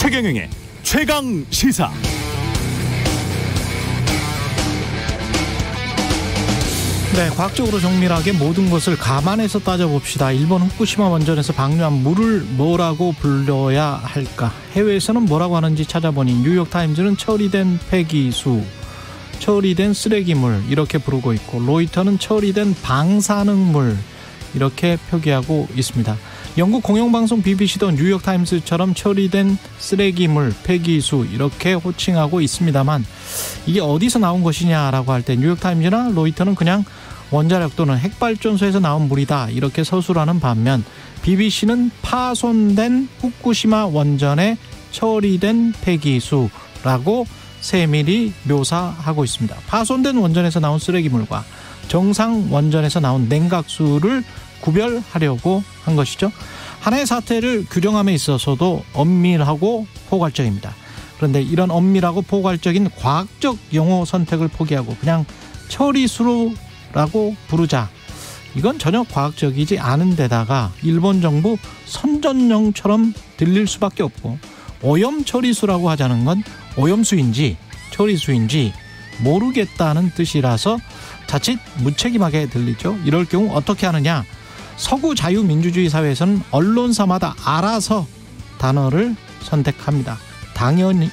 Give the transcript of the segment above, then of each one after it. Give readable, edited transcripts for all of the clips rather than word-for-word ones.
최경영의 최강 시사. 네, 과학적으로 정밀하게 모든 것을 감안해서 따져봅시다. 일본 후쿠시마 원전에서 방류한 물을 뭐라고 불러야 할까? 해외에서는 뭐라고 하는지 찾아보니 뉴욕타임즈는 처리된 폐기수, 처리된 쓰레기물 이렇게 부르고 있고, 로이터는 처리된 방사능물 이렇게 표기하고 있습니다. 영국 공영방송 BBC도 뉴욕타임스처럼 처리된 쓰레기물, 폐기수 이렇게 호칭하고 있습니다만, 이게 어디서 나온 것이냐라고 할 때 뉴욕타임즈나 로이터는 그냥 원자력 또는 핵발전소에서 나온 물이다 이렇게 서술하는 반면, BBC는 파손된 후쿠시마 원전에 처리된 폐기수라고 세밀히 묘사하고 있습니다. 파손된 원전에서 나온 쓰레기물과 정상 원전에서 나온 냉각수를 구별하려고 한 것이죠. 하나의 사태를 규정함에 있어서도 엄밀하고 포괄적입니다. 그런데 이런 엄밀하고 포괄적인 과학적 용어 선택을 포기하고 그냥 처리수라고 부르자, 이건 전혀 과학적이지 않은 데다가 일본 정부 선전용처럼 들릴 수밖에 없고, 오염 처리수라고 하자는 건 오염수인지 처리수인지 모르겠다는 뜻이라서 자칫 무책임하게 들리죠. 이럴 경우 어떻게 하느냐? 서구 자유민주주의 사회에서는 언론사마다 알아서 단어를 선택합니다. 당연히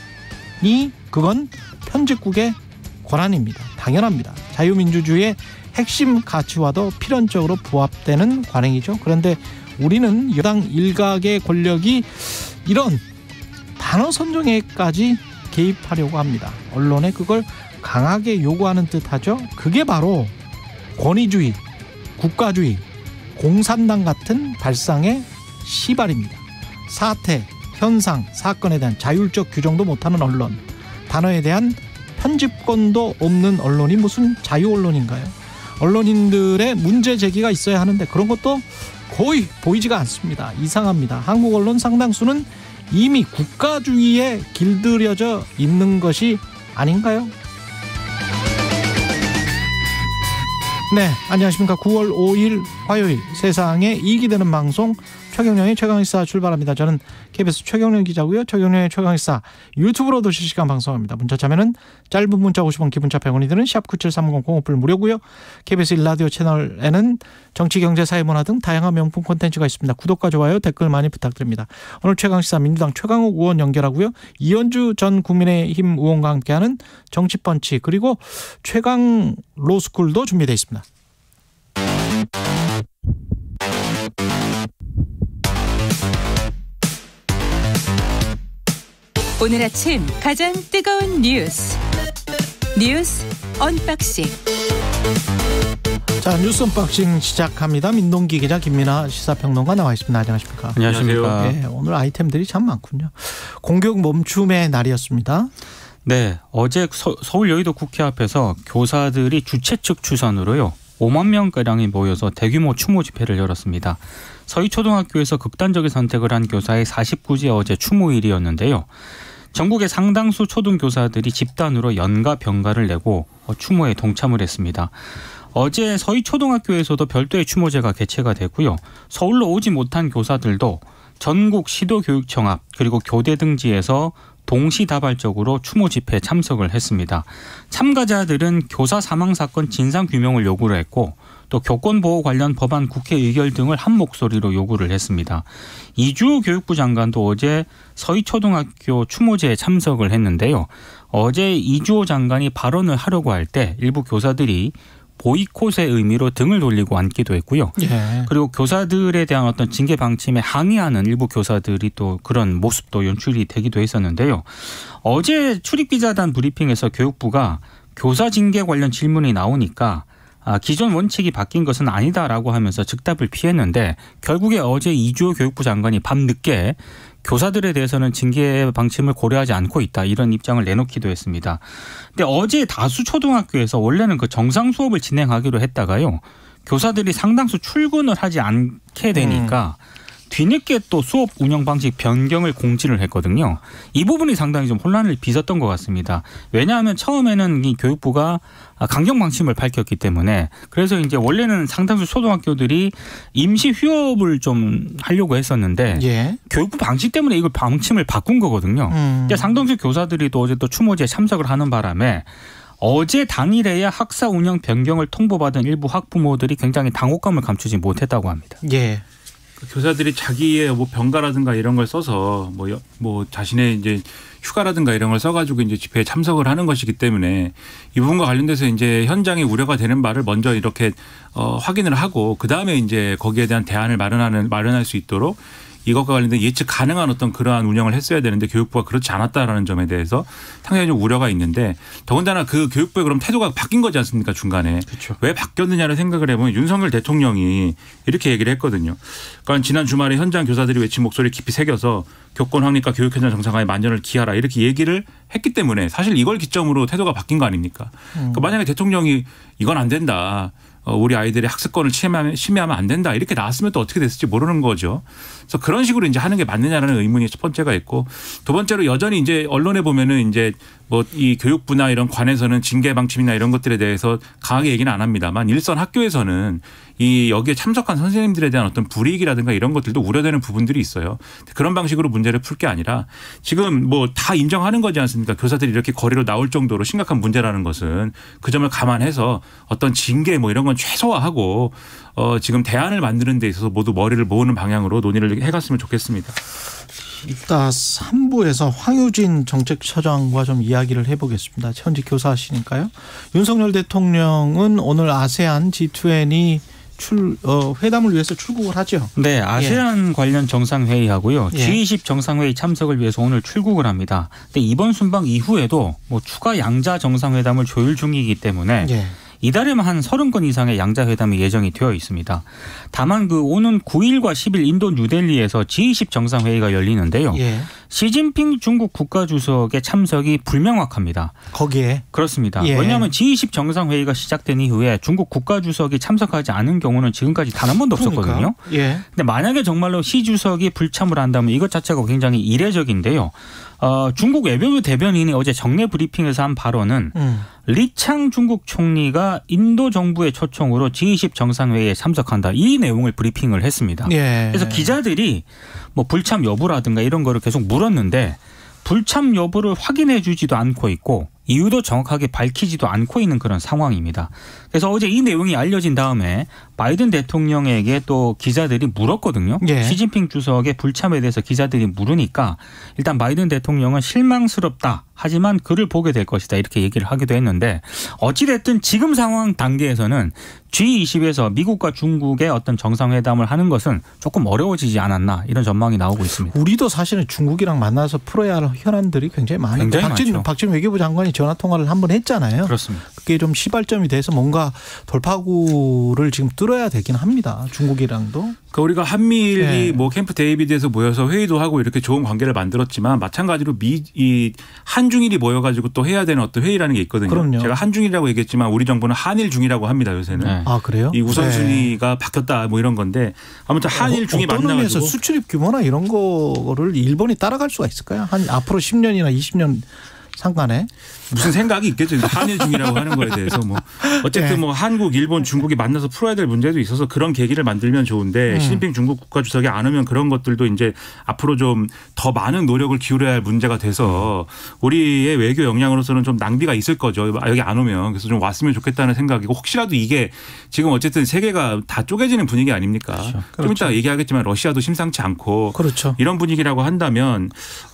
그건 편집국의 권한입니다. 당연합니다. 자유민주주의의 핵심 가치와도 필연적으로 부합되는 관행이죠. 그런데 우리는 여당 일각의 권력이 이런 단어 선정에까지 개입하려고 합니다. 언론에 그걸 강하게 요구하는 듯하죠. 그게 바로 권위주의, 국가주의, 공산당 같은 발상의 시발입니다. 사태, 현상, 사건에 대한 자율적 규정도 못하는 언론, 단어에 대한 편집권도 없는 언론이 무슨 자유언론인가요? 언론인들의 문제 제기가 있어야 하는데 그런 것도 거의 보이지가 않습니다. 이상합니다. 한국 언론 상당수는 이미 국가주의에 길들여져 있는 것이 아닌가요? 네, 안녕하십니까. 9월 5일 화요일, 세상에 이익이 되는 방송 최경영의 최강시사 출발합니다. 저는 KBS 최경영 기자고요. 최경영의 최강시사 유튜브로도 실시간 방송합니다. 문자 참여는 짧은 문자 50원, 기본자 100원이 드는 샵9730 공어플 무료고요. KBS 1라디오 채널에는 정치, 경제, 사회, 문화 등 다양한 명품 콘텐츠가 있습니다. 구독과 좋아요, 댓글 많이 부탁드립니다. 오늘 최강시사 민주당 최강욱 의원 연결하고요. 이현주 전 국민의힘 의원과 함께하는 정치펀치, 그리고 최강 로스쿨도 준비되어 있습니다. 오늘 아침 가장 뜨거운 뉴스 언박싱. 자, 뉴스 언박싱 시작합니다. 민동기 기자, 김민아 시사평론가 나와 있습니다. 안녕하십니까? 안녕하십니까? 네, 오늘 아이템들이 참 많군요. 공격 멈춤의 날이었습니다. 네, 어제 서울 여의도 국회 앞에서 교사들이 주최 측 추선으로요 5만 명가량이 모여서 대규모 추모 집회를 열었습니다. 서희초등학교에서 극단적인 선택을 한 교사의 49제 어제 추모일이었는데요. 전국의 상당수 초등교사들이 집단으로 연가 병가를 내고 추모에 동참을 했습니다. 어제 서희초등학교에서도 별도의 추모제가 개최가 됐고요. 서울로 오지 못한 교사들도 전국 시도교육청 앞 그리고 교대 등지에서 동시다발적으로 추모 집회에 참석을 했습니다. 참가자들은 교사 사망 사건 진상규명을 요구를 했고, 또 교권보호 관련 법안 국회 의결 등을 한 목소리로 요구를 했습니다. 이주호 교육부 장관도 어제 서희초등학교 추모제에 참석을 했는데요. 어제 이주호 장관이 발언을 하려고 할 때 일부 교사들이 보이콧의 의미로 등을 돌리고 앉기도 했고요. 예. 그리고 교사들에 대한 어떤 징계 방침에 항의하는 일부 교사들이 또 그런 모습도 연출이 되기도 했었는데요. 어제 출입기자단 브리핑에서 교육부가 교사 징계 관련 질문이 나오니까 기존 원칙이 바뀐 것은 아니다라고 하면서 즉답을 피했는데, 결국에 어제 이주호 교육부 장관이 밤늦게 교사들에 대해서는 징계 방침을 고려하지 않고 있다, 이런 입장을 내놓기도 했습니다. 근데 어제 다수 초등학교에서 원래는 그 정상 수업을 진행하기로 했다가요, 교사들이 상당수 출근을 하지 않게 되니까 뒤늦게 또 수업 운영 방식 변경을 공지를 했거든요. 이 부분이 상당히 좀 혼란을 빚었던 것 같습니다. 왜냐하면 처음에는 이 교육부가 강경 방침을 밝혔기 때문에 그래서 이제 원래는 상당수 초등학교들이 임시 휴업을 좀 하려고 했었는데 예. 교육부 방침 때문에 이걸 방침을 바꾼 거거든요. 상당수 교사들이 또 어제 또 추모제에 참석을 하는 바람에 어제 당일에야 학사 운영 변경을 통보받은 일부 학부모들이 굉장히 당혹감을 감추지 못했다고 합니다. 예. 교사들이 자기의 뭐 병가라든가 이런 걸 써서 뭐 자신의 이제 휴가라든가 이런 걸 써가지고 이제 집회에 참석을 하는 것이기 때문에 이 부분과 관련돼서 이제 현장에 우려가 되는 바를 먼저 이렇게 확인을 하고 그 다음에 이제 거기에 대한 대안을 마련할 수 있도록 이것과 관련된 예측 가능한 어떤 그러한 운영을 했어야 되는데 교육부가 그렇지 않았다라는 점에 대해서 상당히 좀 우려가 있는데 더군다나 그 교육부의 그럼 태도가 바뀐 거지 않습니까 중간에. 그렇죠. 왜 바뀌었느냐를 생각을 해보면 윤석열 대통령이 이렇게 얘기를 했거든요. 그러니까 지난 주말에 현장 교사들이 외친 목소리를 깊이 새겨서 교권 확립과 교육 현장 정상화에 만전을 기하라 이렇게 얘기를 했기 때문에 사실 이걸 기점으로 태도가 바뀐 거 아닙니까. 그러니까 만약에 대통령이 이건 안 된다. 우리 아이들의 학습권을 침해하면 안 된다. 이렇게 나왔으면 또 어떻게 됐을지 모르는 거죠. 그래서 그런 식으로 이제 하는 게 맞느냐라는 의문이 첫 번째가 있고 두 번째로 여전히 이제 언론에 보면은 이제 뭐 이 교육부나 이런 관에서는 징계 방침이나 이런 것들에 대해서 강하게 얘기는 안 합니다만 일선 학교에서는 이 여기에 참석한 선생님들에 대한 어떤 불이익이라든가 이런 것들도 우려되는 부분들이 있어요. 그런 방식으로 문제를 풀 게 아니라 지금 뭐 다 인정하는 거지 않습니까? 교사들이 이렇게 거리로 나올 정도로 심각한 문제라는 것은 그 점을 감안해서 어떤 징계 뭐 이런 건 최소화하고 지금 대안을 만드는 데 있어서 모두 머리를 모으는 방향으로 논의를 해갔으면 좋겠습니다. 이따 3부에서 황유진 정책처장과 좀 이야기를 해보겠습니다. 현직 교사시니까요. 윤석열 대통령은 오늘 아세안 G20 회담을 위해서 출국을 하죠. 네, 아세안 관련 정상회의하고요. 예. G20 정상회의 참석을 위해서 오늘 출국을 합니다. 근데 이번 순방 이후에도 뭐 추가 양자 정상회담을 조율 중이기 때문에 예. 이달에만 한 30건 이상의 양자회담이 예정이 되어 있습니다. 다만 그 오는 9일과 10일 인도 뉴델리에서 G20 정상회의가 열리는데요. 예. 시진핑 중국 국가주석의 참석이 불명확합니다. 거기에. 그렇습니다. 예. 왜냐하면 G20 정상회의가 시작된 이후에 중국 국가주석이 참석하지 않은 경우는 지금까지 단 한 번도 없었거든요. 예. 근데 만약에 정말로 시 주석이 불참을 한다면 이것 자체가 굉장히 이례적인데요. 중국 외교부 대변인이 어제 정례 브리핑에서 한 발언은 리창 중국 총리가 인도 정부의 초청으로 G20 정상회의에 참석한다. 이 내용을 브리핑을 했습니다. 예. 그래서 기자들이 뭐 불참 여부라든가 이런 거를 계속 물었는데 불참 여부를 확인해 주지도 않고 있고 이유도 정확하게 밝히지도 않고 있는 그런 상황입니다. 그래서 어제 이 내용이 알려진 다음에 바이든 대통령에게 또 기자들이 물었거든요. 예. 시진핑 주석의 불참에 대해서 기자들이 물으니까 일단 바이든 대통령은 실망스럽다. 하지만 그를 보게 될 것이다. 이렇게 얘기를 하기도 했는데 어찌됐든 지금 상황 단계에서는 G20에서 미국과 중국의 어떤 정상회담을 하는 것은 조금 어려워지지 않았나 이런 전망이 나오고 있습니다. 우리도 사실은 중국이랑 만나서 풀어야 할 현안들이 굉장히 많아요. 굉장히 많죠. 박진 외교부 장관이 전화 통화를 한번 했잖아요. 그렇습니다. 그게 좀 시발점이 돼서 뭔가 돌파구를 지금 뚫어야 되긴 합니다. 중국이랑도. 그러니까 우리가 한미일이 네. 뭐 캠프 데이비드에서 모여서 회의도 하고 이렇게 좋은 관계를 만들었지만 마찬가지로 이 한중일이 모여가지고 또 해야 되는 어떤 회의라는 게 있거든요. 그럼요. 제가 한중일이라고 얘기했지만 우리 정부는 한일중이라고 합니다. 요새는. 네. 아 그래요? 이 우선순위가 바뀌었다 뭐 이런 건데 아무튼 한일중이 어떤 만나가지고. 의미에서 수출입 규모나 이런 거를 일본이 따라갈 수가 있을까요? 한 앞으로 10년이나 20년 상간에. 무슨 생각이 있겠죠. 한일중이라고 하는 거에 대해서 뭐 어쨌든 네. 뭐 한국, 일본, 중국이 만나서 풀어야 될 문제도 있어서 그런 계기를 만들면 좋은데 시진핑 중국 국가주석이 안 오면 그런 것들도 이제 앞으로 좀 더 많은 노력을 기울여야 할 문제가 돼서 우리의 외교 역량으로서는 좀 낭비가 있을 거죠. 여기 안 오면. 그래서 좀 왔으면 좋겠다는 생각이고 혹시라도 이게 지금 어쨌든 세계가 다 쪼개지는 분위기 아닙니까? 좀 그렇죠. 이따 얘기하겠지만 러시아도 심상치 않고 그렇죠. 이런 분위기라고 한다면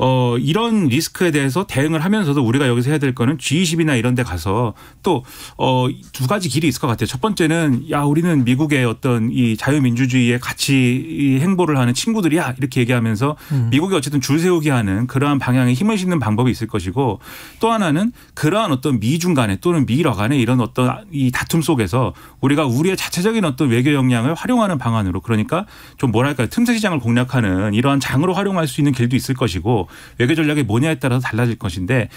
이런 리스크에 대해서 대응을 하면서도 우리가 여기서 해야 될 거는 G20이나 이런 데 가서 또 두 가지 길이 있을 것 같아요. 첫 번째는 야 우리는 미국의 어떤 이 자유민주주의의 가치 행보를 하는 친구들이야 이렇게 얘기하면서 미국이 어쨌든 줄 세우게 하는 그러한 방향에 힘을 싣는 방법이 있을 것이고 또 하나는 그러한 어떤 미중 간에 또는 미러 간에 이런 어떤 이 다툼 속에서 우리가 우리의 자체적인 어떤 외교 역량을 활용하는 방안으로 그러니까 좀 뭐랄까요 틈새 시장을 공략하는 이러한 장으로 활용할 수 있는 길도 있을 것이고 외교 전략이 뭐냐에 따라서 달라질 것인데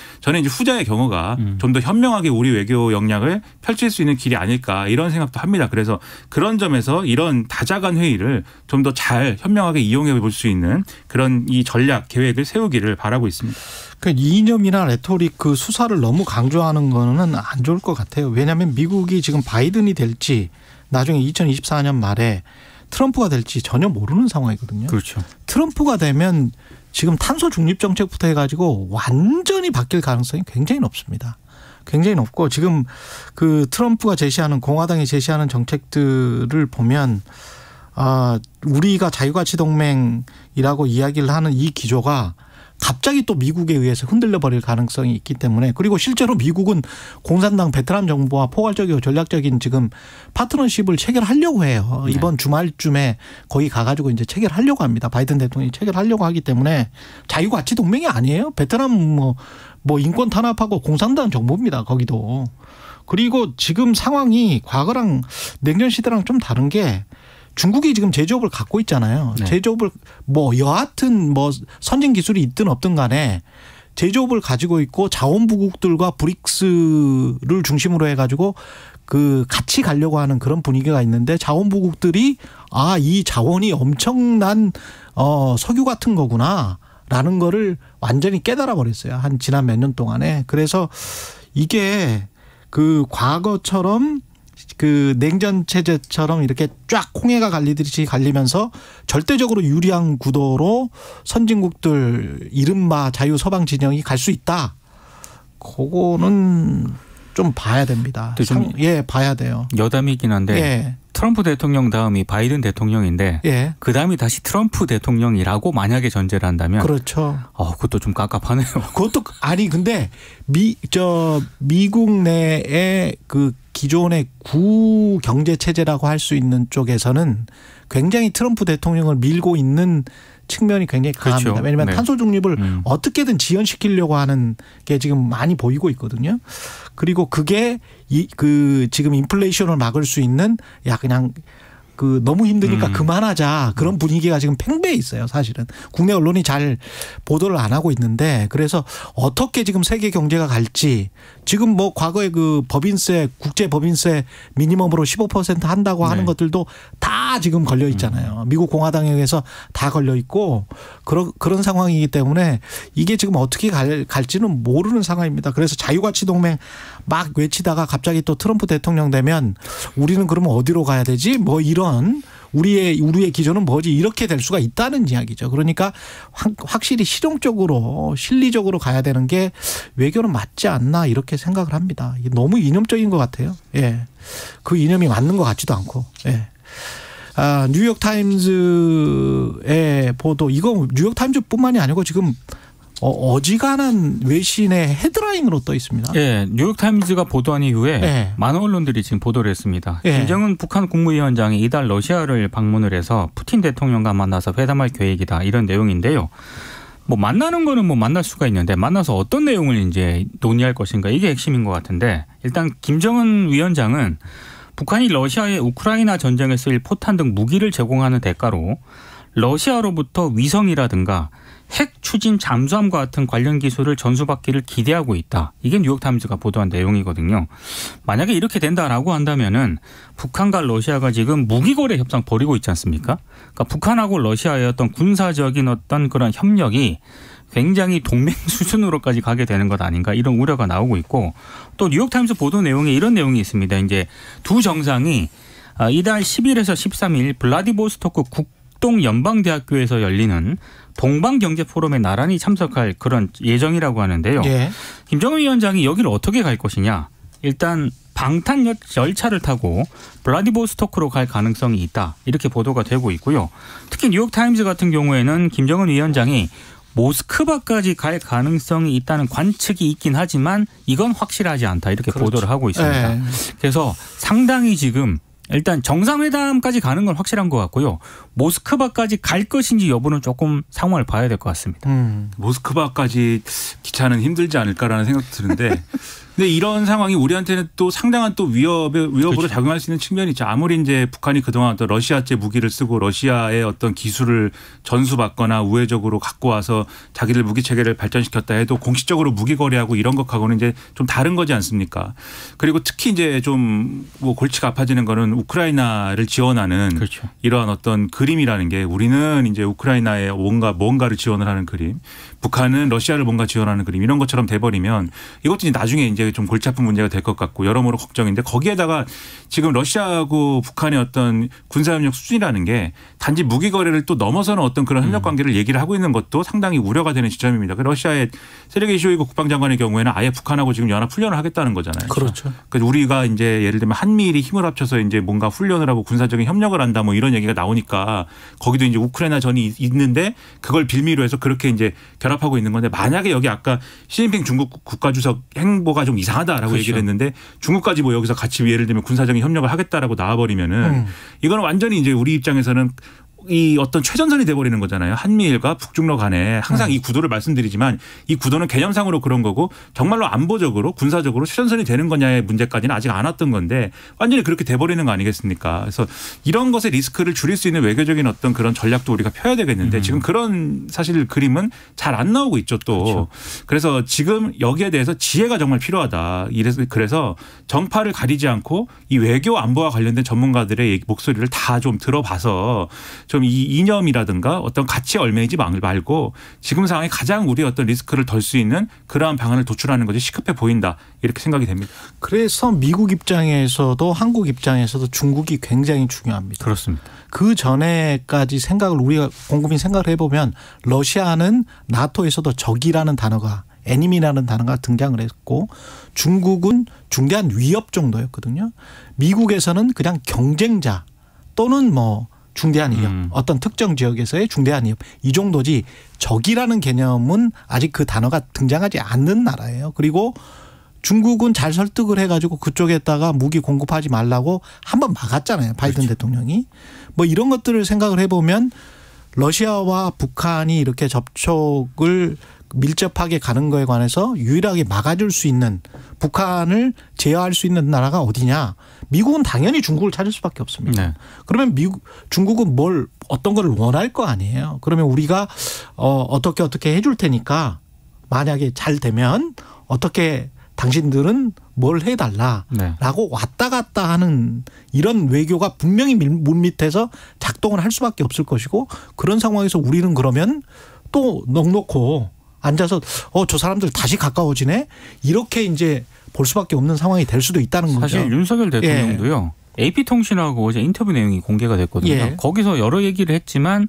저는 이제 후자의 경우가 좀 더 현명하게 우리 외교 역량을 펼칠 수 있는 길이 아닐까 이런 생각도 합니다. 그래서 그런 점에서 이런 다자간 회의를 좀 더 잘 현명하게 이용해 볼 수 있는 그런 이 전략 계획을 세우기를 바라고 있습니다. 그 이념이나 레토릭 그 수사를 너무 강조하는 거는 안 좋을 것 같아요. 왜냐하면 미국이 지금 바이든이 될지 나중에 2024년 말에 트럼프가 될지 전혀 모르는 상황이거든요. 그렇죠. 트럼프가 되면 지금 탄소 중립 정책부터 해가지고 완전히 바뀔 가능성이 굉장히 높습니다. 굉장히 높고 지금 그 트럼프가 제시하는 공화당이 제시하는 정책들을 보면 우리가 자유가치 동맹이라고 이야기를 하는 이 기조가 갑자기 또 미국에 의해서 흔들려 버릴 가능성이 있기 때문에 그리고 실제로 미국은 공산당 베트남 정부와 포괄적이고 전략적인 지금 파트너십을 체결하려고 해요. 이번 주말쯤에 거기 가가지고 이제 체결하려고 합니다. 바이든 대통령이 체결하려고 하기 때문에 자유가치 동맹이 아니에요. 베트남 뭐 인권 탄압하고 공산당 정부입니다. 거기도. 그리고 지금 상황이 과거랑 냉전 시대랑 좀 다른 게 중국이 지금 제조업을 갖고 있잖아요. 네. 제조업을 뭐 여하튼 뭐 선진 기술이 있든 없든 간에 제조업을 가지고 있고 자원부국들과 브릭스를 중심으로 해가지고 그 같이 가려고 하는 그런 분위기가 있는데 자원부국들이 이 자원이 엄청난 석유 같은 거구나라는 거를 완전히 깨달아 버렸어요. 한 지난 몇 년 동안에. 그래서 이게 그 과거처럼 그 냉전 체제처럼 이렇게 쫙 홍해가 갈리듯이 갈리면서 절대적으로 유리한 구도로 선진국들 이른바 자유 서방 진영이 갈 수 있다. 그거는 좀 봐야 됩니다. 봐야 돼요. 여담이긴 한데 트럼프 대통령 다음이 바이든 대통령인데 그 다음이 다시 트럼프 대통령이라고 만약에 전제를 한다면 그렇죠. 그것도 좀 깝깝하네요. 그것도 근데 미국 내의 그 기존의 구 경제 체제라고 할 수 있는 쪽에서는 굉장히 트럼프 대통령을 밀고 있는 측면이 굉장히 강합니다. 그렇죠. 왜냐하면 탄소 중립을 어떻게든 지연시키려고 하는 게 지금 많이 보이고 있거든요. 그리고 그게 지금 인플레이션을 막을 수 있는 그냥 그 너무 힘드니까 그만하자 그런 분위기가 지금 팽배해 있어요. 사실은 국내 언론이 잘 보도를 안 하고 있는데 그래서 어떻게 지금 세계 경제가 갈지 지금 뭐 과거에 그 법인세 국제 법인세 미니멈으로 15% 한다고 하는 것들도 다 지금 걸려 있잖아요. 미국 공화당에 의해서 다 걸려 있고 그런 상황이기 때문에 이게 지금 어떻게 갈지는 모르는 상황입니다. 그래서 자유가치 동맹 막 외치다가 갑자기 또 트럼프 대통령 되면 우리는 그러면 어디로 가야 되지? 뭐 이런 우리의 기조는 뭐지? 이렇게 될 수가 있다는 이야기죠. 그러니까 확실히 실용적으로 실리적으로 가야 되는 게 외교는 맞지 않나 이렇게 생각을 합니다. 이게 너무 이념적인 것 같아요. 그 이념이 맞는 것 같지도 않고. 뉴욕타임즈의 보도 이거 뉴욕타임즈뿐만이 아니고 지금 어지간한 외신의 헤드라인으로 떠 있습니다. 뉴욕타임즈가 보도한 이후에 많은 언론들이 지금 보도를 했습니다. 김정은 북한 국무위원장이 이달 러시아를 방문을 해서 푸틴 대통령과 만나서 회담할 계획이다 이런 내용인데요. 뭐 만나는 거는 뭐 만날 수가 있는데 만나서 어떤 내용을 이제 논의할 것인가 이게 핵심인 것 같은데 일단 김정은 위원장은 북한이 러시아에 우크라이나 전쟁에 쓰일 포탄 등 무기를 제공하는 대가로 러시아로부터 위성이라든가 핵 추진 잠수함과 같은 관련 기술을 전수받기를 기대하고 있다. 이게 뉴욕타임즈가 보도한 내용이거든요. 만약에 이렇게 된다라고 한다면은 북한과 러시아가 지금 무기거래 협상 벌이고 있지 않습니까? 그러니까 북한하고 러시아의 어떤 군사적인 어떤 그런 협력이 굉장히 동맹 수준으로까지 가게 되는 것 아닌가 이런 우려가 나오고 있고 또 뉴욕타임즈 보도 내용에 이런 내용이 있습니다. 이제 두 정상이 이달 10일에서 13일 블라디보스토크 국동연방대학교에서 열리는 동방경제포럼에 나란히 참석할 그런 예정이라고 하는데요. 김정은 위원장이 여기를 어떻게 갈 것이냐. 일단 방탄 열차를 타고 블라디보스토크로 갈 가능성이 있다. 이렇게 보도가 되고 있고요. 특히 뉴욕타임즈 같은 경우에는 김정은 위원장이 모스크바까지 갈 가능성이 있다는 관측이 있긴 하지만 이건 확실하지 않다. 이렇게 보도를 하고 있습니다. 그래서 상당히 지금 일단 정상회담까지 가는 건 확실한 것 같고요. 모스크바까지 갈 것인지 여부는 조금 상황을 봐야 될 것 같습니다. 모스크바까지 기차는 힘들지 않을까라는 생각도 드는데 근데 이런 상황이 우리한테는 또 상당한 또 위협으로 그렇죠. 작용할 수 있는 측면이 있죠. 아무리 이제 북한이 그동안 어떤 러시아제 무기를 쓰고 러시아의 어떤 기술을 전수받거나 우회적으로 갖고 와서 자기들 무기 체계를 발전시켰다 해도 공식적으로 무기 거래하고 이런 것하고는 이제 좀 다른 거지 않습니까? 그리고 특히 이제 좀 뭐 골치가 아파지는 거는 우크라이나를 지원하는 그렇죠. 이러한 어떤 그림이라는 게 우리는 이제 우크라이나에 뭔가를 지원을 하는 그림, 북한은 러시아를 뭔가 지원하는 그림 이런 것처럼 돼버리면 이것도 나중에 이제 좀 골치 아픈 문제가 될 것 같고 여러모로 걱정인데 거기에다가 지금 러시아하고 북한의 어떤 군사협력 수준이라는 게 단지 무기 거래를 또 넘어서는 어떤 그런 협력 관계를 얘기를 하고 있는 것도 상당히 우려가 되는 지점입니다. 러시아의 세르게이 쇼이구 국방장관의 경우에는 아예 북한하고 지금 연합 훈련을 하겠다는 거잖아요. 그렇죠. 그러니까 우리가 이제 예를 들면 한미일이 힘을 합쳐서 이제 뭔가 훈련을 하고 군사적인 협력을 한다 뭐 이런 얘기가 나오니까 거기도 이제 우크라이나 전이 있는데 그걸 빌미로 해서 그렇게 이제 결합하고 있는 건데 만약에 여기 아까 시진핑 중국 국가주석 행보가 좀 이상하다라고 그렇죠. 얘기를 했는데 중국까지 뭐 여기서 같이 예를 들면 군사적인 협력을 하겠다라고 나와버리면은 이거는 완전히 이제 우리 입장에서는 이 어떤 최전선이 돼버리는 거잖아요. 한미일과 북중러 간에 항상 이 구도를 말씀드리지만 이 구도는 개념상으로 그런 거고 정말로 안보적으로 군사적으로 최전선이 되는 거냐의 문제까지는 아직 안 왔던 건데 완전히 그렇게 돼버리는 거 아니겠습니까? 그래서 이런 것의 리스크를 줄일 수 있는 외교적인 어떤 그런 전략도 우리가 펴야 되겠는데 지금 그런 사실 그림은 잘 안 나오고 있죠 또. 그렇죠. 그래서 지금 여기에 대해서 지혜가 정말 필요하다. 그래서 정파를 가리지 않고 이 외교 안보와 관련된 전문가들의 목소리를 다 좀 들어봐서 좀 이 이념이라든가 어떤 가치에 얽매이지 말고 지금 상황에 가장 우리의 어떤 리스크를 덜 수 있는 그러한 방안을 도출하는 것이 시급해 보인다. 이렇게 생각이 됩니다. 그래서 미국 입장에서도 한국 입장에서도 중국이 굉장히 중요합니다. 그렇습니다. 그 전에까지 생각을 우리가 곰곰이 생각을 해보면 러시아는 나토에서도 적이라는 단어가 애니미라는 단어가 등장을 했고 중국은 중대한 위협 정도였거든요. 미국에서는 그냥 경쟁자 또는 뭐 중대한 위협 어떤 특정 지역에서의 중대한 위협 이 정도지 적이라는 개념은 아직 그 단어가 등장하지 않는 나라예요. 그리고 중국은 잘 설득을 해가지고 그쪽에다가 무기 공급하지 말라고 한번 막았잖아요. 바이든 그렇죠. 대통령이. 뭐 이런 것들을 생각을 해보면 러시아와 북한이 이렇게 접촉을 밀접하게 가는 거에 관해서 유일하게 막아줄 수 있는 북한을 제어할 수 있는 나라가 어디냐. 미국은 당연히 중국을 찾을 수밖에 없습니다. 네. 그러면 중국은 어떤 걸 원할 거 아니에요. 그러면 우리가 어떻게 해줄 테니까 만약에 잘 되면 어떻게 당신들은 뭘 해달라라고 네. 왔다 갔다 하는 이런 외교가 분명히 물밑에서 작동을 할 수밖에 없을 것이고 그런 상황에서 우리는 그러면 또 넋놓고 앉아서 저 사람들 다시 가까워지네 이렇게 이제 볼 수밖에 없는 상황이 될 수도 있다는 거죠. 사실 윤석열 대통령도요. 예. AP통신하고 어제 인터뷰 내용이 공개가 됐거든요. 예. 거기서 여러 얘기를 했지만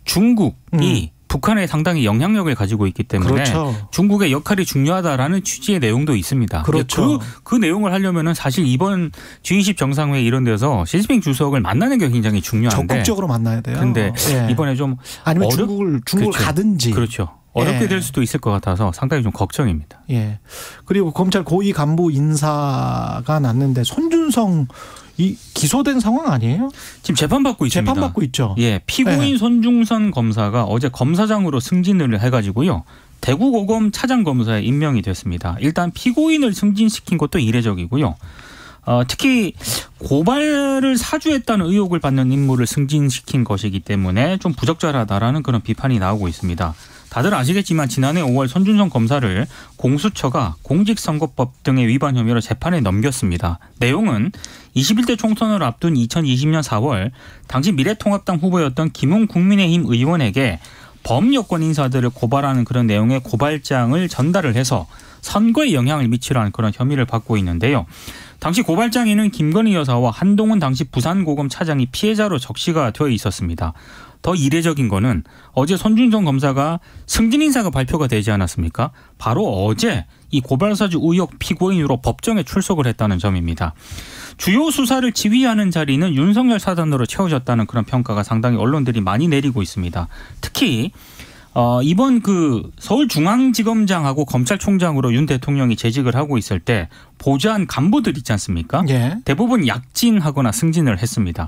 중국이 북한에 상당히 영향력을 가지고 있기 때문에 그렇죠. 중국의 역할이 중요하다라는 취지의 내용도 있습니다. 그렇죠. 그 내용을 하려면은 사실 이번 G20 정상회의 이런 데서 시진핑 주석을 만나는 게 굉장히 중요한데 적극적으로 만나야 돼요. 그런데 예. 이번에 좀 아니면 중국을 그렇죠. 가든지 그렇죠. 어렵게 예. 될 수도 있을 것 같아서 상당히 좀 걱정입니다. 예. 그리고 검찰 고위 간부 인사가 났는데 손준성 이 기소된 상황 아니에요? 지금 재판받고 있습니다. 재판받고 있죠. 예, 피고인 네. 손중선 검사가 어제 검사장으로 승진을 해가지고요. 대구고검 차장검사에 임명이 됐습니다. 일단 피고인을 승진시킨 것도 이례적이고요. 특히 고발을 사주했다는 의혹을 받는 인물을 승진시킨 것이기 때문에 좀 부적절하다라는 그런 비판이 나오고 있습니다. 다들 아시겠지만 지난해 5월 손준성 검사를 공수처가 공직선거법 등의 위반 혐의로 재판에 넘겼습니다. 내용은 21대 총선을 앞둔 2020년 4월 당시 미래통합당 후보였던 김웅 국민의힘 의원에게 범여권 인사들을 고발하는 그런 내용의 고발장을 전달을 해서 선거에 영향을 미치라는 그런 혐의를 받고 있는데요. 당시 고발장에는 김건희 여사와 한동훈 당시 부산고검 차장이 피해자로 적시가 되어 있었습니다. 더 이례적인 거는 어제 손준성 검사가 승진 인사가 발표가 되지 않았습니까? 바로 어제 이 고발사주 의혹 피고인으로 법정에 출석을 했다는 점입니다. 주요 수사를 지휘하는 자리는 윤석열 사단으로 채워졌다는 그런 평가가 상당히 언론들이 많이 내리고 있습니다. 특히 이번 그 서울중앙지검장하고 검찰총장으로 윤 대통령이 재직을 하고 있을 때 보좌한 간부들 있지 않습니까? 예. 대부분 약진하거나 승진을 했습니다.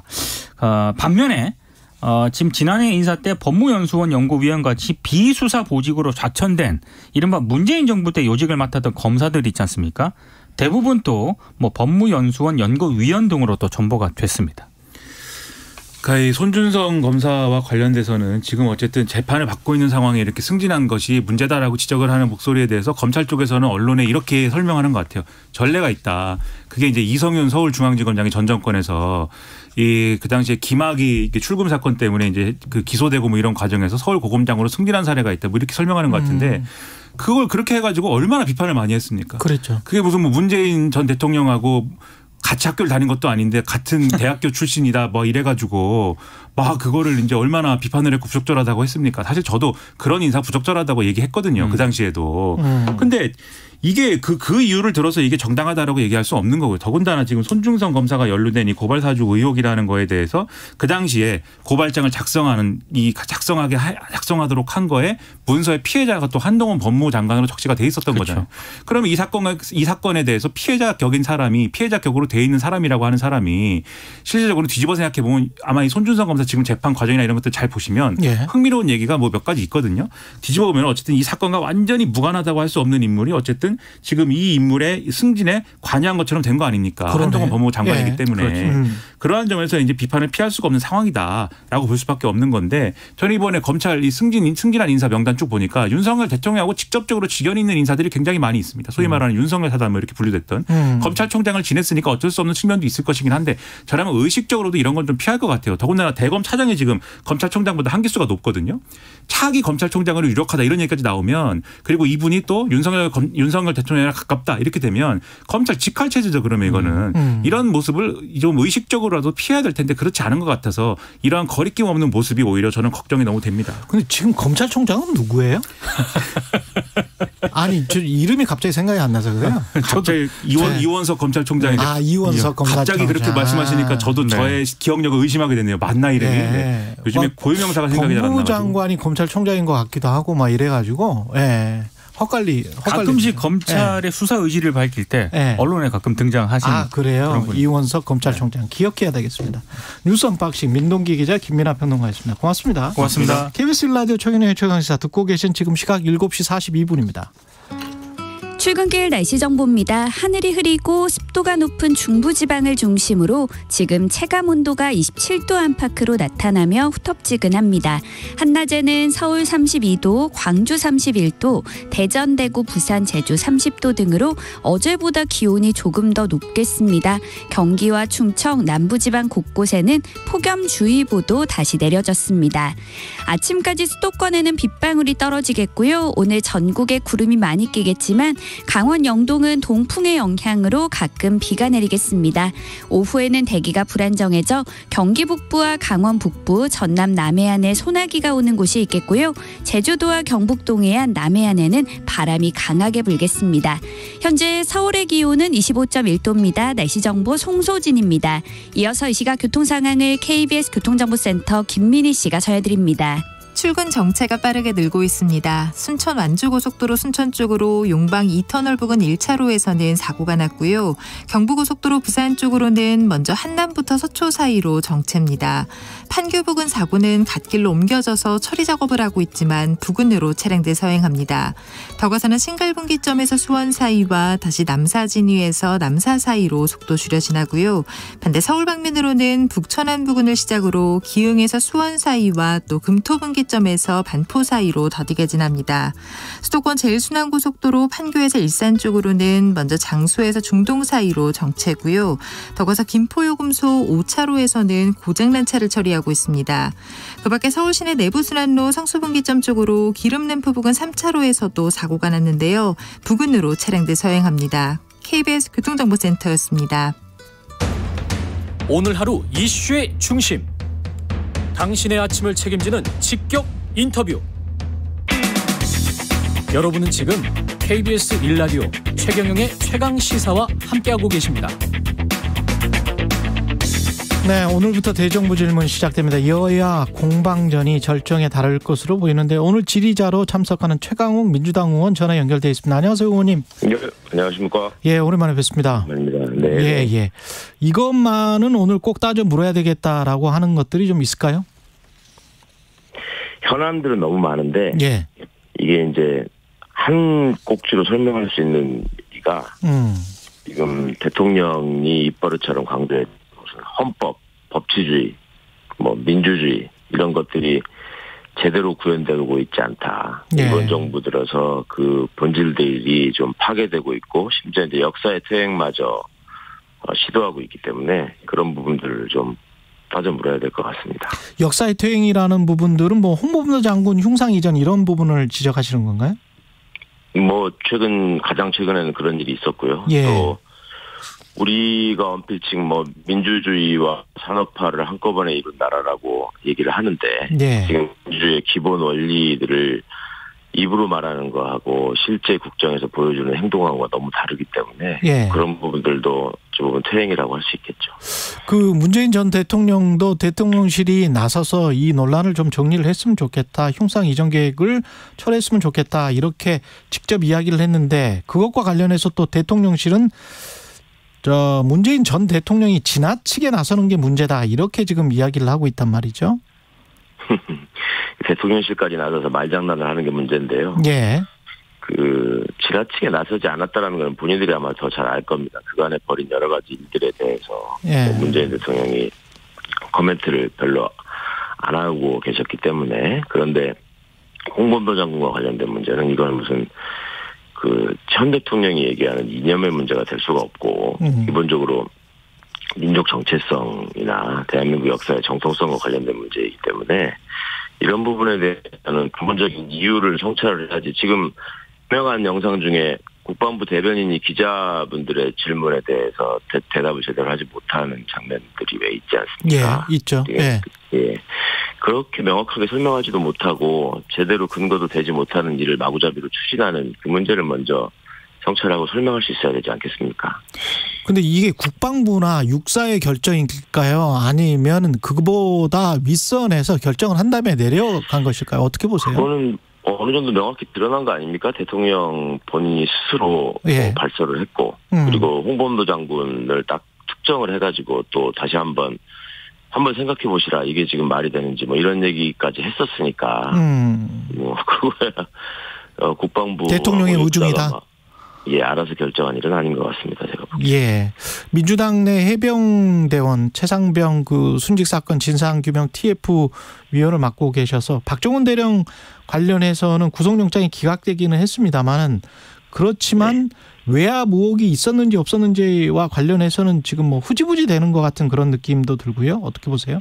반면에 지금 지난해 인사 때 법무연수원 연구위원 같이 비수사 보직으로 좌천된 이른바 문재인 정부 때 요직을 맡았던 검사들 있지 않습니까? 대부분 또 뭐 법무연수원, 연구위원 등으로 또 전보가 됐습니다. 그러니까 이 손준성 검사와 관련돼서는 지금 어쨌든 재판을 받고 있는 상황에 이렇게 승진한 것이 문제다라고 지적을 하는 목소리에 대해서 검찰 쪽에서는 언론에 이렇게 설명하는 것 같아요. 전례가 있다. 그게 이제 이성윤 서울중앙지검장이 전 정권에서 그 당시에 김학의 출금 사건 때문에 이제 그 기소되고 뭐 이런 과정에서 서울고검장으로 승진한 사례가 있다. 뭐 이렇게 설명하는 것 같은데 그걸 그렇게 해가지고 얼마나 비판을 많이 했습니까? 그렇죠. 그게 무슨 뭐 문재인 전 대통령하고 같이 학교를 다닌 것도 아닌데 같은 대학교 출신이다 뭐 이래가지고 막 그거를 이제 얼마나 비판을 했고 부적절하다고 했습니까? 사실 저도 그런 인사 부적절하다고 얘기했거든요. 그 당시에도. 근데 이게 그 이유를 들어서 이게 정당하다라고 얘기할 수 없는 거고요. 더군다나 지금 손준성 검사가 연루된 이 고발 사주 의혹이라는 거에 대해서 그 당시에 고발장을 작성하도록 한 거에 문서의 피해자가 또 한동훈 법무장관으로 적시가 돼 있었던 그렇죠. 거잖아요. 그러면 이 사건에 대해서 피해자 격인 사람이 피해자 격으로 돼 있는 사람이라고 하는 사람이 실질적으로 뒤집어 생각해 보면 아마 이 손준성 검사 지금 재판 과정이나 이런 것들 잘 보시면 흥미로운 얘기가 뭐 몇 가지 있거든요. 뒤집어 보면 어쨌든 이 사건과 완전히 무관하다고 할 수 없는 인물이 어쨌든 지금 이 인물의 승진에 관여한 것처럼 된 거 아닙니까? 그러네. 한동훈 법무부 장관이기 때문에. 그러한 점에서 이제 비판을 피할 수가 없는 상황이다라고 볼 수밖에 없는 건데 저는 이번에 검찰 이 승진한 인사 명단 쭉 보니까 윤석열 대통령하고 직접적으로 직연이 있는 인사들이 굉장히 많이 있습니다. 소위 말하는 윤석열 사단 뭐 이렇게 분류됐던 검찰총장을 지냈으니까 어쩔 수 없는 측면도 있을 것이긴 한데 저라면 의식적으로도 이런 건 좀 피할 것 같아요. 더군다나 대검 차장이 지금 검찰총장보다 한기수가 높거든요. 차기 검찰총장으로 유력하다 이런 얘기까지 나오면 그리고 이분이 또 윤석열 대통령이랑 가깝다 이렇게 되면 검찰 직할체제죠. 그러면 이거는 이런 모습을 좀 의식적으로라도 피해야 될 텐데 그렇지 않은 것 같아서 이러한 거리낌 없는 모습이 오히려 저는 걱정이 너무 됩니다. 근데 지금 검찰총장은 누구예요? 아니 저 이름이 갑자기 생각이 안 나서 그래요. 갑자기 이원석 검찰총장이 이원석 검찰총장 갑자기 그렇게 말씀하시니까 저도 저의 기억력을 의심하게 되네요. 맞나 이름이. 요즘에 고유명사가 생각이 잘 안 나가지고. 법무부 장관이 검찰총장인 것 같기도 하고 막 이래가지고 헛갈리. 가끔씩 검찰의 수사 의지를 밝힐 때 언론에 가끔 등장하시는. 그래요. 이원석 검찰총장 기억해야 되겠습니다. 뉴스 언박싱 민동기 기자 김민하 평론가였습니다. 고맙습니다. 고맙습니다. KBS 1라디오 최경영의 최강시사 듣고 계신 지금 시각 7시 42분입니다. 출근길 날씨 정보입니다. 하늘이 흐리고 습도가 높은 중부지방을 중심으로 지금 체감온도가 27도 안팎으로 나타나며 후텁지근합니다. 한낮에는 서울 32도, 광주 31도, 대전, 대구, 부산, 제주 30도 등으로 어제보다 기온이 조금 더 높겠습니다. 경기와 충청, 남부지방 곳곳에는 폭염주의보도 다시 내려졌습니다. 아침까지 수도권에는 빗방울이 떨어지겠고요. 오늘 전국에 구름이 많이 끼겠지만 강원 영동은 동풍의 영향으로 가끔 비가 내리겠습니다. 오후에는 대기가 불안정해져 경기 북부와 강원 북부, 전남 남해안에 소나기가 오는 곳이 있겠고요. 제주도와 경북 동해안, 남해안에는 바람이 강하게 불겠습니다. 현재 서울의 기온은 25.1도입니다. 날씨 정보 송소진입니다. 이어서 이 시각 교통 상황을 KBS 교통정보센터 김민희 씨가 전해드립니다. 출근 정체가 빠르게 늘고 있습니다. 순천 완주고속도로 순천 쪽으로 용방 2터널 부근 1차로에서는 사고가 났고요. 경부고속도로 부산 쪽으로는 먼저 한남부터 서초 사이로 정체입니다. 판교 부근 사고는 갓길로 옮겨져서 처리 작업을 하고 있지만 부근으로 차량들 서행합니다. 더 가서는 신갈분기점에서 수원 사이와 다시 남사진위에서 남사 사이로 속도 줄여 지나고요. 반대 서울 방면으로는 북천안 부근을 시작으로 기흥에서 수원 사이와 또 금토분기점에서 반포 사이로 더디게 지납니다. 수도권 제일순환고속도로 판교에서 일산 쪽으로는 먼저 장소에서 중동 사이로 정체고요. 더 가서 김포요금소 5차로에서는 고장난 차를 처리하고 있습니다. 그 밖에 서울시내 내부순환로 성수분기점 쪽으로 기름램프 부근 3차로에서도 사고가 났는데요. 부근으로 차량들 서행합니다. KBS 교통정보센터였습니다. 오늘 하루 이슈의 중심. 당신의 아침을 책임지는 직격 인터뷰. 여러분은 지금 KBS 1라디오 최경영의 최강시사와 함께하고 계십니다. 네, 오늘부터 대정부 질문 시작됩니다. 여야 공방전이 절정에 달할 것으로 보이는데 오늘 질의자로 참석하는 최강욱 민주당 의원 전화 연결돼 있습니다. 안녕하세요, 의원님. 네, 안녕하십니까. 예, 오랜만에 뵙습니다. 아닙니다. 네. 예. 이것만은 오늘 꼭 따져 물어야 되겠다라고 하는 것들이 좀 있을까요? 현안들은 너무 많은데 이게 이제 한 꼭지로 설명할 수 있는 얘기가 지금 대통령이 입버릇처럼 강조해 무슨 헌법, 법치주의, 뭐 민주주의 이런 것들이 제대로 구현되고 있지 않다. 네. 이번 정부 들어서 그 본질들이 좀 파괴되고 있고 심지어 이제 역사의 퇴행마저 시도하고 있기 때문에 그런 부분들을 좀 빠져 물어야 될 것 같습니다. 역사의 퇴행이라는 부분들은 뭐 홍범도 장군 흉상 이전 이런 부분을 지적하시는 건가요? 뭐 가장 최근에는 그런 일이 있었고요. 예. 또 우리가 언필 지금 뭐 민주주의와 산업화를 한꺼번에 이룬 나라라고 얘기를 하는데 예. 지금 민주주의의 기본 원리들을 입으로 말하는 거하고 실제 국정에서 보여주는 행동하고가 너무 다르기 때문에 예. 그런 부분들도 조금은 퇴행이라고 할 수 있겠죠. 그 문재인 전 대통령도 대통령실이 나서서 이 논란을 좀 정리를 했으면 좋겠다. 흉상 이전 계획을 철회했으면 좋겠다. 이렇게 직접 이야기를 했는데 그것과 관련해서 또 대통령실은 문재인 전 대통령이 지나치게 나서는 게 문제다. 이렇게 지금 이야기를 하고 있단 말이죠. 대통령실까지 나서서 말장난을 하는 게 문제인데요. 예. 지나치게 나서지 않았다라는 건 본인들이 아마 더 잘 알 겁니다. 그간에 벌인 여러 가지 일들에 대해서 예. 문재인 대통령이 코멘트를 별로 안 하고 계셨기 때문에 그런데 홍범도 장군과 관련된 문제는 이건 무슨 현 대통령이 얘기하는 이념의 문제가 될 수가 없고 기본적으로 민족 정체성이나 대한민국 역사의 정통성과 관련된 문제이기 때문에 이런 부분에 대해서는 근본적인 이유를 성찰을 해야지. 지금 유명한 영상 중에 국방부 대변인이 기자분들의 질문에 대해서 대답을 제대로 하지 못하는 장면들이 왜 있지 않습니까? 예, 있죠. 예. 예. 그렇게 명확하게 설명하지도 못하고 제대로 근거도 되지 못하는 일을 마구잡이로 추진하는 그 문제를 먼저 성찰하고 설명할 수 있어야 되지 않겠습니까? 근데 이게 국방부나 육사의 결정일까요? 아니면 그보다 윗선에서 결정을 한 다음에 내려간 것일까요? 어떻게 보세요? 그거는 어느 정도 명확히 드러난 거 아닙니까? 대통령 본인이 스스로 예. 발설을 했고 그리고 홍범도 장군을 딱 특정을 해가지고 또 다시 한번 생각해 보시라. 이게 지금 말이 되는지 뭐 이런 얘기까지 했었으니까 뭐 그거야 국방부 대통령의 의중이다. 예, 알아서 결정한 일은 아닌 것 같습니다. 제가 보기에. 예. 민주당 내 해병대원 최상병 순직 사건 진상규명 TF 위원을 맡고 계셔서 박종훈 대령 관련해서는 구속영장이 기각되기는 했습니다만은 그렇지만 외압 의혹이 있었는지 없었는지와 관련해서는 지금 뭐 후지부지 되는 것 같은 그런 느낌도 들고요. 어떻게 보세요?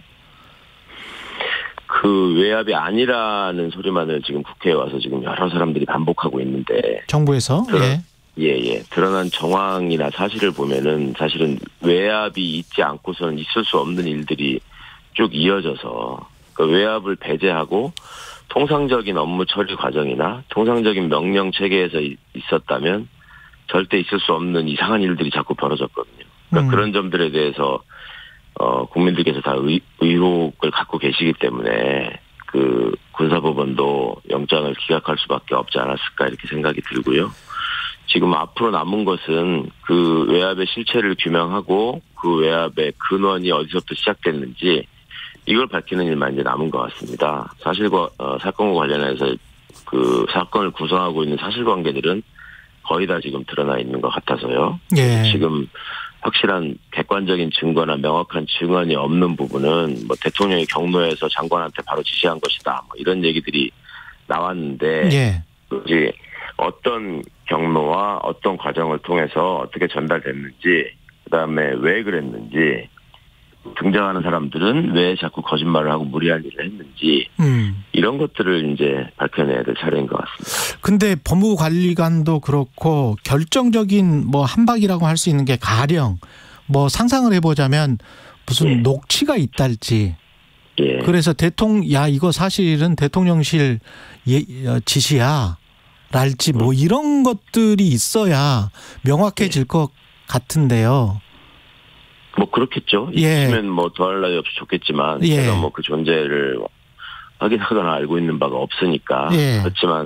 그 외압이 아니라는 소리만을 지금 국회에 와서 지금 여러 사람들이 반복하고 있는데 정부에서 예. 드러난 정황이나 사실을 보면은 사실은 외압이 있지 않고서는 있을 수 없는 일들이 쭉 이어져서 그 외압을 배제하고 통상적인 업무 처리 과정이나 통상적인 명령 체계에서 있었다면 절대 있을 수 없는 이상한 일들이 자꾸 벌어졌거든요. 그러니까 그런 점들에 대해서 국민들께서 다 의혹을 갖고 계시기 때문에 그 군사법원도 영장을 기각할 수밖에 없지 않았을까 이렇게 생각이 들고요. 지금 앞으로 남은 것은 그 외압의 실체를 규명하고 그 외압의 근원이 어디서부터 시작됐는지 이걸 밝히는 일만 이제 남은 것 같습니다. 사건과 관련해서 그 사건을 구성하고 있는 사실관계들은 거의 다 지금 드러나 있는 것 같아서요. 예. 지금 확실한 객관적인 증거나 명확한 증언이 없는 부분은 뭐 대통령이 경로에서 장관한테 바로 지시한 것이다. 뭐 이런 얘기들이 나왔는데 예. 이제 어떤 경로와 어떤 과정을 통해서 어떻게 전달됐는지 그다음에 왜 그랬는지 등장하는 사람들은 왜 자꾸 거짓말을 하고 무리한 일을 했는지 이런 것들을 이제 밝혀내야 될 차례인 것 같습니다. 근데 법무관리관도 그렇고 결정적인 뭐 한박이라고 할 수 있는 게 가령 뭐 상상을 해보자면 무슨 녹취가 있달지 그래서 이거 사실은 대통령실 지시야 랄지 뭐 이런 것들이 있어야 명확해질 것 같은데요. 뭐 그렇겠죠. 있으면 뭐 더할 나위 없이 좋겠지만 제가 뭐 그 존재를 확인하거나 알고 있는 바가 없으니까 그렇지만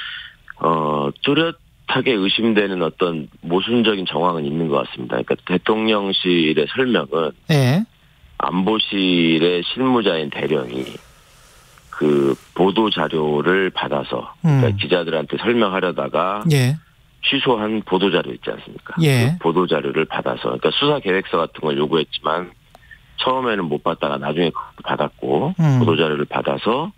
뚜렷하게 의심되는 어떤 모순적인 정황은 있는 것 같습니다. 그러니까 대통령실의 설명은 안보실의 실무자인 대령이 그 보도 자료를 받아서 그러니까 기자들한테 설명하려다가 취소한 보도자료 있지 않습니까? 예. 그 보도자료를 받아서, 그러니까 수사계획서 같은 걸 요구했지만 처음에는 못 받다가 나중에 받았고 보도자료를 받아서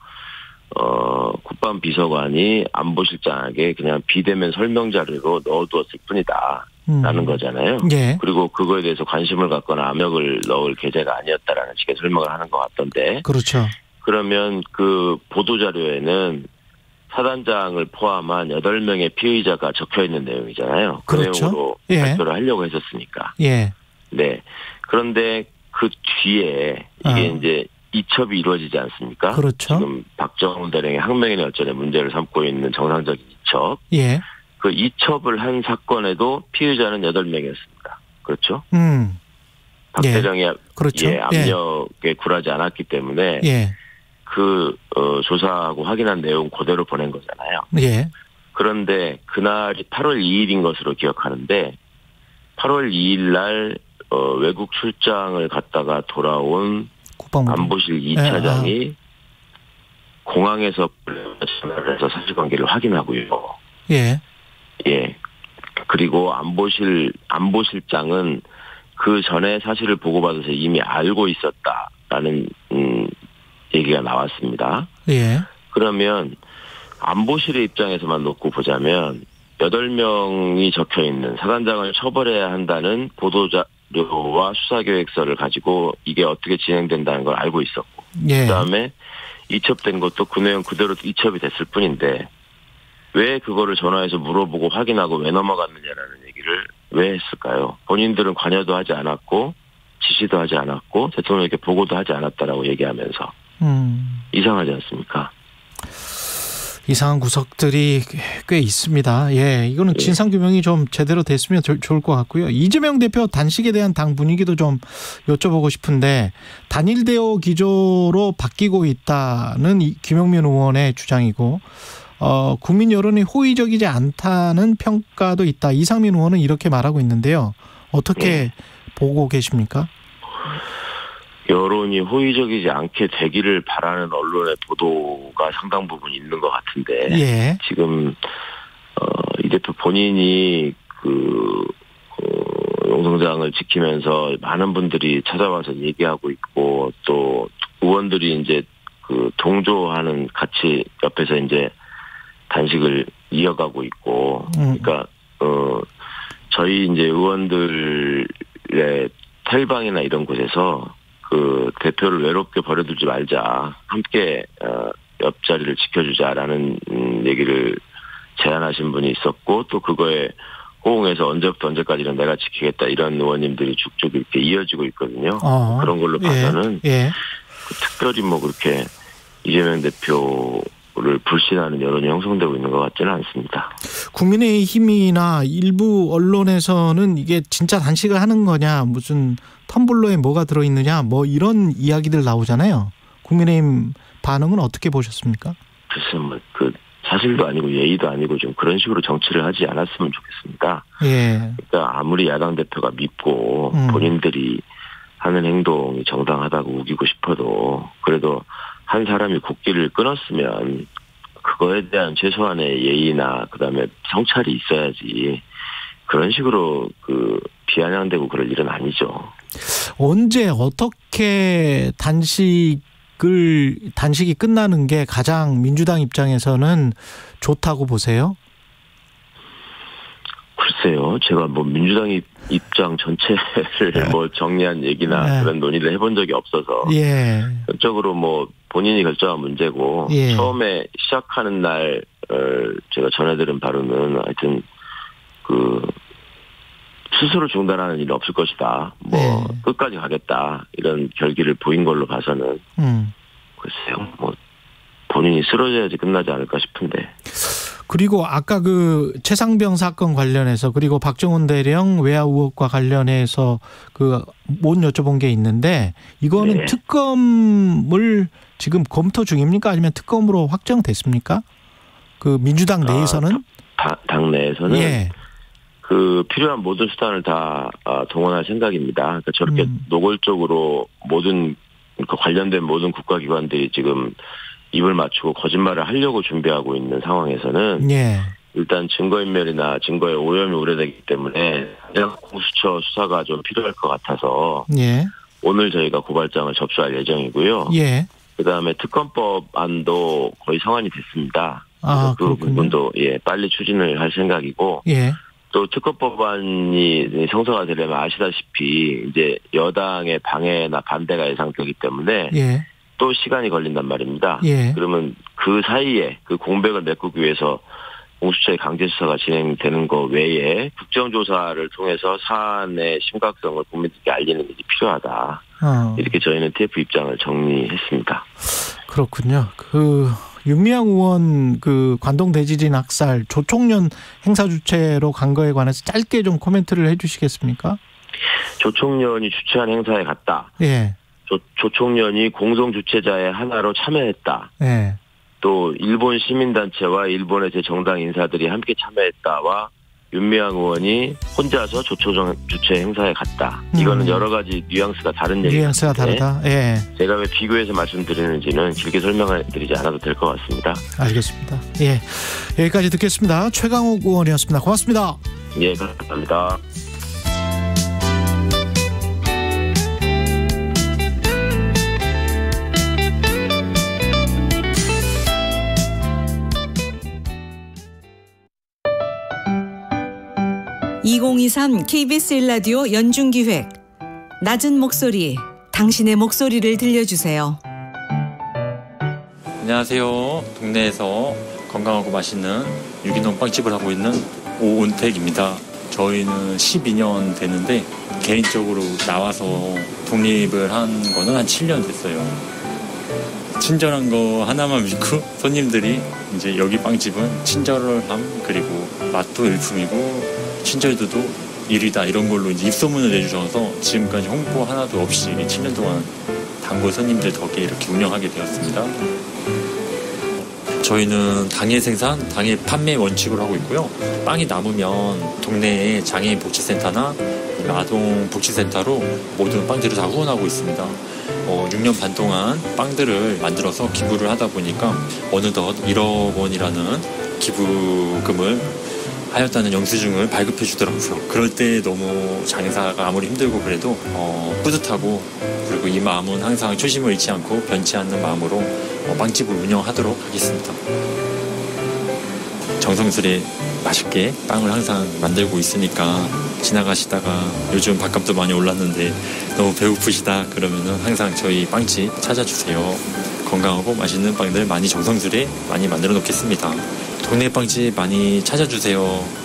국방비서관이 안보실장에게 그냥 비대면 설명자료로 넣어두었을 뿐이다. 라는 거잖아요. 예. 그리고 그거에 대해서 관심을 갖거나 압력을 넣을 계제가 아니었다라는 식의 설명을 하는 것 같던데. 그렇죠. 그러면 그 보도자료에는 사단장을 포함한 8명의 피의자가 적혀있는 내용이잖아요. 그 그렇죠. 내용으로 예. 발표를 하려고 했었으니까. 예. 네. 그런데 그 뒤에 이게 이제 이첩이 이루어지지 않습니까? 그렇죠. 지금 박정훈 대령의 항명인의 열전에 문제를 삼고 있는 정상적인 이첩. 예. 그 이첩을 한 사건에도 피의자는 8명이었습니다. 그렇죠? 박 예. 대령이 그렇죠. 압력에 굴하지 않았기 때문에 예. 조사하고 확인한 내용 그대로 보낸 거잖아요. 예. 그런데 그날이 8월 2일인 것으로 기억하는데 8월 2일 날 외국 출장을 갔다가 돌아온 국방부 안보실 2차장이 공항에서 전화를 해서 사실관계를 확인하고요. 예. 예. 그리고 안보실장은 그 전에 사실을 보고받아서 이미 알고 있었다라는 얘기가 나왔습니다. 예. 그러면 안보실의 입장에서만 놓고 보자면 8명이 적혀있는 사단장을 처벌해야 한다는 보도자료와 수사계획서를 가지고 이게 어떻게 진행된다는 걸 알고 있었고 예. 그다음에 이첩된 것도 그 내용 그대로 이첩이 됐을 뿐인데 왜 그거를 전화해서 물어보고 확인하고 왜 넘어갔느냐라는 얘기를 왜 했을까요? 본인들은 관여도 하지 않았고 지시도 하지 않았고 대통령에게 보고도 하지 않았다라고 얘기하면서 이상하지 않습니까? 이상한 구석들이 꽤 있습니다. 예, 이거는 진상규명이 좀 제대로 됐으면 좋을 것 같고요. 이재명 대표 단식에 대한 당 분위기도 좀 여쭤보고 싶은데 단일 대오 기조로 바뀌고 있다는 김용민 의원의 주장이고 국민 여론이 호의적이지 않다는 평가도 있다. 이상민 의원은 이렇게 말하고 있는데요. 어떻게 보고 계십니까? 여론이 호의적이지 않게 되기를 바라는 언론의 보도가 상당 부분 있는 것 같은데 예. 지금 이 대표 본인이 용성장을 지키면서 많은 분들이 찾아와서 얘기하고 있고 또 의원들이 이제 동조하는 같이 옆에서 이제 단식을 이어가고 있고 그러니까 저희 이제 의원들의 텔방이나 이런 곳에서 대표를 외롭게 버려두지 말자. 함께, 옆자리를 지켜주자라는, 얘기를 제안하신 분이 있었고, 또 그거에 호응해서 언제부터 언제까지는 내가 지키겠다 이런 의원님들이 쭉쭉 이렇게 이어지고 있거든요. 그런 걸로 봐서는, 특별히 그렇게 이재명 대표를 불신하는 여론이 형성되고 있는 것 같지는 않습니다. 국민의힘이나 일부 언론에서는 이게 진짜 단식을 하는 거냐, 무슨 텀블러에 뭐가 들어있느냐, 이런 이야기들 나오잖아요. 국민의힘 반응은 어떻게 보셨습니까? 글쎄, 사실도 아니고 예의도 아니고 좀 그런 식으로 정치를 하지 않았으면 좋겠습니다. 예. 그러니까 아무리 야당 대표가 밉고 본인들이 하는 행동이 정당하다고 우기고 싶어도 그래도 한 사람이 국기를 끊었으면 그거에 대한 최소한의 예의나 그다음에 성찰이 있어야지 그런 식으로 비아냥대고 그럴 일은 아니죠. 언제 어떻게 단식이 끝나는 게 가장 민주당 입장에서는 좋다고 보세요? 글쎄요. 제가 민주당 입장 전체를 정리한 얘기나 그런 논의를 해본 적이 없어서 전적으로 본인이 결정한 문제고 처음에 시작하는 날 제가 전해드린 바로는 하여튼 스스로 중단하는 일은 없을 것이다. 끝까지 가겠다. 이런 결기를 보인 걸로 봐서는 글쎄요. 본인이 쓰러져야지 끝나지 않을까 싶은데. 그리고 아까 최상병 사건 관련해서 그리고 박정훈 대령 외화 의혹과 관련해서 못 여쭤본 게 있는데 이거는 특검을 지금 검토 중입니까? 아니면 특검으로 확정됐습니까? 민주당 내에서는? 당 내에서는 필요한 모든 수단을 다 동원할 생각입니다. 그러니까 저렇게 노골적으로 모든 관련된 모든 국가기관들이 지금 입을 맞추고 거짓말을 하려고 준비하고 있는 상황에서는 일단 증거인멸이나 증거의 오염이 우려되기 때문에 공수처 수사가 좀 필요할 것 같아서 예. 오늘 저희가 고발장을 접수할 예정이고요. 예. 그다음에 특검법안도 거의 성안이 됐습니다. 아, 그 그렇군요. 부분도 빨리 추진을 할 생각이고 예. 또 특검법안이 성사가 되려면 아시다시피 이제 여당의 방해나 반대가 예상되기 때문에 예. 또 시간이 걸린단 말입니다. 예. 그러면 그 사이에 그 공백을 메꾸기 위해서 공수처의 강제 수사가 진행되는 거 외에 국정조사를 통해서 사안의 심각성을 국민들께 알리는 일이 필요하다. 이렇게 저희는 TF 입장을 정리했습니다. 그렇군요. 윤미향 의원 관동 대지진 학살 조총련 행사 주최로 간 거에 관해서 짧게 좀 코멘트를 해주시겠습니까? 조총련이 주최한 행사에 갔다. 예. 조총련이 공동 주최자의 하나로 참여했다. 예. 또 일본 시민단체와 일본의 제 정당 인사들이 함께 참여했다와 윤미향 의원이 혼자서 조총 주최 행사에 갔다. 이거는 여러 가지 뉘앙스가 다른 얘기입니다. 뉘앙스가 다르다. 예. 제가 왜 비교해서 말씀드리는지는 길게 설명드리지 않아도 될 것 같습니다. 알겠습니다. 예. 여기까지 듣겠습니다. 최강욱 의원이었습니다. 고맙습니다. 예, 감사합니다. (2023) KBS 1라디오 연중기획 낮은 목소리 당신의 목소리를 들려주세요. 안녕하세요. 동네에서 건강하고 맛있는 유기농 빵집을 하고 있는 오은택입니다. 저희는 12년 되는데 개인적으로 나와서 독립을 한 거는 한 7년 됐어요. 친절한 거 하나만 믿고 손님들이 이제 여기 빵집은 친절함 그리고 맛도 일품이고 친절도도 1위다 이런 걸로 이제 입소문을 내주셔서 지금까지 홍보 하나도 없이 7년 동안 단골 손님들 덕에 이렇게 운영하게 되었습니다. 저희는 당일 생산, 당일 판매 원칙으로 하고 있고요. 빵이 남으면 동네에 장애인 복지센터나 아동 복지센터로 모든 빵들을 다 후원하고 있습니다. 6년 반 동안 빵들을 만들어서 기부를 하다 보니까 어느덧 1억 원이라는 기부금을 하였다는 영수증을 발급해 주더라고요. 그럴 때 너무 장사가 아무리 힘들고 그래도 뿌듯하고 그리고 이 마음은 항상 초심을 잃지 않고 변치 않는 마음으로 빵집을 운영하도록 하겠습니다. 정성스레 맛있게 빵을 항상 만들고 있으니까 지나가시다가 요즘 밥값도 많이 올랐는데 너무 배고프시다 그러면은 항상 저희 빵집 찾아주세요. 건강하고 맛있는 빵들 많이 정성스레 많이 만들어 놓겠습니다. 동네 빵집 많이 찾아주세요.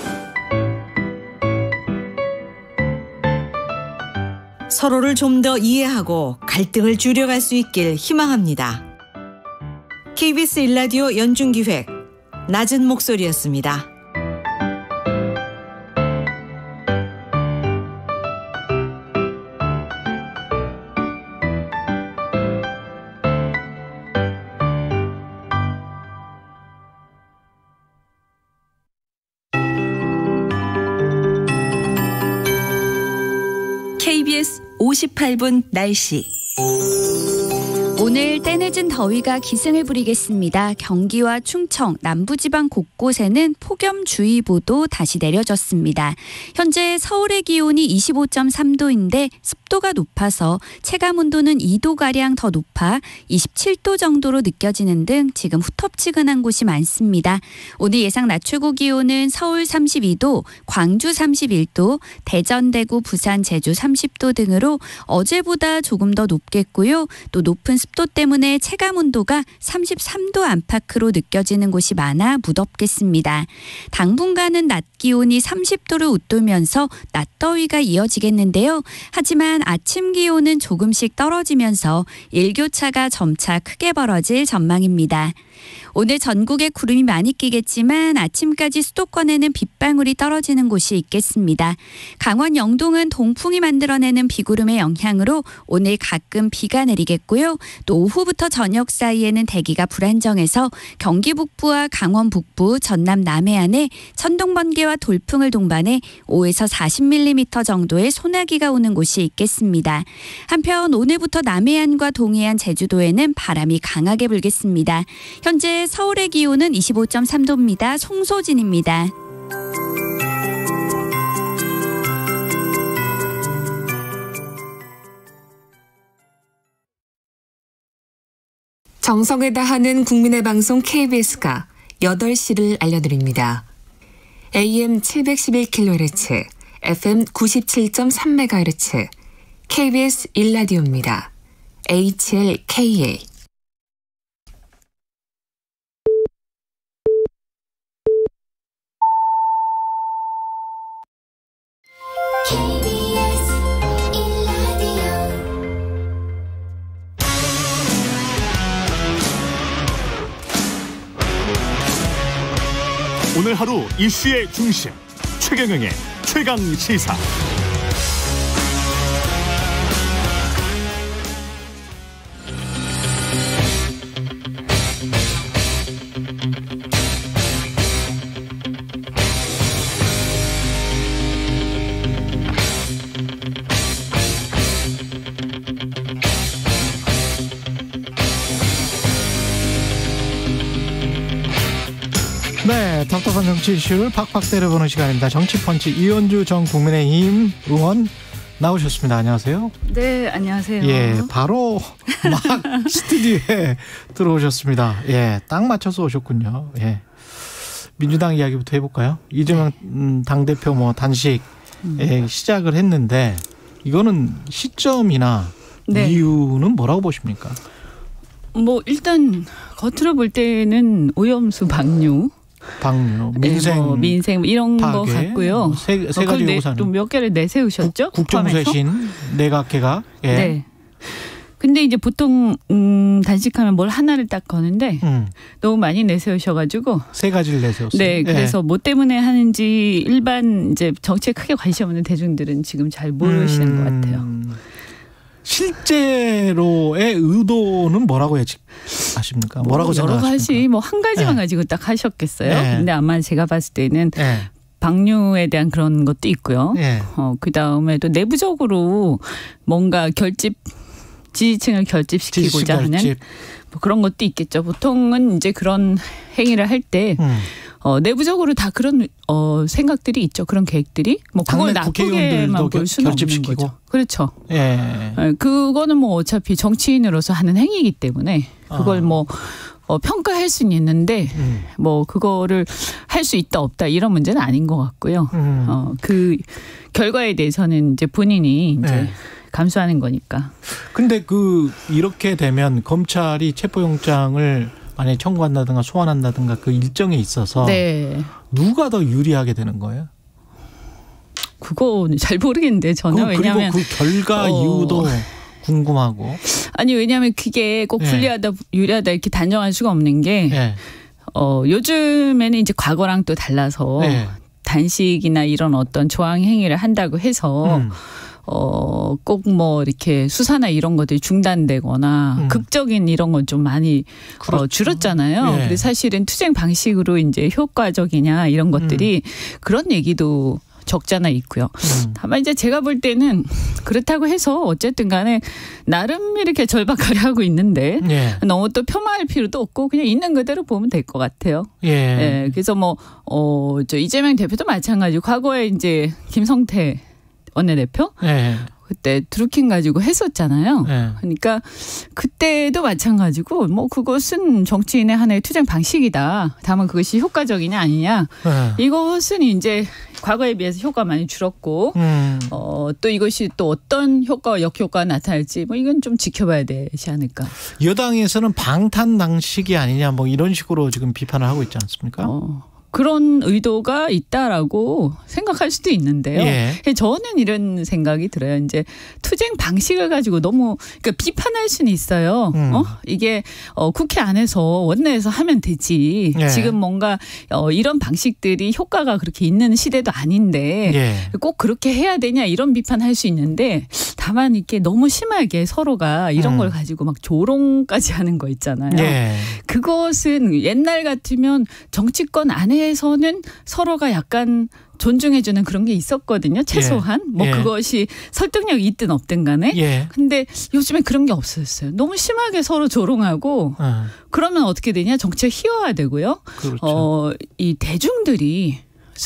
서로를 좀 더 이해하고 갈등을 줄여갈 수 있길 희망합니다. KBS 1라디오 연중기획 낮은 목소리였습니다. KBS 58분 날씨. 오늘 때늦은 더위가 기승을 부리겠습니다. 경기와 충청, 남부지방 곳곳에는 폭염주의보도 다시 내려졌습니다. 현재 서울의 기온이 25.3도인데 습도가 높아서 체감온도는 2도가량 더 높아 27도 정도로 느껴지는 등 지금 후텁지근한 곳이 많습니다. 오늘 예상 낮 최고 기온은 서울 32도, 광주 31도, 대전, 대구, 부산, 제주 30도 등으로 어제보다 조금 더 높겠고요. 또 높은 습도 때문에 체감온도가 33도 안팎으로 느껴지는 곳이 많아 무덥겠습니다. 당분간은 낮 기온이 30도를 웃돌면서 낮더위가 이어지겠는데요. 하지만 아침 기온은 조금씩 떨어지면서 일교차가 점차 크게 벌어질 전망입니다. 오늘 전국에 구름이 많이 끼겠지만 아침까지 수도권에는 빗방울이 떨어지는 곳이 있겠습니다. 강원 영동은 동풍이 만들어내는 비구름의 영향으로 오늘 가끔 비가 내리겠고요. 또 또 오후부터 저녁 사이에는 대기가 불안정해서 경기 북부와 강원 북부, 전남 남해안에 천둥 번개와 돌풍을 동반해 5에서 40mm 정도의 소나기가 오는 곳이 있겠습니다. 한편 오늘부터 남해안과 동해안, 제주도에는 바람이 강하게 불겠습니다. 현재 서울의 기온은 25.3도입니다. 송소진입니다. 정성을 다하는 국민의 방송 KBS가 8시를 알려드립니다. AM 711kHz, FM 97.3MHz, KBS 1라디오입니다. HLKA. 오늘 하루 이슈의 중심 최경영의 최강시사. 네, 답답한 정치 이슈를 팍팍 때려보는 시간입니다. 정치펀치 이현주 전 국민의힘 의원 나오셨습니다. 안녕하세요. 네, 안녕하세요. 예, 바로 막 스튜디오에 들어오셨습니다. 예, 딱 맞춰서 오셨군요. 예, 민주당 이야기부터 해볼까요? 이재명 당대표 뭐 단식 시작을 했는데 이거는 시점이나 네. 이유는 뭐라고 보십니까? 뭐 일단 겉으로 볼 때는 오염수 방류, 민생, 민생 이런 파괴, 거 같고요. 세 가지 요구사는 또 몇 개를 내세우셨죠? 국정쇄신 내각회가. 예. 네. 근데 이제 보통 단식하면 뭘 하나를 딱 거는데 너무 많이 내세우셔가지고 세 가지를 내세웠어요. 네, 그래서 뭐 때문에 하는지 일반 이제 정치에 크게 관심 없는 대중들은 지금 잘 모르시는 것 같아요. 실제로의 의도는 뭐라고 예측하십니까? 뭐라고 생각하십니까? 여러 가지 뭐 한 가지만 가지고 딱 하셨겠어요. 근데 아마 제가 봤을 때는 방류에 대한 그런 것도 있고요. 그 다음에도 내부적으로 뭔가 지지층을 결집시키고자 하는 뭐 그런 것도 있겠죠. 보통은 이제 그런 행위를 할 때 내부적으로 다 그런 생각들이 있죠. 그런 계획들이 뭐 그걸 나쁘게만 볼 수는 없는 거죠. 그렇죠. 그거는 뭐 어차피 정치인으로서 하는 행위이기 때문에 그걸 뭐 평가할 수는 있는데 뭐 그거를 할 수 있다 없다 이런 문제는 아닌 것 같고요. 그 결과에 대해서는 이제 본인이 이제 감수하는 거니까. 근데 이렇게 되면 검찰이 체포영장을 만약에 청구한다든가 소환한다든가 그 일정에 있어서 누가 더 유리하게 되는 거예요? 그거 잘 모르겠는데 저는 왜냐하면 그리고 그 결과 이유도 궁금하고. 아니 왜냐하면 그게 꼭 불리하다 유리하다 이렇게 단정할 수가 없는 게 요즘에는 이제 과거랑 또 달라서 단식이나 이런 어떤 저항 행위를 한다고 해서 꼭 뭐 이렇게 수사나 이런 것들이 중단되거나 극적인 이런 건 좀 많이 줄었잖아요. 근데 사실은 투쟁 방식으로 이제 효과적이냐 이런 것들이 그런 얘기도 적잖아 있고요. 다만 이제 제가 볼 때는 그렇다고 해서 어쨌든 간에 나름 이렇게 절박하게 하고 있는데 너무 또 폄하할 필요도 없고 그냥 있는 그대로 보면 될 것 같아요. 그래서 뭐 저 이재명 대표도 마찬가지고 과거에 이제 김성태 원내대표 그때 드루킹 가지고 했었잖아요. 그러니까 그때도 마찬가지고 뭐 그것은 정치인의 하나의 투쟁 방식이다. 다만 그것이 효과적이냐 아니냐. 이것은 이제 과거에 비해서 효과가 많이 줄었고 또 이것이 또 어떤 효과와 역효과가 나타날지 뭐 이건 좀 지켜봐야 되지 않을까. 여당에서는 방탄 당식이 아니냐 뭐 이런 식으로 지금 비판을 하고 있지 않습니까? 그런 의도가 있다라고 생각할 수도 있는데요. 예. 저는 이런 생각이 들어요. 이제 투쟁 방식을 가지고 너무 그러니까 비판할 수는 있어요. 이게 국회 안에서 원내에서 하면 되지. 예. 지금 뭔가 이런 방식들이 효과가 그렇게 있는 시대도 아닌데 예. 꼭 그렇게 해야 되냐 이런 비판할 수 있는데 다만 이렇게 너무 심하게 서로가 이런 걸 가지고 막 조롱까지 하는 거 있잖아요. 예. 그것은 옛날 같으면 정치권 안에서는 서로가 약간 존중해주는 그런 게 있었거든요. 최소한. 예. 뭐 예. 그것이 설득력이 있든 없든 간에. 예. 근데 요즘에 그런 게 없어졌어요. 너무 심하게 서로 조롱하고 그러면 어떻게 되냐. 정치가 희화화되고요. 그렇죠. 이 대중들이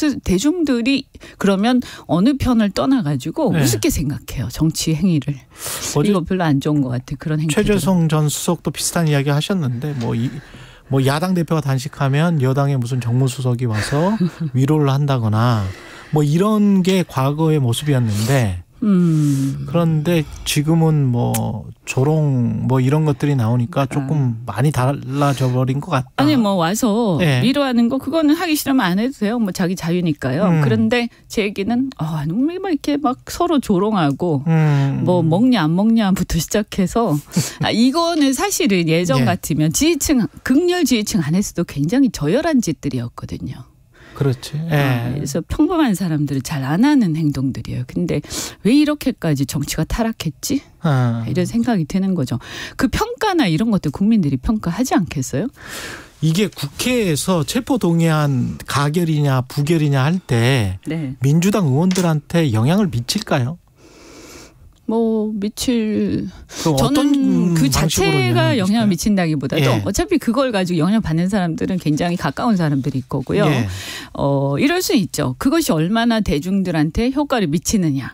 그러면 어느 편을 떠나가지고 네. 우습게 생각해요. 정치 행위를. 이거 별로 안 좋은 것 같아요. 그런 행위. 최재성 전 수석도 비슷한 이야기 하셨는데 뭐 야당 대표가 단식하면 여당의 무슨 정무수석이 와서 위로를 한다거나 뭐 이런 게 과거의 모습이었는데 그런데 지금은 뭐 조롱 뭐 이런 것들이 나오니까 조금 많이 달라져 버린 것 같다. 아니 뭐 와서 네. 위로하는 거 그거는 하기 싫으면 안 해도 돼요. 뭐 자기 자유니까요. 그런데 제 얘기는 막 이렇게 막 서로 조롱하고 뭐 먹냐 안 먹냐부터 시작해서 이거는 사실은 예전 예. 같으면 극렬 지지층 안에서도 굉장히 저열한 짓들이었거든요. 그렇지. 예. 그래서 평범한 사람들은 잘 안 하는 행동들이에요. 근데 왜 이렇게까지 정치가 타락했지? 이런 생각이 드는 거죠. 그 평가나 이런 것들 국민들이 평가하지 않겠어요? 이게 국회에서 체포동의안 가결이냐 부결이냐 할 때 네. 민주당 의원들한테 영향을 미칠까요? 뭐 미칠 어떤 저는 그 방식으로 자체가 영향을 미친다기보다도 예. 어차피 그걸 가지고 영향 받는 사람들은 굉장히 가까운 사람들일 거고요. 예. 이럴 수 있죠. 그것이 얼마나 대중들한테 효과를 미치느냐.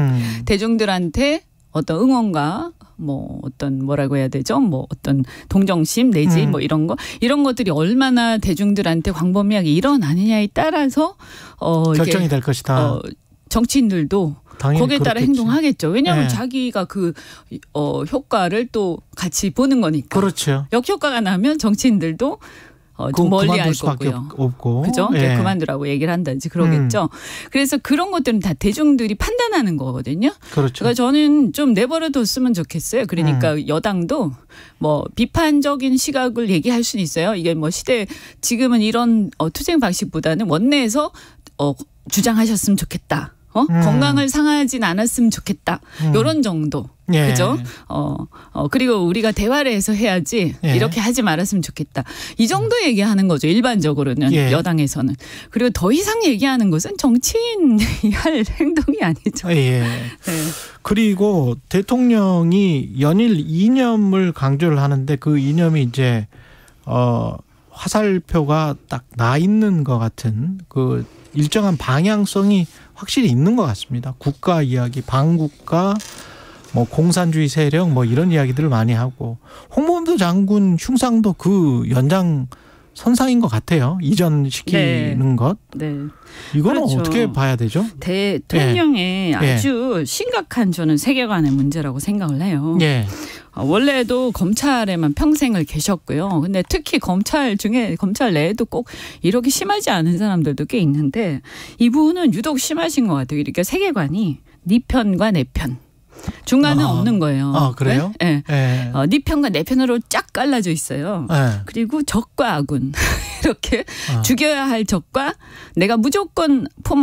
대중들한테 어떤 응원과 뭐 어떤 뭐라고 해야 되죠? 뭐 어떤 동정심 내지 뭐 이런 것들이 얼마나 대중들한테 광범위하게 일어나느냐에 따라서 결정이 될 것이다. 정치인들도 거기에 따라 그렇겠지. 행동하겠죠. 왜냐하면 네. 자기가 그 효과를 또 같이 보는 거니까. 그렇죠. 역효과가 나면 정치인들도 좀 멀리 할 거고요. 없고. 그죠? 예. 그만두라고 얘기를 한다든지 그러겠죠. 그래서 그런 것들은 다 대중들이 판단하는 거거든요. 그렇죠. 그러니까 저는 좀 내버려뒀으면 좋겠어요. 그러니까 여당도 뭐 비판적인 시각을 얘기할 수는 있어요. 이게 뭐 지금은 이런 투쟁 방식보다는 원내에서 주장하셨으면 좋겠다. 건강을 상하진 않았으면 좋겠다. 이런 정도. 예. 그죠? 그리고 우리가 대화를 해서 해야지 예. 이렇게 하지 말았으면 좋겠다. 이 정도 얘기하는 거죠. 일반적으로는 예. 여당에서는. 그리고 더 이상 얘기하는 것은 정치인이 할 행동이 아니죠. 예. 네. 그리고 대통령이 연일 이념을 강조를 하는데 그 이념이 이제 화살표가 딱 나 있는 것 같은 그 일정한 방향성이 확실히 있는 것 같습니다. 국가 이야기, 반국가, 뭐 공산주의 세력 뭐 이런 이야기들을 많이 하고 홍범도 장군 흉상도 그 연장 선상인 것 같아요. 이전시키는 네. 것. 네. 이거는 그렇죠. 어떻게 봐야 되죠? 대통령의 예. 아주 심각한 저는 세계관의 문제라고 생각을 해요. 예. 원래도 검찰에만 평생을 계셨고요. 근데 특히 검찰 내에도 꼭 이렇게 심하지 않은 사람들도 꽤 있는데 이분은 유독 심하신 것 같아요. 그러니까 세계관이 네 편과 내 편. 중간은 없는 거예요. 그래요? 네. 네. 네 편과 내 편으로 쫙 갈라져 있어요. 네. 그리고 적과 아군 이렇게 죽여야 할 적과 내가 무조건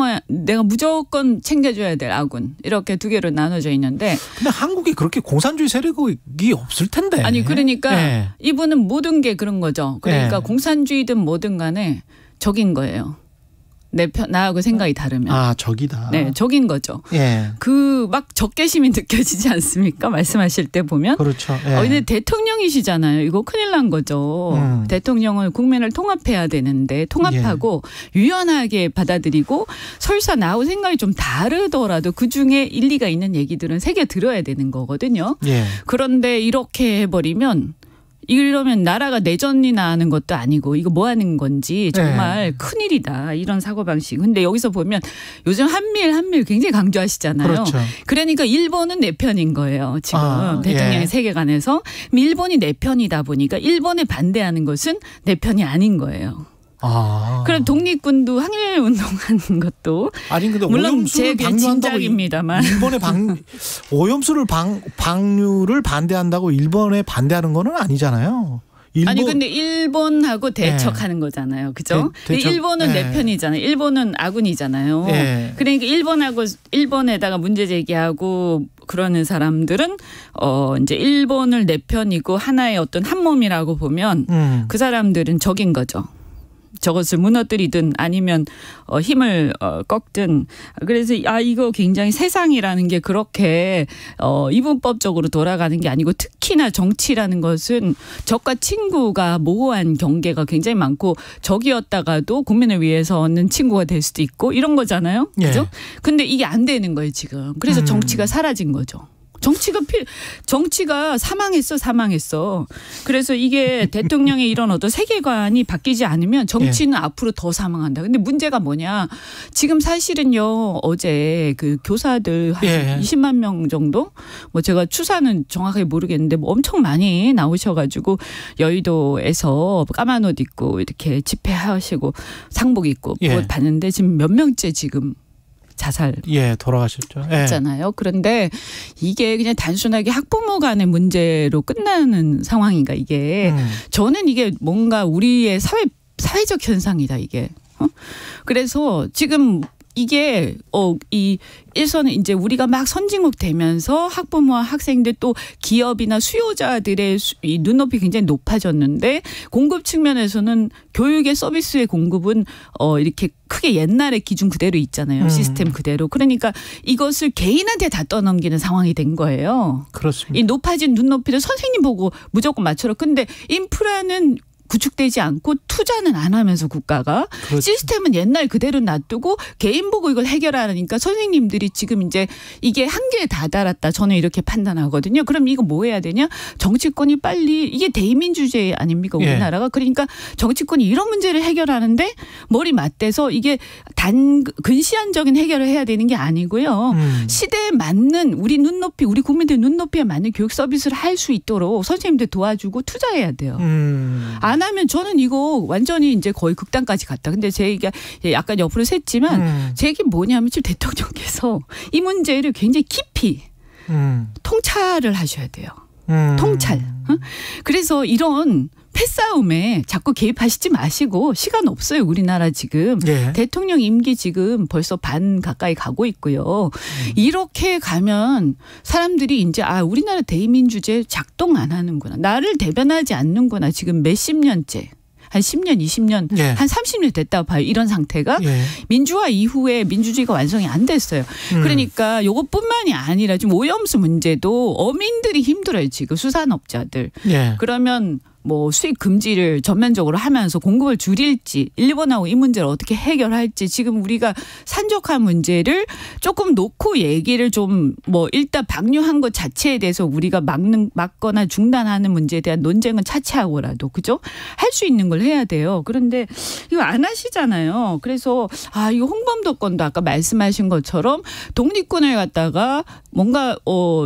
챙겨줘야 될 아군 이렇게 두 개로 나눠져 있는데. 근데 한국에 그렇게 공산주의 세력이 없을 텐데. 아니 그러니까 네. 이분은 모든 게 그런 거죠. 그러니까 네. 공산주의든 뭐든 간에 적인 거예요. 나하고 생각이 다르면. 적이다. 네, 적인 거죠. 예. 막 적개심이 느껴지지 않습니까? 말씀하실 때 보면. 그렇죠. 예. 근데 대통령이시잖아요. 이거 큰일 난 거죠. 대통령은 국민을 통합해야 되는데 통합하고 유연하게 받아들이고 설사 나하고 생각이 좀 다르더라도 그중에 일리가 있는 얘기들은 새겨 들어야 되는 거거든요. 예. 그런데 이렇게 해버리면 이러면 나라가 내전이 나는 것도 아니고 이거 뭐 하는 건지 정말 큰일이다. 이런 사고방식. 근데 여기서 보면 요즘 한밀 굉장히 강조하시잖아요. 그렇죠. 그러니까 일본은 내 편인 거예요. 지금 대통령의 예. 세계관에서. 일본이 내 편이다 보니까 일본에 반대하는 것은 내 편이 아닌 거예요. 그럼 독립군도 항일 운동하는 것도 아니 근데 물론 제 짐작입니다만 일본의 오염수를 방류를 반대한다고 일본에 반대하는 거는 아니잖아요. 아니 근데 일본하고 대척하는 거잖아요. 그죠? 일본은 내 편이잖아요. 일본은 아군이잖아요. 그러니까 일본에다가 문제 제기하고 그러는 사람들은 이제 일본을 내 편이고 하나의 어떤 한 몸이라고 보면 그 사람들은 적인 거죠. 저것을 무너뜨리든 아니면 힘을 꺾든. 그래서 이거 굉장히 세상이라는 게 그렇게 이분법적으로 돌아가는 게 아니고 특히나 정치라는 것은 적과 친구가 모호한 경계가 굉장히 많고 적이었다가도 국민을 위해서는 친구가 될 수도 있고 이런 거잖아요. 그죠? 근데 이게 안 되는 거예요 지금. 그래서 정치가 사라진 거죠. 정치가 사망했어. 그래서 이게 대통령의 이런 어떤 세계관이 바뀌지 않으면 정치는 앞으로 더 사망한다. 근데 문제가 뭐냐. 지금 사실은요, 어제 그 교사들 한 20만 명 정도? 뭐 제가 추사는 정확하게 모르겠는데 뭐 엄청 많이 나오셔가지고 여의도에서 까만 옷 입고 이렇게 집회하시고 상복 입고 그거 봤는데 지금 몇 명째 지금 자살 돌아가셨죠. 했잖아요. 그런데 이게 그냥 단순하게 학부모 간의 문제로 끝나는 상황인가 이게. 저는 이게 뭔가 우리의 사회적 현상이다 이게. 그래서 지금 이게 이 일선은 이제 우리가 막 선진국 되면서 학부모와 학생들 또 기업이나 수요자들의 이 눈높이 굉장히 높아졌는데 공급 측면에서는 교육의 서비스의 공급은 이렇게 크게 옛날의 기준 그대로 있잖아요. 시스템 그대로. 그러니까 이것을 개인한테 다 떠넘기는 상황이 된 거예요. 그렇습니다. 이 높아진 눈높이를 선생님 보고 무조건 맞춰라. 근데 인프라는 구축되지 않고 투자는 안 하면서 국가가 시스템은 옛날 그대로 놔두고 개인 보고 이걸 해결하니까 선생님들이 지금 이제 이게 한계에 다다랐다. 저는 이렇게 판단하거든요. 그럼 이거 뭐 해야 되냐? 정치권이 빨리 이게 대의민주주의 아닙니까? 우리나라가. 그러니까 정치권이 이런 문제를 해결하는데 머리 맞대서 이게 근시안적인 해결을 해야 되는 게 아니고요. 시대에 맞는 우리 국민들 눈높이에 맞는 교육 서비스를 할 수 있도록 선생님들 도와주고 투자해야 돼요. 안 하면 저는 이거 완전히 이제 거의 극단까지 갔다. 근데 제 얘기가 약간 옆으로 샜지만 제 얘기 뭐냐면 지금 대통령께서 이 문제를 굉장히 깊이 통찰을 하셔야 돼요. 통찰. 그래서 이런 패싸움에 자꾸 개입하시지 마시고 시간 없어요. 우리나라 지금. 대통령 임기 지금 벌써 반 가까이 가고 있고요. 이렇게 가면 사람들이 이제 우리나라 대의민주주의 작동 안 하는구나. 나를 대변하지 않는구나. 지금 몇십 년째. 한 10년, 20년, 한 30년 됐다 봐요. 이런 상태가. 민주화 이후에 민주주의가 완성이 안 됐어요. 그러니까 이것뿐만이 아니라 지금 오염수 문제도 어민들이 힘들어요. 지금 수산업자들. 그러면 뭐 수입 금지를 전면적으로 하면서 공급을 줄일지 일본하고 이 문제를 어떻게 해결할지 지금 우리가 산적한 문제를 조금 놓고 얘기를 좀 뭐 일단 방류한 것 자체에 대해서 우리가 막거나 중단하는 문제에 대한 논쟁은 차치하고라도 그죠? 할 수 있는 걸 해야 돼요. 그런데 이거 안 하시잖아요. 그래서 이거 홍범도 건도 아까 말씀하신 것처럼 독립군을 갖다가 뭔가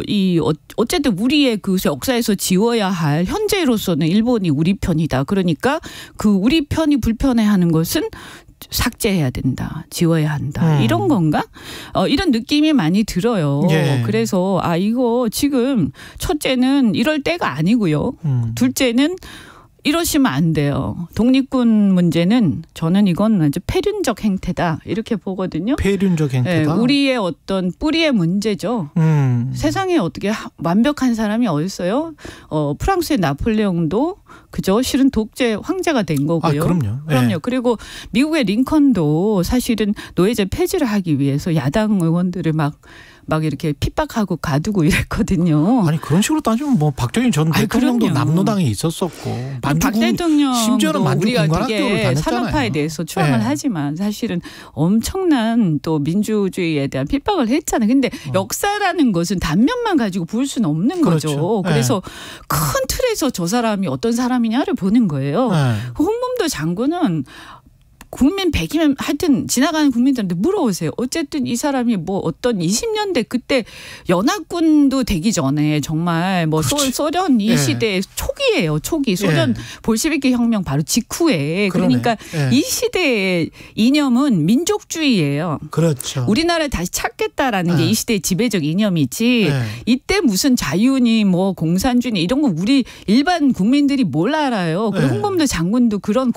어쨌든 우리의 그 역사에서 지워야 할 현재로서는 일본이 우리 편이다. 그러니까 그 우리 편이 불편해하는 것은 삭제해야 된다. 지워야 한다. 이런 건가? 이런 느낌이 많이 들어요. 그래서 이거 지금 첫째는 이럴 때가 아니고요. 둘째는 이러시면 안 돼요. 독립군 문제는 저는 이건 아주 폐륜적 행태다 이렇게 보거든요. 폐륜적 행태다. 우리의 어떤 뿌리의 문제죠. 세상에 어떻게 완벽한 사람이 어디 있어요? 프랑스의 나폴레옹도 그죠? 실은 독재 황제가 된 거고요. 그럼요. 그리고 미국의 링컨도 사실은 노예제 폐지를 하기 위해서 야당 의원들을 막 이렇게 핍박하고 가두고 이랬거든요. 아니 그런 식으로 따지면 뭐 박정희 전 대통령도 남노당에 있었었고 박 대통령도 심지어는 우리가 만주군관학교를 되게 산업화에 대해서 추앙을 하지만 사실은 엄청난 또 민주주의에 대한 핍박을 했잖아요. 근데 역사라는 것은 단면만 가지고 볼 수는 없는 거죠. 그래서 큰 틀에서 저 사람이 어떤 사람이냐를 보는 거예요. 홍범도 장군은 국민 100이면 하여튼 지나가는 국민들한테 물어보세요. 어쨌든 이 사람이 뭐 어떤 20년대 그때 연합군도 되기 전에 정말 뭐 소련 이 시대 초기예요. 초기 소련 볼셰비키 혁명 바로 직후에 그러니까 이 시대의 이념은 민족주의예요. 그렇죠. 우리나라를 다시 찾겠다라는 게 이 시대의 지배적 이념이지 이때 무슨 자유니 뭐 공산주의니 이런 거 우리 일반 국민들이 뭘 알아요. 그리고 홍범도 장군도 그런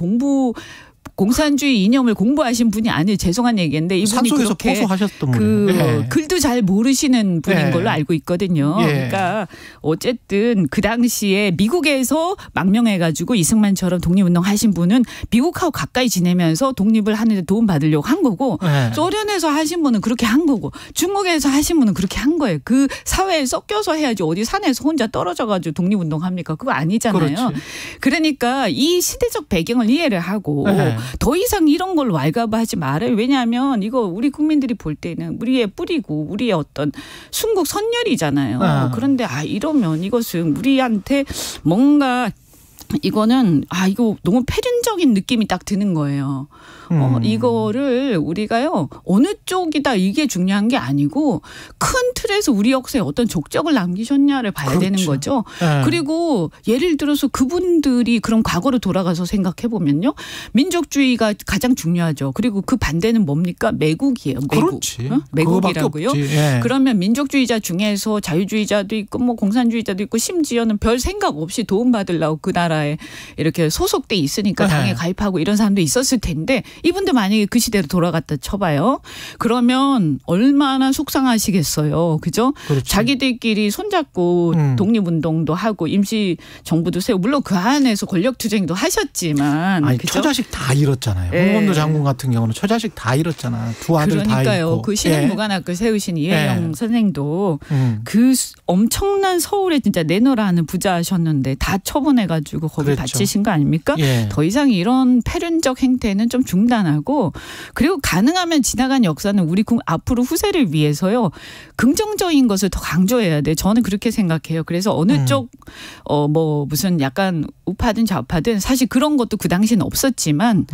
공산주의 이념을 공부하신 분이 아니에요. 죄송한 얘기인데 이분이 산속에서 그렇게 포소하셨던 분이에요. 글도 잘 모르시는 분인 걸로 알고 있거든요. 그러니까 어쨌든 그 당시에 미국에서 망명해가지고 이승만처럼 독립운동 하신 분은 미국하고 가까이 지내면서 독립을 하는 데 도움받으려고 한 거고 소련에서 하신 분은 그렇게 한 거고 중국에서 하신 분은 그렇게 한 거예요. 그 사회에 섞여서 해야지 어디 산에서 혼자 떨어져가지고 독립운동 합니까? 그거 아니잖아요. 그렇지. 그러니까 이 시대적 배경을 이해를 하고 더 이상 이런 걸 왈가부하지 말아요. 왜냐하면 이거 우리 국민들이 볼 때는 우리의 뿌리고 우리의 어떤 순국 선열이잖아요. 그런데 이러면 이것은 우리한테 뭔가 이거는 이거 너무 패륜적인 느낌이 딱 드는 거예요. 이거를 우리가요 어느 쪽이다 이게 중요한 게 아니고 큰 틀에서 우리 역사에 어떤 족적을 남기셨냐를 봐야 되는 거죠. 그리고 예를 들어서 그분들이 그런 과거로 돌아가서 생각해 보면요 민족주의가 가장 중요하죠. 그리고 그 반대는 뭡니까? 매국이에요. 매국. 매국이라고요. 그러면 민족주의자 중에서 자유주의자도 있고 뭐 공산주의자도 있고 심지어는 별 생각 없이 도움받으려고 그 나라에 이렇게 소속돼 있으니까 당에 가입하고 이런 사람도 있었을 텐데 이분들 만약에 그 시대로 돌아갔다 쳐봐요. 그러면 얼마나 속상하시겠어요. 그죠? 그렇지. 자기들끼리 손잡고 독립운동도 하고 임시정부도 세우고 물론 그 안에서 권력투쟁도 하셨지만. 그죠? 처자식 다 잃었잖아요. 홍범도 장군 같은 경우는 처자식 다 잃었잖아. 두 아들 다 잃고. 그러니까요. 그 신흥무관학교 세우신 이혜영 선생도 그 엄청난 서울에 진짜 내노라 하는 부자셨는데 다 처분해가지고 거기 바치신 거 아닙니까? 더 이상 이런 패륜적 행태는 좀 중단하고 그리고 가능하면 지나간 역사는 우리 앞으로 후세를 위해서요. 긍정적인 것을 더 강조해야 돼. 저는 그렇게 생각해요. 그래서 어느 쪽 뭐 무슨 약간 우파든 좌파든 사실 그런 것도 그 당시는 없었지만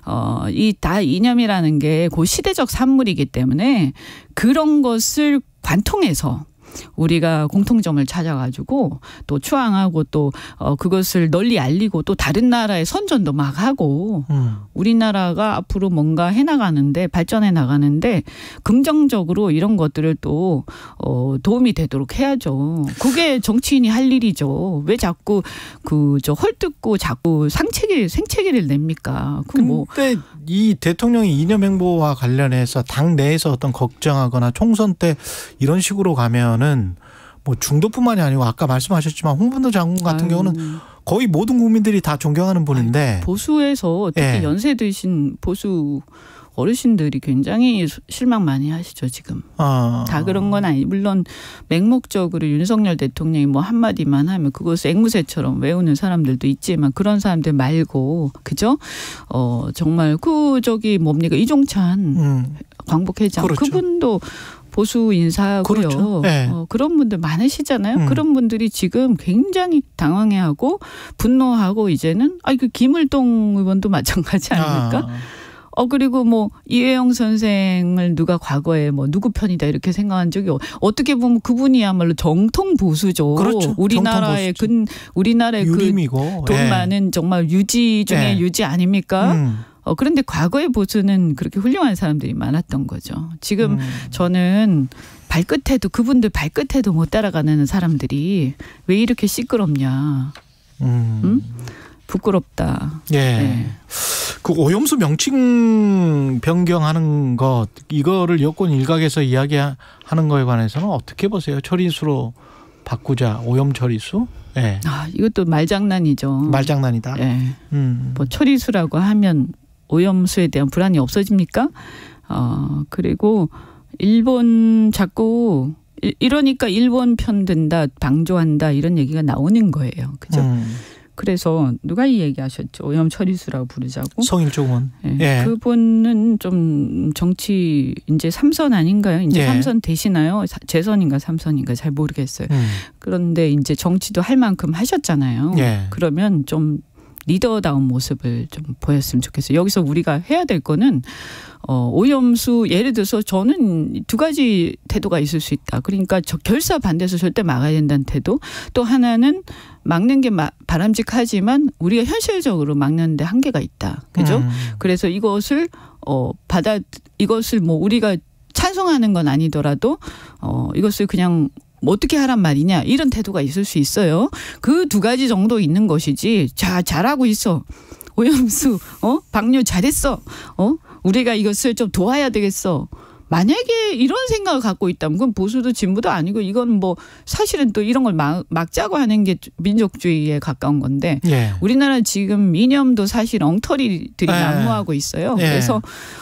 이 다 이념이라는 게 그 시대적 산물이기 때문에 그런 것을 관통해서 우리가 공통점을 찾아가지고 또 추앙하고 또 그것을 널리 알리고 또 다른 나라의 선전도 막 하고 우리나라가 앞으로 뭔가 해나가는데 발전해 나가는데 긍정적으로 이런 것들을 또 도움이 되도록 해야죠. 그게 정치인이 할 일이죠. 왜 자꾸 저 헐뜯고 자꾸 생채기를 냅니까? 근데 이 대통령이 이념 행보와 관련해서 당 내에서 어떤 걱정하거나 총선 때 이런 식으로 가면은 뭐 중도뿐만이 아니고 아까 말씀하셨지만 홍범도 장군 같은 경우는 거의 모든 국민들이 다 존경하는 분인데 보수에서 특히 연세 드신 보수 어르신들이 굉장히 실망 많이 하시죠 지금. 다 그런 건 아니. 물론 맹목적으로 윤석열 대통령이 뭐 한마디만 하면 그것을 앵무새처럼 외우는 사람들도 있지만 그런 사람들 말고 그죠? 정말 뭡니까 이종찬 광복회장 그렇죠. 그분도 보수 인사고요. 그렇죠. 그런 분들 많으시잖아요. 그런 분들이 지금 굉장히 당황해하고 분노하고 이제는 그 김을동 의원도 마찬가지 아닙니까? 그리고 뭐 이혜영 선생을 누가 과거에 뭐 누구 편이다 이렇게 생각한 적이 어떻게 보면 그분이야말로 정통 보수죠. 그렇죠. 우리나라의 우리나라의 유림이고. 돈 많은 정말 유지 중에 유지 아닙니까? 그런데 과거의 보수는 그렇게 훌륭한 사람들이 많았던 거죠. 지금 저는 그분들 발끝에도 못 따라가는 사람들이 왜 이렇게 시끄럽냐. 부끄럽다. 그 오염수 명칭 변경하는 것 이거를 여권 일각에서 이야기하는 거에 관해서는 어떻게 보세요? 처리수로 바꾸자. 오염 처리수? 이것도 말장난이죠. 말장난이다. 뭐 처리수라고 하면 오염수에 대한 불안이 없어집니까? 그리고 일본 자꾸 이러니까 일본 편 든다, 방조한다 이런 얘기가 나오는 거예요. 그죠? 그래서 누가 이 얘기하셨죠? 오염 처리수라고 부르자고. 성일종 의원. 그분은 좀 정치 이제 3선 아닌가요? 이제 3선 되시나요? 재선인가 3선인가 잘 모르겠어요. 그런데 이제 정치도 할 만큼 하셨잖아요. 그러면 좀 리더다운 모습을 좀 보였으면 좋겠어요. 여기서 우리가 해야 될 거는 오염수 예를 들어서 저는 두 가지 태도가 있을 수 있다. 그러니까 결사 반대해서 절대 막아야 된다는 태도. 또 하나는 막는 게 바람직하지만 우리가 현실적으로 막는 데 한계가 있다. 그죠? 그래서 이것을 이것을 뭐 우리가 찬성하는 건 아니더라도 이것을 그냥 어떻게 하란 말이냐 이런 태도가 있을 수 있어요. 그 두 가지 정도 있는 것이지. 자, 잘하고 있어. 오염수 방류 잘했어. 우리가 이것을 좀 도와야 되겠어. 만약에 이런 생각을 갖고 있다면 그건 보수도 진보도 아니고 이건 뭐 사실은 또 이런 걸 막자고 하는 게 민족주의에 가까운 건데 예. 우리나라 지금 이념도 사실 엉터리들이 난무하고 있어요. 예. 그래서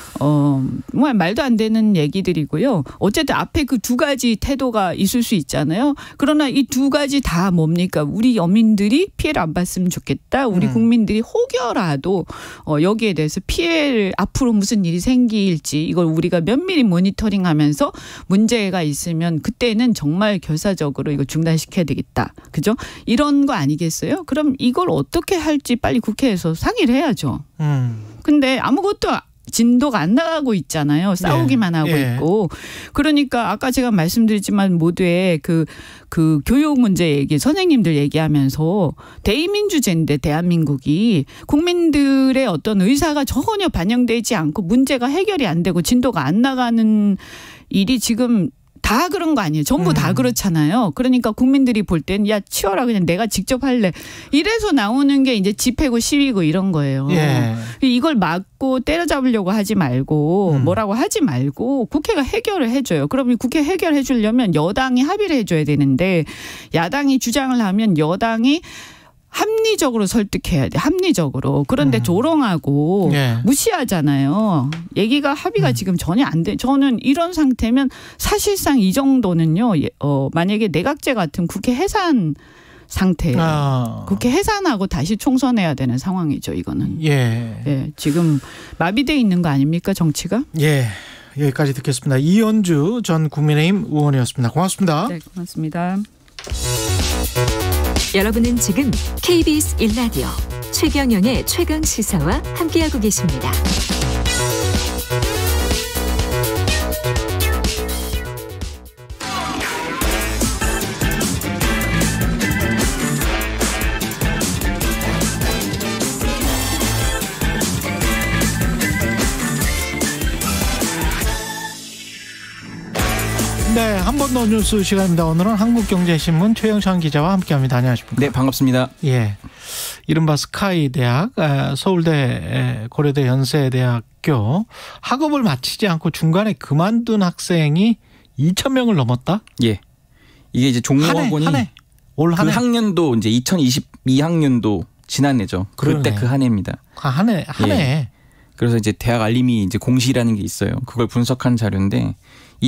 정말 말도 안 되는 얘기들이고요. 어쨌든 앞에 그 두 가지 태도가 있을 수 있잖아요. 그러나 이 두 가지 다 뭡니까? 우리 여민들이 피해를 안 봤으면 좋겠다. 우리 국민들이 혹여라도 여기에 대해서 피해를 앞으로 무슨 일이 생길지 이걸 우리가 면밀히 모니터링하면서 문제가 있으면 그때는 정말 결사적으로 이거 중단시켜야 되겠다. 그죠? 이런 거 아니겠어요? 그럼 이걸 어떻게 할지 빨리 국회에서 상의를 해야죠. 근데 아무것도 진도가 안 나가고 있잖아요. 싸우기만 하고 있고. 그러니까 아까 제가 말씀드렸지만 모두의 그 교육 문제 얘기 선생님들 얘기하면서 대의민주제인데 대한민국이 국민들의 어떤 의사가 전혀 반영되지 않고 문제가 해결이 안 되고 진도가 안 나가는 일이 지금 다 그런 거 아니에요. 전부 다 그렇잖아요. 그러니까 국민들이 볼 땐 야 치워라 그냥 내가 직접 할래. 이래서 나오는 게 이제 집회고 시위고 이런 거예요. 예. 이걸 막고 때려잡으려고 하지 말고 뭐라고 하지 말고 국회가 해결을 해줘요. 그러면 국회 해결해 주려면 여당이 합의를 해줘야 되는데 야당이 주장을 하면 여당이 합리적으로 설득해야 돼. 합리적으로. 그런데 조롱하고 무시하잖아요. 얘기가 합의가 지금 전혀 안 돼. 저는 이런 상태면 사실상 이 정도는요. 만약에 내각제 같은 국회 해산 상태예요. 국회 해산하고 다시 총선해야 되는 상황이죠. 이거는. 예. 지금 마비돼 있는 거 아닙니까 정치가? 예. 여기까지 듣겠습니다. 이현주 전 국민의힘 의원이었습니다. 고맙습니다. 네, 고맙습니다. 여러분은 지금 KBS 1라디오 최경영의 최강시사와 함께하고 계십니다. 네, 한 번 더 뉴스 시간입니다. 오늘은 한국경제신문 최영찬 기자와 함께합니다. 안녕하십니까? 네, 반갑습니다. 예, 이른바 스카이 대학, 서울대, 고려대, 연세대학교 학업을 마치지 않고 중간에 그만둔 학생이 2,000명을 넘었다? 예, 이게 이제 종로학원이 올 한 해. 그 학년도 이제 2022학년도 지난해죠. 그때 그 한 해입니다. 한 해. 예. 그래서 이제 대학 알림이 이제 공시라는 게 있어요. 그걸 분석한 자료인데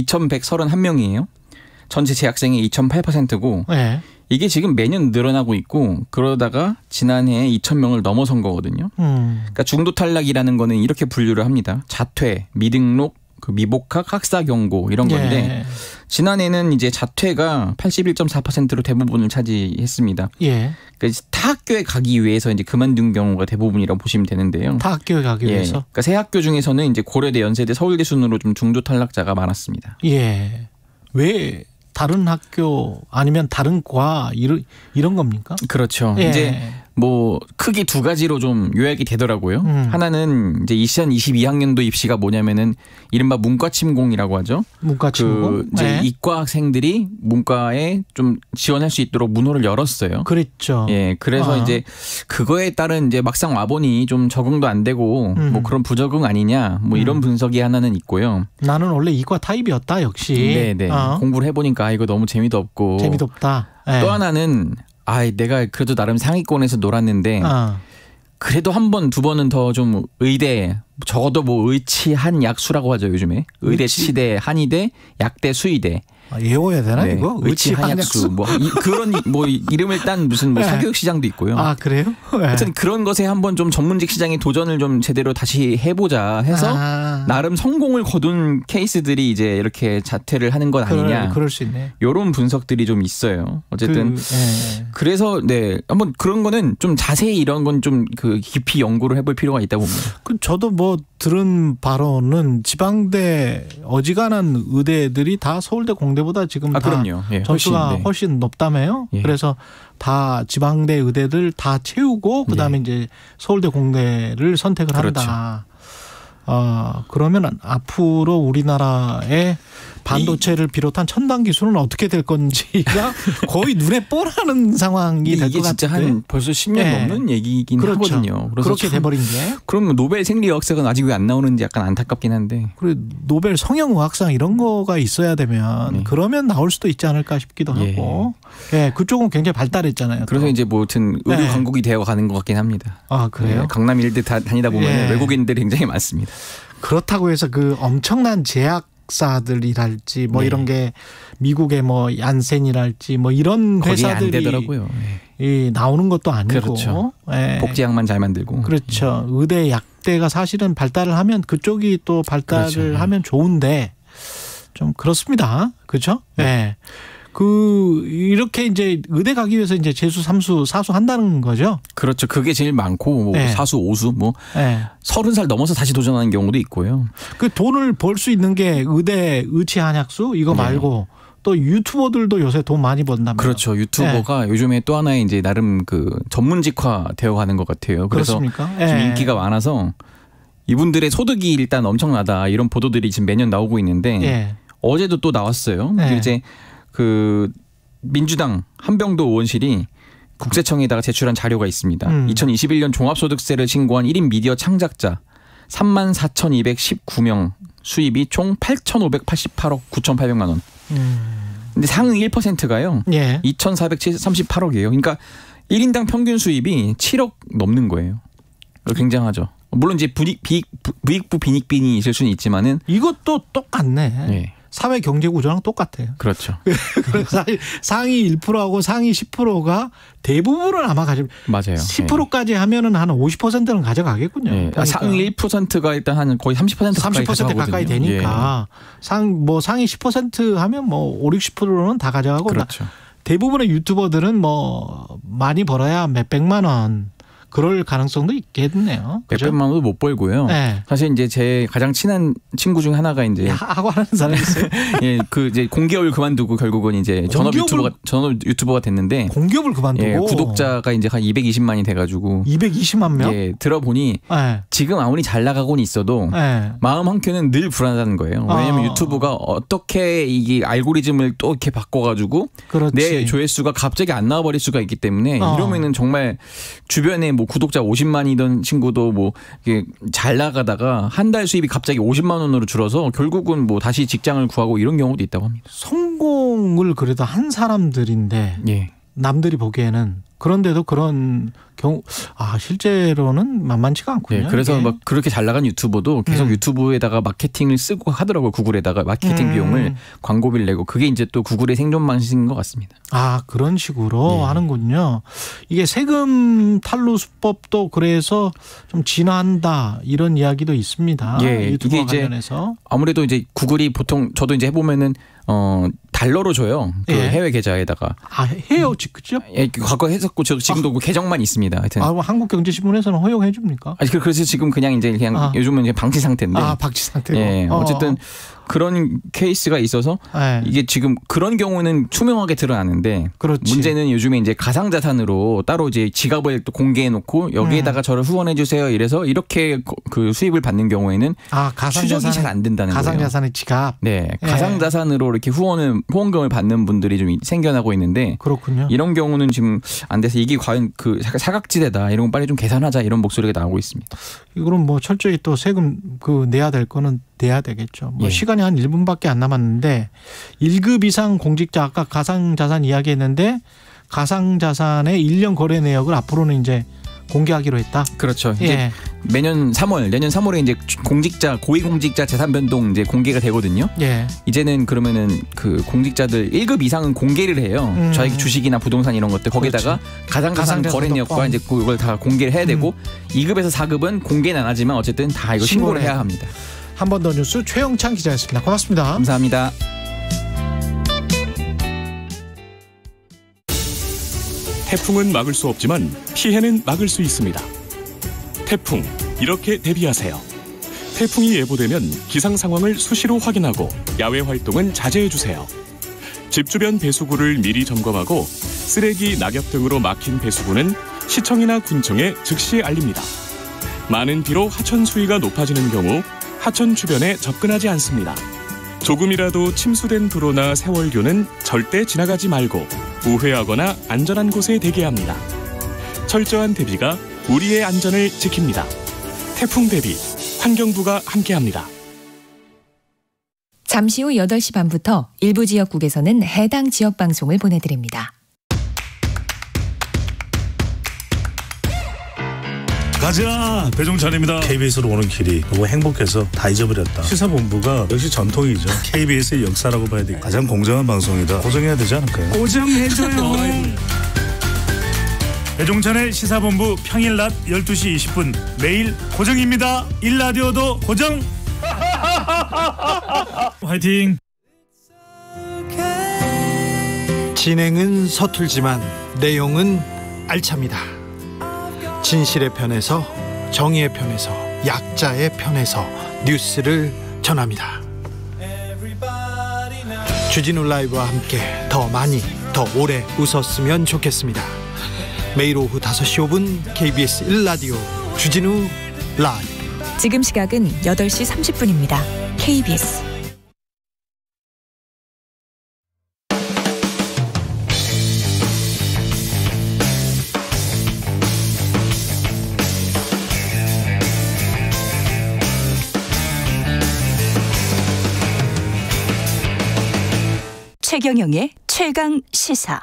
2,131명이에요. 전체 재학생의 2.8%고 이게 지금 매년 늘어나고 있고 그러다가 지난해에 2,000명을 넘어선 거거든요. 그러니까 중도 탈락이라는 거는 이렇게 분류를 합니다. 자퇴, 미등록, 그 미복학, 학사 경고 이런 건데 지난해는 이제 자퇴가 81.4%로 대부분을 차지했습니다. 그러니까 타 학교에 가기 위해서 이제 그만둔 경우가 대부분이라고 보시면 되는데요. 타 학교에 가기 위해서. 그러니까 새 학교 중에서는 이제 고려대, 연세대, 서울대 순으로 좀 중도 탈락자가 많았습니다. 예. 왜 다른 학교 아니면 다른 과 이런 겁니까? 그렇죠. 이제 뭐 크게 두 가지로 좀 요약이 되더라고요. 하나는 이제 2022학년도 입시가 뭐냐면은 이른바 문과 침공이라고 하죠. 문과 침공. 그 이제 이과 학생들이 문과에 좀 지원할 수 있도록 문호를 열었어요. 그랬죠. 예, 그래서 이제 그거에 따른 이제 막상 와보니 좀 적응도 안 되고 뭐 그런 부적응 아니냐 뭐 이런 분석이 하나는 있고요. 나는 원래 이과 타입이었다 역시. 네네. 공부를 해보니까 이거 너무 재미도 없고. 재미도 없다. 또 하나는 내가 그래도 나름 상위권에서 놀았는데 그래도 한 번, 두 번은 더 좀 의대, 적어도 뭐 의치, 한, 약수라고 하죠 요즘에. 의대, 치대, 한의대, 약대, 수의대. 예호해야 되나 네. 이거? 의치 한약수 그런 이름을 딴 무슨 네. 사교육 시장도 있고요. 아 그래요? 네. 하여튼 그런 것에 한번 좀 전문직 시장에 도전을 좀 제대로 다시 해보자 해서 나름 성공을 거둔 케이스들이 이제 이렇게 자퇴를 하는 것 아니냐. 그럴 수 있네. 이런 분석들이 좀 있어요. 어쨌든 그래서 네 한번 그런 거는 좀 자세히 이런 건 좀 그 깊이 연구를 해볼 필요가 있다고 봅니다. 저도 뭐 들은 바로는 지방대 어지간한 의대들이 다 서울대 공대보다 지금 다 그럼요. 예, 점수가 훨씬 높다며요. 예. 그래서 다 지방대 의대들 다 채우고 그다음에 이제 서울대 공대를 선택을 한다. 그러면 앞으로 우리나라의 반도체를 비롯한 첨단 기술은 어떻게 될 건지가 거의 눈에 뻔하는 상황이 될 것 같은데. 이게 진짜 한 벌써 10년 넘는 얘기긴 하거든요. 그래서 그렇게 돼버린 게. 그럼 노벨 생리의학상은 아직 왜 안 나오는지 약간 안타깝긴 한데. 그리고 노벨 성형의학상 이런 거가 있어야 되면 그러면 나올 수도 있지 않을까 싶기도 하고. 예, 그쪽은 굉장히 발달했잖아요. 그래서 이제 뭐 하여튼 의료 강국이 되어 가는 것 같긴 합니다. 아 그래요? 네, 강남 일대 다니다 보면 외국인들이 굉장히 많습니다. 그렇다고 해서 그 엄청난 제약사들이랄지 뭐 이런 게 미국의 뭐 얀센이랄지 뭐 이런 회사들이 안 되더라고요. 나오는 것도 아니고. 그렇죠. 복제약만 잘 만들고. 그렇죠. 의대 약대가 사실은 발달을 하면 그쪽이 또 발달을 하면 좋은데 좀 그렇습니다. 그렇죠? 네. 이렇게 이제 의대 가기 위해서 이제 재수, 삼수, 사수 한다는 거죠. 그렇죠. 그게 제일 많고 뭐 사수, 오수, 뭐 30살 넘어서 다시 도전하는 경우도 있고요. 그 돈을 벌 수 있는 게 의대, 의치 한약수 이거 말고 또 유튜버들도 요새 돈 많이 번다면요. 그렇죠. 유튜버가 요즘에 또 하나의 이제 나름 그 전문직화 되어 가는 것 같아요. 그래서 그렇습니까? 좀 인기가 많아서 이분들의 소득이 일단 엄청나다 이런 보도들이 지금 매년 나오고 있는데 어제도 또 나왔어요. 이제 그 민주당 한병도 의원실이 국세청에다가 제출한 자료가 있습니다. 2021년 종합소득세를 신고한 1인 미디어 창작자 34,219명 수입이 총 8,588억 9,800만 원. 근데 상위 1%가요. 2,438억이에요. 그러니까 1인당 평균 수입이 7억 넘는 거예요. 굉장하죠. 물론 이제 부익부 빈익빈이 있을 수는 있지만은 이것도 똑같네. 사회 경제 구조랑 똑같아요. 그렇죠. 그래서 상위 1%하고 상위 10%가 대부분을 아마 맞아요. 10%까지 하면은 한 50%는 가져가겠군요. 그러니까 상위 1%가 일단 한 거의 30% 가까이 되니까 상위 10% 하면 뭐 5, 60%는 다 가져가고 그렇죠. 대부분의 유튜버들은 뭐 많이 벌어야 몇백만 원 그럴 가능성도 있겠네요. 몇백만 원도 못 벌고요. 사실 이제 제 가장 친한 친구 중 하나가 이제 하고 하는 사람이 있어요. 그 이제 공기업을 그만두고 결국은 이제 전업 유튜버가 됐는데 공기업을 그만두고 구독자가 이제 한 220만이 돼가지고 220만 명? 들어보니 지금 아무리 잘 나가곤 있어도 마음 한켠은 늘 불안하다는 거예요. 왜냐하면 유튜브가 어떻게 이게 알고리즘을 또 이렇게 바꿔가지고 내 조회수가 갑자기 안 나와버릴 수가 있기 때문에 이러면은 정말 주변에 뭐 구독자 50만이던 친구도 뭐 잘 나가다가 한 달 수입이 갑자기 50만 원으로 줄어서 결국은 뭐 다시 직장을 구하고 이런 경우도 있다고 합니다. 성공을 그래도 한 사람들인데 남들이 보기에는 그런데도 그런 경우 실제로는 만만치가 않군요. 그래서 막 그렇게 잘 나간 유튜버도 계속 유튜브에다가 마케팅을 쓰고 하더라고요. 구글에다가 마케팅 비용을 광고비를 내고 그게 이제 또 구글의 생존 방식인 것 같습니다. 그런 식으로 하는군요. 이게 세금 탈루 수법도 그래서 좀 진화한다 이런 이야기도 있습니다. 유튜브와 이게 관련해서 아무래도 이제 구글이 보통 저도 이제 해보면은 달러로 줘요. 그 해외 계좌에다가. 해요, 그죠? 과거 했었고 저도 지금도 그 계정만 있습니다. 하여튼. 한국경제신문에서는 허용해 줍니까? 그래서 지금 그냥 이제 요즘은 이제 방치 상태인데. 방치 상태고. 어쨌든 그런 케이스가 있어서 이게 지금 그런 경우는 투명하게 드러나는데 문제는 요즘에 이제 가상자산으로 따로 이제 지갑을 또 공개해 놓고 여기에다가 저를 후원해 주세요 이래서 이렇게 그 수입을 받는 경우에는 추적이 잘 안 된다는 거예요. 가상자산의 지갑. 가상자산으로 이렇게 후원금을 받는 분들이 좀 생겨나고 있는데 그렇군요. 이런 경우는 지금 안 돼서 이게 과연 그 사각지대다 이런 거 빨리 좀 계산하자 이런 목소리가 나오고 있습니다. 이거는 뭐 철저히 또 세금 내야 될 거는 내야 되겠죠. 시간이 한 1분밖에 안 남았는데 1급 이상 공직자 아까 가상자산 이야기했는데 가상자산의 1년 거래 내역을 앞으로는 이제 공개하기로 했다. 그렇죠. 이제 매년 3월, 내년 3월에 이제 고위공직자 재산 변동 이제 공개가 되거든요. 예. 이제는 그러면은 그 공직자들 1급 이상은 공개를 해요. 자기 주식이나 부동산 이런 것들 거기다가 가상자산 거래 내역과 이제 그걸 다 공개를 해야 되고 2급에서 4급은 공개는 안 하지만 어쨌든 다 이거 신고를 해야 합니다. 한 번 더 뉴스 최영찬 기자였습니다. 고맙습니다. 감사합니다. 태풍은 막을 수 없지만 피해는 막을 수 있습니다. 태풍, 이렇게 대비하세요. 태풍이 예보되면 기상 상황을 수시로 확인하고 야외 활동은 자제해주세요. 집 주변 배수구를 미리 점검하고 쓰레기, 낙엽 등으로 막힌 배수구는 시청이나 군청에 즉시 알립니다. 많은 비로 하천 수위가 높아지는 경우 하천 주변에 접근하지 않습니다. 조금이라도 침수된 도로나 세월교는 절대 지나가지 말고 우회하거나 안전한 곳에 대기합니다. 철저한 대비가 우리의 안전을 지킵니다. 태풍 대비 환경부가 함께합니다. 잠시 후 8시 반부터 일부 지역국에서는 해당 지역 방송을 보내드립니다. 가자! 배종찬입니다. KBS로 오는 길이 너무 행복해서 다 잊어버렸다. 시사본부가 역시 전통이죠. KBS의 역사라고 봐야 돼. 가장 공정한 방송이다. 고정해야 되지 않을까요? 고정해줘요. 배종찬의 시사본부 평일 낮 12시 20분 매일 고정입니다. 일라디오도 고정. 화이팅. 진행은 서툴지만 내용은 알찹니다. 진실의 편에서, 정의의 편에서, 약자의 편에서 뉴스를 전합니다. 주진우 라이브와 함께 더 많이, 더 오래 웃었으면 좋겠습니다. 매일 오후 5시 5분 KBS 1라디오 주진우 라이브. 지금 시각은 8시 30분입니다. KBS. 최경영의 최강 시사.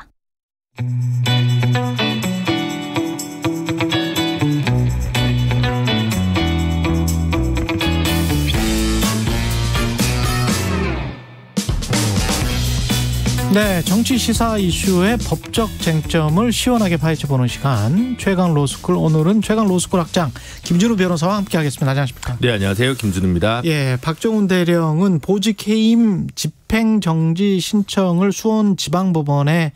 네, 정치 시사 이슈의 법적 쟁점을 시원하게 파헤쳐보는 시간 최강 로스쿨. 오늘은 최강 로스쿨 학장 김준우 변호사와 함께하겠습니다. 안녕하십니까? 네, 안녕하세요. 김준우입니다. 예, 박정훈 대령은 보직해임 집행정지 신청을 수원지방법원에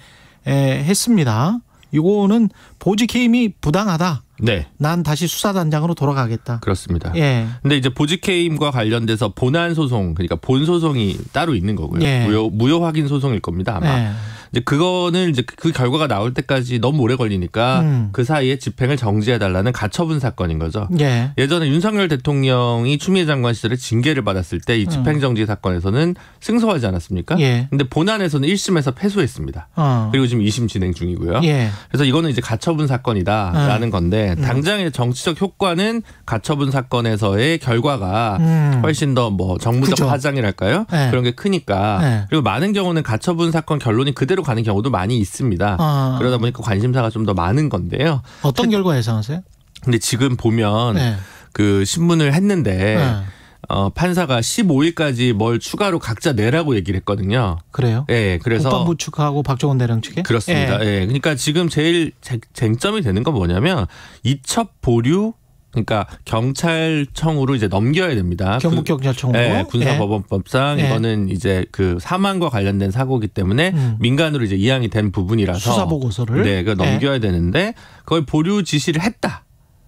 했습니다. 이거는 보직해임이 부당하다. 네. 난 다시 수사단장으로 돌아가겠다. 그렇습니다. 예. 근데 이제 보직해임과 관련돼서 본안 소송, 그러니까 본 소송이 따로 있는 거고요. 예. 무효 확인 소송일 겁니다, 아마. 예. 이제 그거는 이제 그 결과가 나올 때까지 너무 오래 걸리니까 그 사이에 집행을 정지해달라는 가처분 사건인 거죠. 예. 예전에 윤석열 대통령이 추미애 장관 시절에 징계를 받았을 때 이 집행정지 사건에서는 승소하지 않았습니까? 예. 근데 본안에서는 1심에서 패소했습니다. 그리고 지금 2심 진행 중이고요. 예. 그래서 이거는 이제 가처분 사건이다라는 건데 당장의 정치적 효과는 가처분 사건에서의 결과가 훨씬 더 뭐 정무적 그죠. 파장이랄까요? 예. 그런 게 크니까. 예. 그리고 많은 경우는 가처분 사건 결론이 그대로 가는 경우도 많이 있습니다. 그러다 보니까 관심사가 좀 더 많은 건데요. 어떤 결과 예상하세요? 근데 지금 보면 네. 그 신문을 했는데 판사가 15일까지 뭘 추가로 각자 내라고 얘기를 했거든요. 그래요? 예, 그래서 국방부 측하고 박정훈 대령 측에? 그렇습니다. 예. 그러니까 지금 제일 쟁점이 되는 건 뭐냐면 이첩 보류, 그러니까 경찰청으로 이제 넘겨야 됩니다. 경북경찰청으로. 네, 군사법원법상 예. 이거는 이제 그 사망과 관련된 사고이기 때문에 민간으로 이제 이양이 된 부분이라서 수사 보고서를 네, 그걸 넘겨야 되는데 그걸 보류 지시를 했다.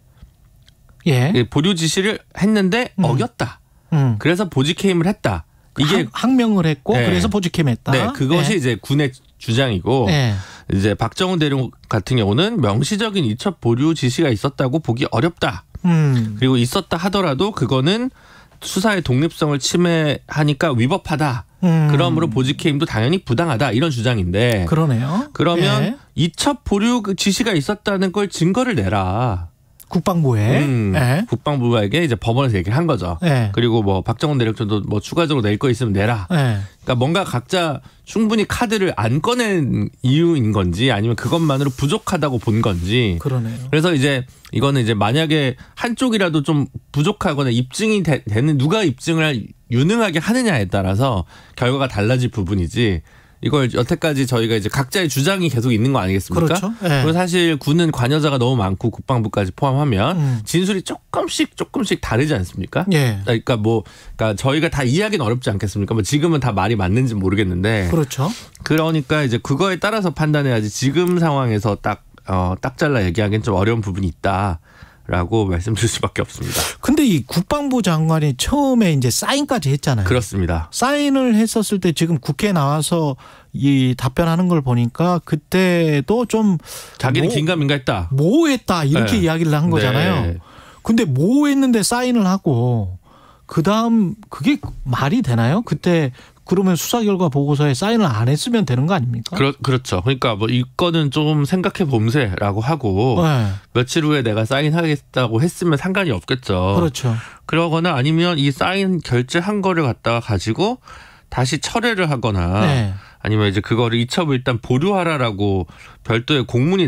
예. 보류 지시를 했는데 어겼다. 그래서 보직해임을 했다. 이게 항명을 했고 네. 그래서 보직해임했다. 네, 그것이 예. 이제 군의 주장이고 예. 이제 박정훈 대령 같은 경우는 명시적인 이첩 보류 지시가 있었다고 보기 어렵다. 그리고 있었다 하더라도 그거는 수사의 독립성을 침해하니까 위법하다. 그러므로 보직해임도 당연히 부당하다. 이런 주장인데. 그러네요. 그러면 예. 이첩 보류 지시가 있었다는 걸 증거를 내라. 국방부에 네. 국방부에게 이제 법원에서 얘기를 한 거죠. 네. 그리고 뭐 박정원 내력전도 뭐 추가적으로 낼 거 있으면 내라. 네. 그러니까 뭔가 각자 충분히 카드를 안 꺼낸 이유인 건지 아니면 그것만으로 부족하다고 본 건지. 그러네요. 그래서 이제 이거는 이제 만약에 한쪽이라도 좀 부족하거나 입증이 되는 누가 입증을 유능하게 하느냐에 따라서 결과가 달라질 부분이지. 이걸 여태까지 저희가 이제 각자의 주장이 계속 있는 거 아니겠습니까? 그렇죠. 네. 그리고 사실 군은 관여자가 너무 많고 국방부까지 포함하면 진술이 조금씩 다르지 않습니까? 예. 그러니까 그러니까 저희가 다 이해하기는 어렵지 않겠습니까? 뭐 지금은 다 말이 맞는지 모르겠는데. 그렇죠. 그러니까 이제 그거에 따라서 판단해야지 지금 상황에서 딱 잘라 얘기하기는 좀 어려운 부분이 있다. 라고 말씀드릴 수밖에 없습니다. 근데 이 국방부 장관이 처음에 이제 사인까지 했잖아요. 그렇습니다. 사인을 했었을 때 지금 국회에 나와서 이 답변하는 걸 보니까 그때도 좀 자기는 긴가민가했다. 모호했다 이렇게 네. 이야기를 한 거잖아요. 네. 근데 모호했는데 사인을 하고 그다음 그게 말이 되나요? 그때 그러면 수사 결과 보고서에 사인을 안 했으면 되는 거 아닙니까? 그렇죠. 그러니까 뭐 이거는 좀 생각해 봄새라고 하고 네. 며칠 후에 내가 사인하겠다고 했으면 상관이 없겠죠. 그렇죠. 그러거나 아니면 이 사인 결제한 거를 갖다가 가지고 다시 철회를 하거나 네. 아니면 이제 그거를 이첩을 일단 보류하라라고 별도의 공문이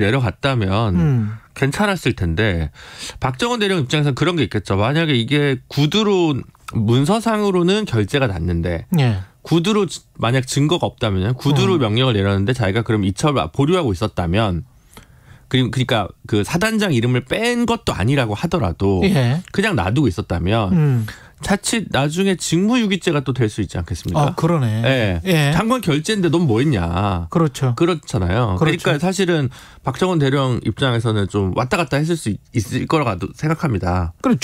내려갔다면 괜찮았을 텐데 박정원 대령 입장에서는 그런 게 있겠죠. 만약에 이게 구두로 문서상으로는 결제가 났는데 네. 구두로 만약 증거가 없다면 구두로 명령을 내렸는데 자기가 그럼 이첩을 보류하고 있었다면 그러니까 그 사단장 이름을 뺀 것도 아니라고 하더라도 예. 그냥 놔두고 있었다면 자칫 나중에 직무유기죄가 또 될 수 있지 않겠습니까? 그러네. 네. 예. 장관 결재인데 넌 뭐 했냐. 그렇죠. 그렇잖아요. 그렇죠. 그러니까 사실은 박정원 대령 입장에서는 좀 왔다 갔다 했을 수 있을 거라고 생각합니다. 그리고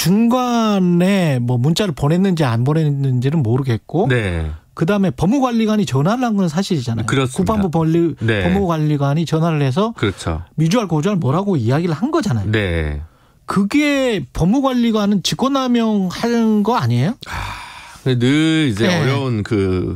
중간에 뭐 문자를 보냈는지 안 보냈는지는 모르겠고 네. 그다음에 법무관리관이 전화를 한 건 사실이잖아요. 그렇습니다. 국방부 네. 법무관리관이 전화를 해서 그렇죠. 미주알 고주알 뭐라고 이야기를 한 거잖아요. 네. 그게 법무관리관은 직권남용 한 거 아니에요? 늘 이제 네. 어려운 그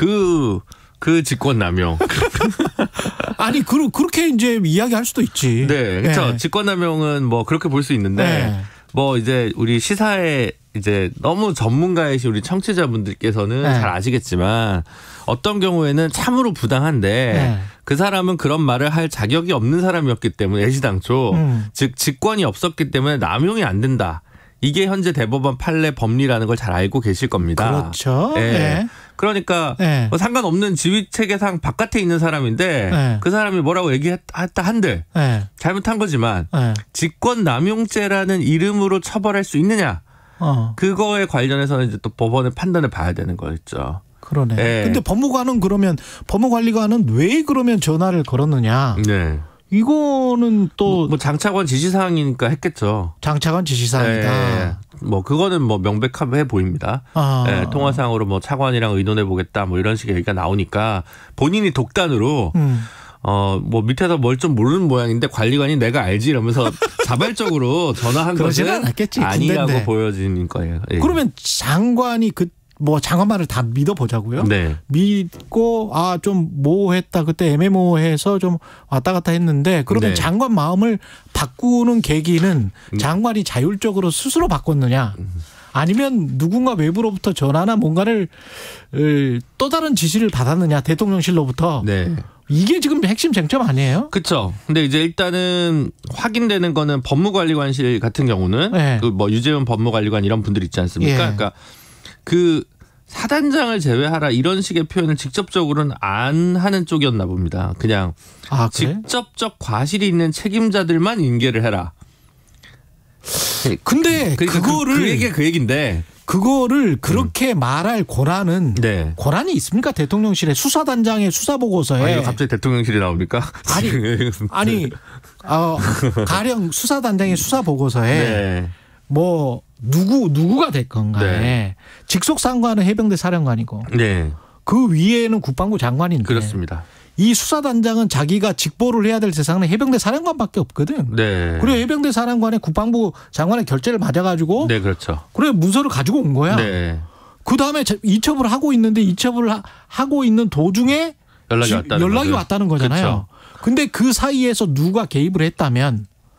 직권남용. 아니 그렇게 이제 이야기할 수도 있지. 네, 그렇죠. 네. 직권남용은 뭐 그렇게 볼 수 있는데 네. 뭐 이제 우리 시사에 이제 너무 전문가이신 우리 청취자분들께서는 네. 잘 아시겠지만 어떤 경우에는 참으로 부당한데 네. 그 사람은 그런 말을 할 자격이 없는 사람이었기 때문에 애시당초 즉 직권이 없었기 때문에 남용이 안 된다. 이게 현재 대법원 판례 법리라는 걸 잘 알고 계실 겁니다. 그렇죠. 네. 네. 그러니까 네. 뭐 상관없는 지휘체계상 바깥에 있는 사람인데 네. 그 사람이 뭐라고 얘기했다 한들 네. 잘못한 거지만 네. 직권남용죄라는 이름으로 처벌할 수 있느냐. 그거에 관련해서는 이제 또 법원의 판단을 봐야 되는 거였죠. 그러네. 네. 근데 법무관리관은 왜 그러면 전화를 걸었느냐. 네. 이거는 또 뭐 장차관 지시사항이니까 했겠죠. 장차관 지시사항이다. 네. 뭐 그거는 뭐 명백해 보입니다. 네. 통화상으로 뭐 차관이랑 의논해 보겠다 뭐 이런 식의 얘기가 나오니까 본인이 독단으로 뭐 밑에서 뭘 좀 모르는 모양인데 관리관이 내가 알지 이러면서 자발적으로 전화한 것은 아니라고 군대인데. 보여지는 거예요. 예. 그러면 장관이 장관 말을 다 믿어보자고요. 네. 믿고 좀 모호했다. 그때 애매모호해서 좀 왔다 갔다 했는데 그러면 네. 장관 마음을 바꾸는 계기는 장관이 자율적으로 스스로 바꿨느냐. 아니면 누군가 외부로부터 전화나 뭔가를 또 다른 지시를 받았느냐. 대통령실로부터. 네. 이게 지금 핵심 쟁점 아니에요? 그렇죠. 근데 이제 일단은 확인되는 거는 법무관리관실 같은 경우는 네. 그 뭐 유재훈 법무관리관 이런 분들 있지 않습니까? 예. 그러니까 그 사단장을 제외하라 이런 식의 표현을 직접적으로는 안 하는 쪽이었나 봅니다. 그냥 그래? 직접적 과실이 있는 책임자들만 인계를 해라. 근데 그러니까 그거를 그 얘기인데 그거를 그렇게 말할 권한은 네. 권한이 있습니까? 대통령실의 수사단장의 수사 보고서에 갑자기 대통령실이 나옵니까? 아니 가령 수사단장의 수사 보고서에 네. 뭐 누구가 됐건 간에 네. 직속 상관은 해병대 사령관이고 네. 그 위에는 국방부 장관인데 그렇습니다. 이 수사단장은 자기가 직보를 해야 될 대상은 해병대 사령관밖에 없거든. 네. 그래 해병대 사령관의 국방부 장관의 결재를 맞아가지고 네, 그렇죠. 그래 문서를 가지고 온 거야. 네. 그 다음에 이첩을 하고 있는데 이첩을 하고 있는 도중에 연락이 왔다는 거잖아요. 그렇죠. 근데 그 사이에서 누가 개입을 했다면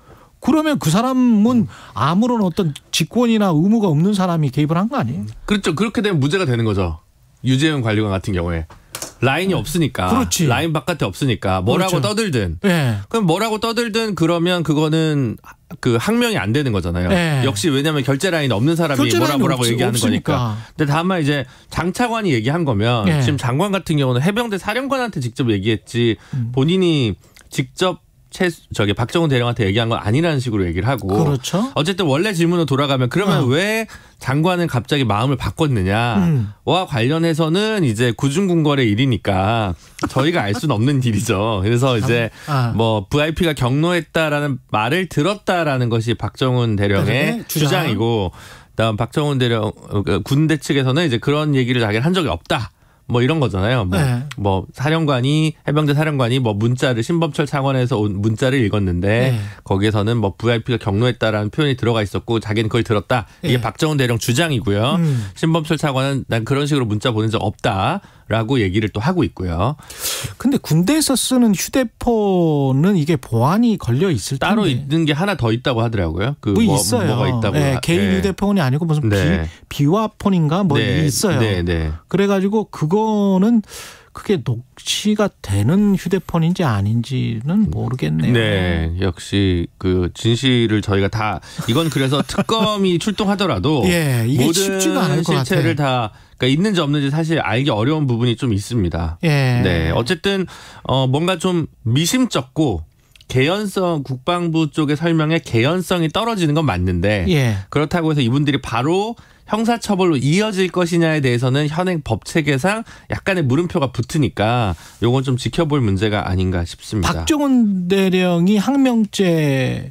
그러면 그 사람은 아무런 어떤 직권이나 의무가 없는 사람이 개입을 한 거 아니에요? 그렇죠. 그렇게 되면 무죄가 되는 거죠. 유재현 관리관 같은 경우에. 라인이 없으니까. 그렇지. 라인 바깥에 없으니까. 뭐라고 그렇죠. 떠들든. 네. 그럼 뭐라고 떠들든 그러면 그거는 그 항명이 안 되는 거잖아요. 네. 역시 왜냐하면 결제 라인이 없는 사람이 뭐라고 얘기하는 거니까. 근데 다만 이제 장 차관이 얘기한 거면 네. 지금 장관 같은 경우는 해병대 사령관한테 직접 얘기했지 본인이 직접 박정훈 대령한테 얘기한 건 아니라는 식으로 얘기를 하고. 그렇죠. 어쨌든 원래 질문으로 돌아가면 그러면 왜 장관은 갑자기 마음을 바꿨느냐와 관련해서는 이제 구중궁궐의 일이니까 저희가 알 수는 없는 일이죠. 그래서 이제 뭐 VIP가 경로했다라는 말을 들었다라는 것이 박정훈 대령의 주장이고, 그다음 박정훈 대령 군대 측에서는 이제 그런 얘기를 자기는 한 적이 없다. 뭐 이런 거잖아요. 뭐 사령관이 해병대 사령관이 뭐 문자를 신범철 차관에서 온 문자를 읽었는데 거기에서는 뭐 VIP가 경로했다라는 표현이 들어가 있었고 자기는 그걸 들었다. 이게 박정훈 대령 주장이고요. 신범철 차관은 난 그런 식으로 문자 보낸 적 없다라고 얘기를 또 하고 있고요. 근데 군대에서 쓰는 휴대폰은 이게 보안이 걸려 있을 텐데. 따로 있는 게 하나 더 있다고 하더라고요. 그 뭐 있어요. 뭐가 있다고. 네, 개인 휴대폰이 아니고 무슨 비화폰인가 뭐 있어요. 그래가지고 그거는 그게 녹취가 되는 휴대폰인지 아닌지는 모르겠네요. 네, 역시 그 진실을 저희가 다 이건 그래서 특검이 출동하더라도 이게 모든 쉽지가 않을 것 실체를 다 그러니까 있는지 없는지 사실 알기 어려운 부분이 좀 있습니다. 네, 어쨌든 뭔가 좀 미심쩍고 개연성 국방부 쪽의 설명에 개연성이 떨어지는 건 맞는데 그렇다고 해서 이분들이 바로 형사처벌로 이어질 것이냐에 대해서는 현행 법 체계상 약간의 물음표가 붙으니까 요건 좀 지켜볼 문제가 아닌가 싶습니다. 박정훈 대령이 항명죄로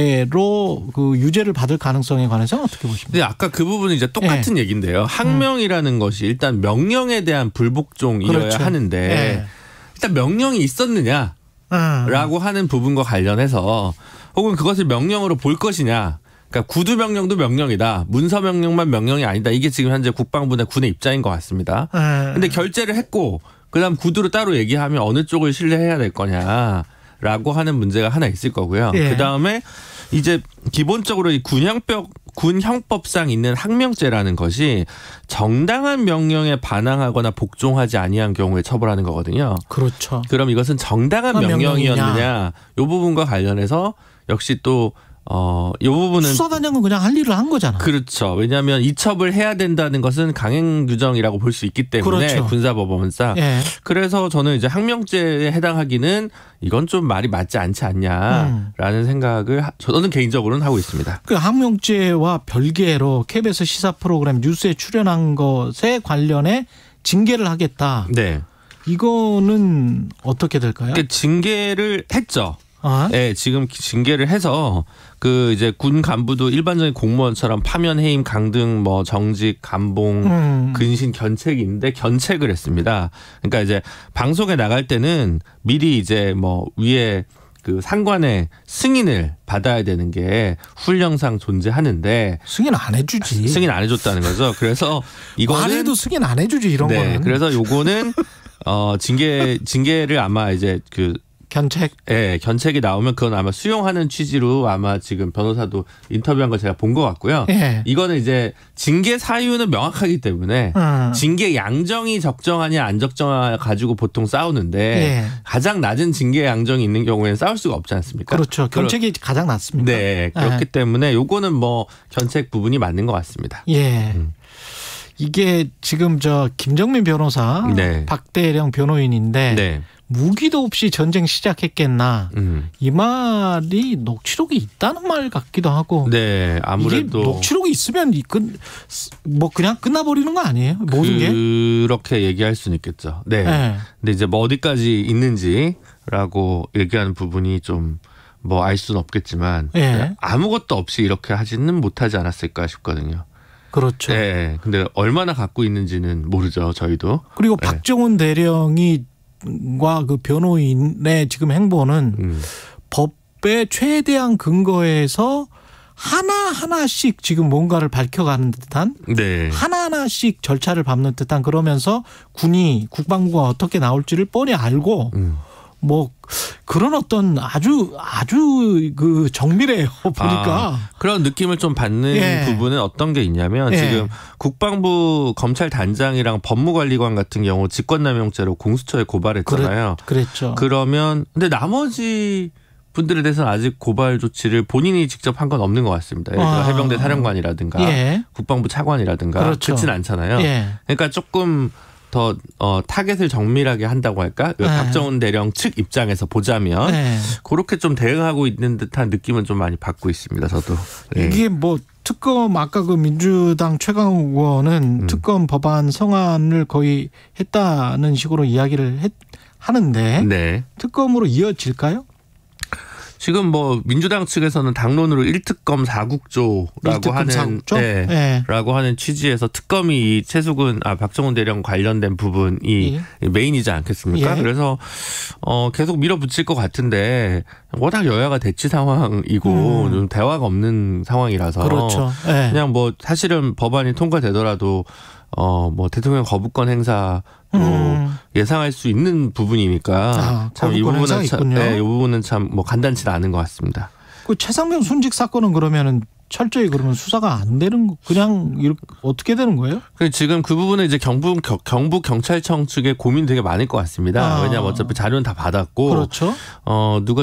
그 유죄를 받을 가능성에 관해서는 어떻게 보십니까? 네, 아까 그 부분은 이제 똑같은 얘기인데요. 항명이라는 것이 일단 명령에 대한 불복종이어야 하는데 일단 명령이 있었느냐? 라고 하는 부분과 관련해서 혹은 그것을 명령으로 볼 것이냐. 그러니까 구두 명령도 명령이다. 문서 명령만 명령이 아니다. 이게 지금 현재 국방부나 군의 입장인 것 같습니다. 근데 결재를 했고 그다음 구두로 따로 얘기하면 어느 쪽을 신뢰해야 될 거냐라고 하는 문제가 하나 있을 거고요. 그다음에 이제 기본적으로 이 군형법상 있는 항명죄라는 것이 정당한 명령에 반항하거나 복종하지 아니한 경우에 처벌하는 거거든요. 그렇죠. 그럼 이것은 정당한 명령이었느냐 이 부분과 관련해서 역시 또 이 부분은 수사단장은 그냥 할 일을 한 거잖아. 그렇죠. 왜냐하면 이첩을 해야 된다는 것은 강행 규정이라고 볼 수 있기 때문에 군사법원상. 그래서 저는 이제 항명죄에 해당하기는 이건 좀 말이 맞지 않지 않냐라는 생각을 저는 개인적으로는 하고 있습니다. 그 항명죄와 별개로 KBS 시사 프로그램 뉴스에 출연한 것에 관련해 징계를 하겠다. 네. 이거는 어떻게 될까요? 그러니까 징계를 했죠. 네, 지금 징계를 해서 그 이제 군 간부도 일반적인 공무원처럼 파면, 해임, 강등, 뭐 정직, 감봉, 근신, 견책이 있는데 견책을 했습니다. 그러니까 이제 방송에 나갈 때는 미리 이제 뭐 위에 그 상관의 승인을 받아야 되는 게 훈령상 존재하는데 승인 안 해주지. 승인 안 해줬다는 거죠. 그래서 이거는 말해도 승인 안 해주지 이런 거는. 그래서 요거는 징계를 아마 이제 그 견책. 네, 견책이 나오면 그건 아마 수용하는 취지로 아마 지금 변호사도 인터뷰한 걸 제가 본 것 같고요. 이거는 이제 징계 사유는 명확하기 때문에 징계 양정이 적정하냐 안 적정하냐 가지고 보통 싸우는데 가장 낮은 징계 양정이 있는 경우에는 싸울 수가 없지 않습니까? 그렇죠. 견책이 가장 낮습니다. 네, 그렇기 때문에 요거는 뭐 견책 부분이 맞는 것 같습니다. 이게 지금 저 김정민 변호사, 박대령 변호인인데 무기도 없이 전쟁 시작했겠나 이 말이 녹취록이 있다는 말 같기도 하고. 네, 아무래도 이게 녹취록이 있으면 뭐 그냥 끝나버리는 거 아니에요? 모든 게 그렇게 얘기할 수는 있겠죠. 네. 근데 이제 뭐 어디까지 있는지라고 얘기하는 부분이 좀 뭐 알 수는 없겠지만 아무것도 없이 이렇게 하지는 못하지 않았을까 싶거든요. 그렇죠. 네. 근데 얼마나 갖고 있는지는 모르죠, 저희도. 그리고 박정훈 대령이 과 그 변호인의 지금 행보는 법의 최대한 근거에서 하나하나씩 지금 뭔가를 밝혀가는 듯한 하나하나씩 절차를 밟는 듯한 그러면서 국방부가 어떻게 나올지를 뻔히 알고 뭐 그런 어떤 아주 그 정밀해요 보니까. 그런 느낌을 좀 받는 부분은 어떤 게 있냐면 지금 국방부 검찰단장이랑 법무관리관 같은 경우 직권남용죄로 공수처에 고발했잖아요. 그랬죠. 그러면 근데 나머지 분들에 대해서는 아직 고발 조치를 본인이 직접 한 건 없는 것 같습니다. 예를 들어 해병대 사령관이라든가 국방부 차관이라든가 그렇진 않잖아요. 그러니까 조금 더 타겟을 정밀하게 한다고 할까? 박정훈 대령 측 입장에서 보자면 그렇게 좀 대응하고 있는 듯한 느낌은 좀 많이 받고 있습니다. 저도. 이게 뭐 특검 아까 그 민주당 최강욱 의원은 특검 법안 성안을 거의 했다는 식으로 이야기를 하는데 특검으로 이어질까요? 지금 뭐 민주당 측에서는 당론으로 1특검 4국조라고 하는 라고 하는 취지에서 특검이 이 박정훈 대령 관련된 부분이 메인이지 않겠습니까? 그래서 계속 밀어붙일 것 같은데 워낙 여야가 대치 상황이고 좀 대화가 없는 상황이라서 그렇죠. 그냥 뭐 사실은 법안이 통과되더라도 뭐 대통령 거부권 행사 예상할 수 있는 부분이니까 참 이 부분은 이 부분은 참 뭐 간단치 않은 것 같습니다. 그 최상병 순직 사건은 그러면은 철저히 그러면 수사가 안 되는 그냥 이렇게 어떻게 되는 거예요? 지금 그 부분은 이제 경북 경찰청 측에 고민 되게 많을 것 같습니다. 왜냐하면 어차피 자료는 다 받았고, 그렇죠. 누가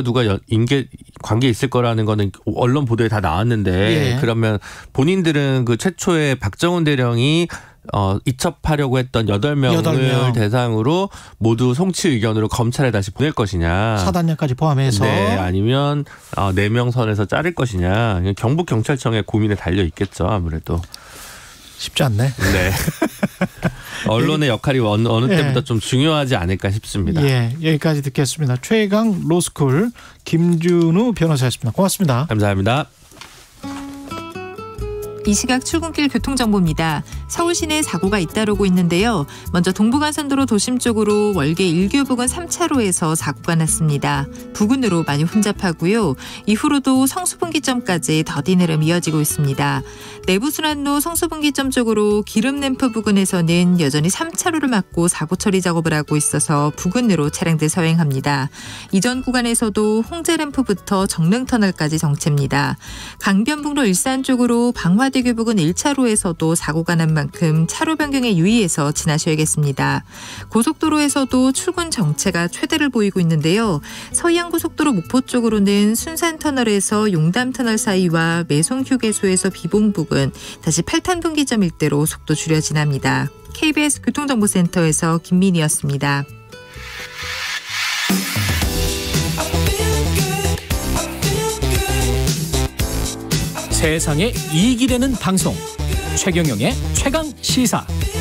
관계 있을 거라는 거는 언론 보도에 다 나왔는데 그러면 본인들은 그 최초에 박정훈 대령이 이첩하려고 했던 8명을 대상으로 모두 송치 의견으로 검찰에 다시 보낼 것이냐. 사단장까지 포함해서. 아니면 4명 선에서 자를 것이냐. 경북경찰청의 고민에 달려 있겠죠. 아무래도. 쉽지 않네. 네. 언론의 역할이 어느 때보다 좀 중요하지 않을까 싶습니다. 여기까지 듣겠습니다. 최강 로스쿨 김준우 변호사였습니다. 고맙습니다. 감사합니다. 이 시각 출근길 교통정보입니다. 서울 시내에 사고가 잇따르고 있는데요. 먼저 동부간선도로 도심 쪽으로 월계 1교 부근 3차로에서 사고가 났습니다. 부근으로 많이 혼잡하고요. 이후로도 성수분기점까지 더딘 흐름 이어지고 있습니다. 내부순환로 성수분기점 쪽으로 기름램프 부근에서는 여전히 3차로를 막고 사고 처리 작업을 하고 있어서 부근으로 차량들 서행합니다. 이전 구간에서도 홍제램프부터 정릉터널까지 정체입니다. 강변북로 일산 쪽으로 방화대교 부근 1차로에서도 사고가 난 만큼 차로 변경에 유의해서 지나셔야겠습니다. 고속도로에서도 출근 정체가 최대를 보이고 있는데요. 서해안고속도로 목포 쪽으로는 순산터널에서 용담터널 사이와 매송휴게소에서 비봉 부근, 다시 8탄 분기점 일대로 속도 줄여 지납니다. KBS 교통정보센터에서 김민희였습니다. 세상에 이익이 되는 방송 최경영의 최강시사.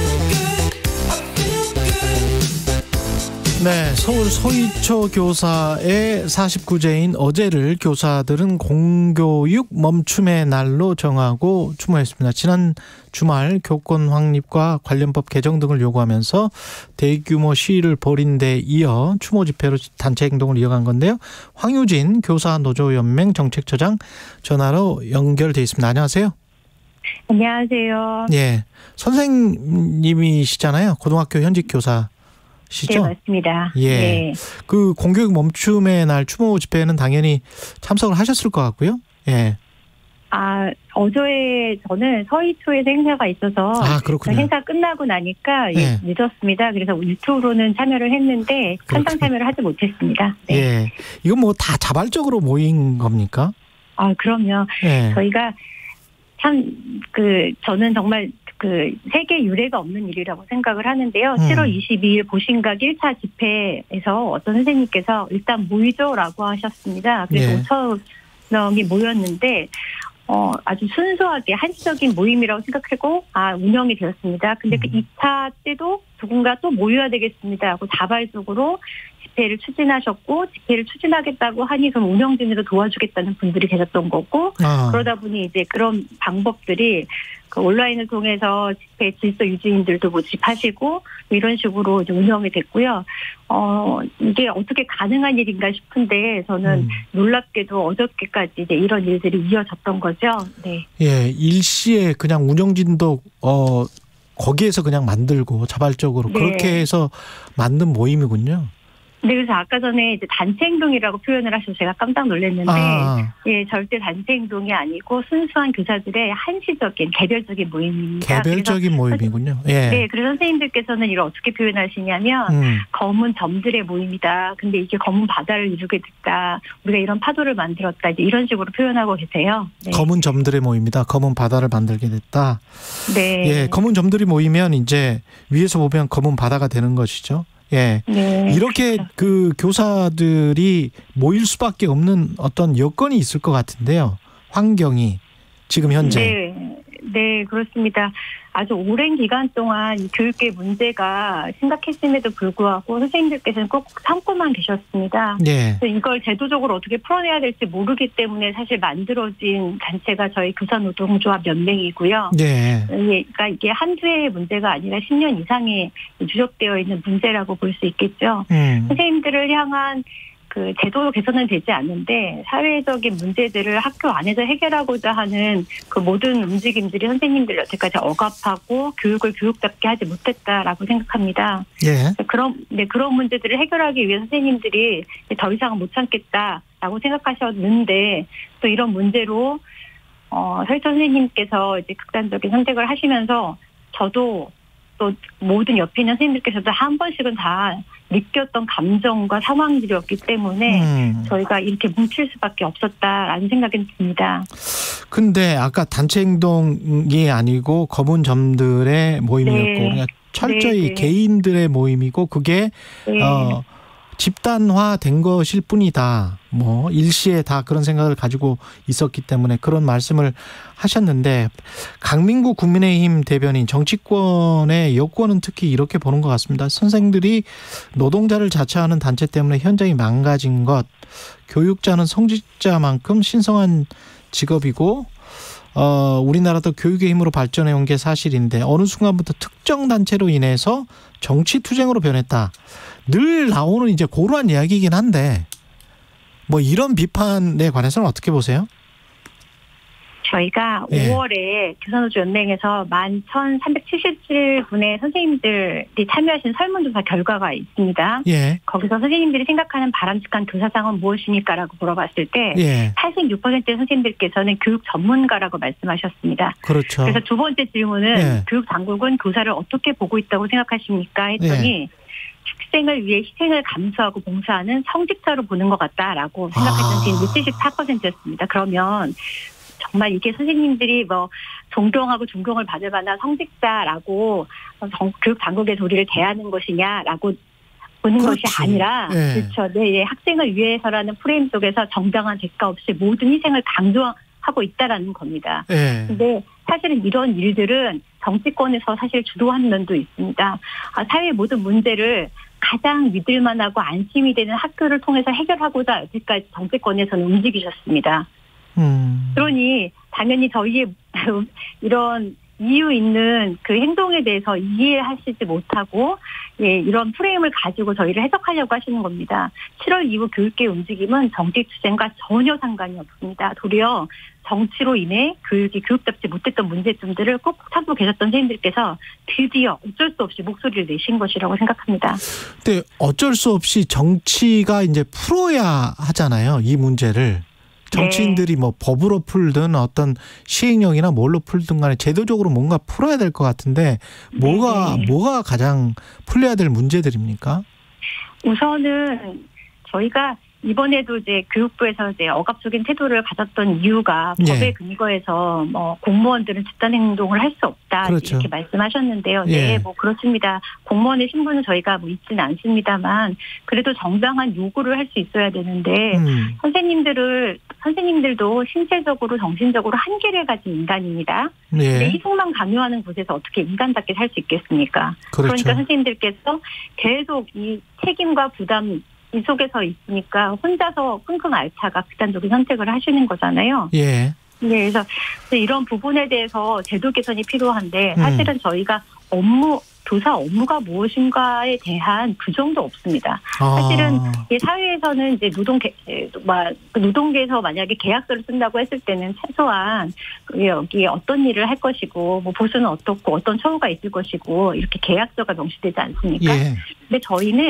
네, 서울 서희초 교사의 49제인 어제를 교사들은 공교육 멈춤의 날로 정하고 추모했습니다. 지난 주말 교권 확립과 관련법 개정 등을 요구하면서 대규모 시위를 벌인 데 이어 추모 집회로 단체 행동을 이어간 건데요. 황유진 교사노조연맹 정책처장 전화로 연결돼 있습니다. 안녕하세요. 안녕하세요. 선생님이시잖아요. 고등학교 현직 교사. 네, 맞습니다. 네. 그 공교육 멈춤의 날 추모 집회에는 당연히 참석을 하셨을 것 같고요. 어제 저는 서희초에서 행사가 있어서 행사 끝나고 나니까 늦었습니다. 그래서 유튜브로는 참여를 했는데 현장 참여를 하지 못했습니다. 이건 뭐 다 자발적으로 모인 겁니까? 그럼요. 저희가 저는 정말 세계 유례가 없는 일이라고 생각을 하는데요. 7월 22일 보신각 1차 집회에서 어떤 선생님께서 일단 모이죠라고 하셨습니다. 그래서 5천 명이 모였는데 아주 순수하게 한시적인 모임이라고 생각하고 운영이 되었습니다. 근데 그 2차 때도 누군가 또 모여야 되겠습니다 하고 자발적으로 집회를 추진하셨고, 집회를 추진하겠다고 하니 그럼 운영진으로 도와주겠다는 분들이 계셨던 거고, 그러다 보니 이제 그런 방법들이 온라인을 통해서 집회 질서 유지인들도 모집하시고 이런 식으로 이제 운영이 됐고요. 이게 어떻게 가능한 일인가 싶은데 저는 놀랍게도 어저께까지 이제 이런 일들이 이어졌던 거죠. 네. 일시에 그냥 운영진도 거기에서 그냥 만들고 자발적으로 그렇게 해서 만든 모임이군요. 네, 그래서 아까 전에 이제 단체 행동이라고 표현을 하셔서 제가 깜짝 놀랐는데, 예, 절대 단체 행동이 아니고 순수한 교사들의 한시적인 개별적인 모임입니다. 개별적인 모임이군요. 예. 네, 그래서 선생님들께서는 이걸 어떻게 표현하시냐면 검은 점들의 모임이다. 근데 이게 검은 바다를 이루게 됐다. 우리가 이런 파도를 만들었다. 이제 이런 식으로 표현하고 계세요. 네. 검은 점들의 모임이다. 검은 바다를 만들게 됐다. 네. 예, 검은 점들이 모이면 이제 위에서 보면 검은 바다가 되는 것이죠. 예. 네. 이렇게 그 교사들이 모일 수밖에 없는 어떤 여건이 있을 것 같은데요. 환경이 지금 현재. 네, 그렇습니다. 아주 오랜 기간 동안 이 교육계 문제가 심각했음에도 불구하고 선생님들께서는 꼭 참고만 계셨습니다. 네. 이걸 제도적으로 어떻게 풀어내야 될지 모르기 때문에 사실 만들어진 단체가 저희 교사노동조합 연맹이고요. 네. 그러니까 이게 한두 해의 문제가 아니라 10년 이상이 누적되어 있는 문제라고 볼 수 있겠죠. 선생님들을 향한 그 제도 개선은 되지 않는데 사회적인 문제들을 학교 안에서 해결하고자 하는 그 모든 움직임들이 선생님들을 여태까지 억압하고 교육을 교육답게 하지 못했다라고 생각합니다. 예. 그런 문제들을 해결하기 위해 선생님들이 더 이상은 못 참겠다라고 생각하셨는데 또 이런 문제로 서희천 선생님께서 이제 극단적인 선택을 하시면서 저도 또 모든 옆에 있는 선생님들께서도 한 번씩은 다 느꼈던 감정과 상황들이었기 때문에 저희가 이렇게 뭉칠 수밖에 없었다라는 생각이 듭니다. 근데 아까 단체 행동이 아니고 검은 점들의 모임이었고 그러니까 철저히 개인들의 모임이고 그게 집단화된 것일 뿐이다. 뭐 일시에 다 그런 생각을 가지고 있었기 때문에 그런 말씀을 하셨는데 강민구 국민의힘 대변인 정치권의 여권은 특히 이렇게 보는 것 같습니다. 선생들이 노동자를 자처하는 단체 때문에 현장이 망가진 것, 교육자는 성직자만큼 신성한 직업이고 우리나라도 교육의 힘으로 발전해 온 게 사실인데 어느 순간부터 특정 단체로 인해서 정치 투쟁으로 변했다. 늘 나오는 이제 고루한 이야기이긴 한데 뭐 이런 비판에 관해서는 어떻게 보세요? 저희가 5월에 교사노조 연맹에서 11,377분의 선생님들이 참여하신 설문조사 결과가 있습니다. 예. 거기서 선생님들이 생각하는 바람직한 교사상은 무엇입니까라고 물어봤을 때 86%의 선생님들께서는 교육 전문가라고 말씀하셨습니다. 그렇죠. 그래서 두 번째 질문은 교육 당국은 교사를 어떻게 보고 있다고 생각하십니까 했더니 학생을 위해 희생을 감수하고 봉사하는 성직자로 보는 것 같다라고 생각했던 선생님이 74%였습니다. 그러면 정말 이게 선생님들이 뭐 존경하고 존경을 받을 만한 성직자라고 교육 당국에서 우리를 대하는 것이냐라고 보는 것이 아니라 그렇죠. 네, 학생을 위해서라는 프레임 속에서 정당한 대가 없이 모든 희생을 강조하고 있다라는 겁니다. 근데 사실은 이런 일들은 정치권에서 사실 주도한 면도 있습니다. 사회의 모든 문제를 가장 믿을만하고 안심이 되는 학교를 통해서 해결하고자 여태까지 정치권에서는 움직이셨습니다. 그러니 당연히 저희의 이런 이유 있는 그 행동에 대해서 이해하시지 못하고 이런 프레임을 가지고 저희를 해석하려고 하시는 겁니다. 7월 이후 교육계 움직임은 정치 투쟁과 전혀 상관이 없습니다. 도리어 정치로 인해 교육이 교육답지 못했던 문제점들을 꼭 참고 계셨던 선생님들께서 드디어 어쩔 수 없이 목소리를 내신 것이라고 생각합니다. 근데 어쩔 수 없이 정치가 이제 풀어야 하잖아요. 이 문제를. 정치인들이 뭐 법으로 풀든 어떤 시행령이나 뭘로 풀든 간에 제도적으로 뭔가 풀어야 될 것 같은데 뭐가 가장 풀려야 될 문제들입니까? 우선은 저희가 이번에도 이제 교육부에서 이제 억압적인 태도를 가졌던 이유가 법에 근거해서 뭐 공무원들은 집단 행동을 할 수 없다 이렇게 말씀하셨는데요. 네, 뭐 그렇습니다. 공무원의 신분은 저희가 뭐 있지는 않습니다만 그래도 정당한 요구를 할 수 있어야 되는데 선생님들도 신체적으로 정신적으로 한계를 가진 인간입니다. 근데 희생만 강요하는 곳에서 어떻게 인간답게 살 수 있겠습니까? 그러니까 선생님들께서 계속 이 책임과 부담 이 속에서 있으니까 혼자서 끙끙 앓다가 극단적인 선택을 하시는 거잖아요. 그래서 이런 부분에 대해서 제도 개선이 필요한데 사실은 저희가 교사 업무가 무엇인가에 대한 규정도 없습니다. 사실은 사회에서는 이제 노동계에서 만약에 계약서를 쓴다고 했을 때는 최소한 여기 어떤 일을 할 것이고 뭐 보수는 어떻고 어떤 처우가 있을 것이고 이렇게 계약서가 명시되지 않습니까? 근데 저희는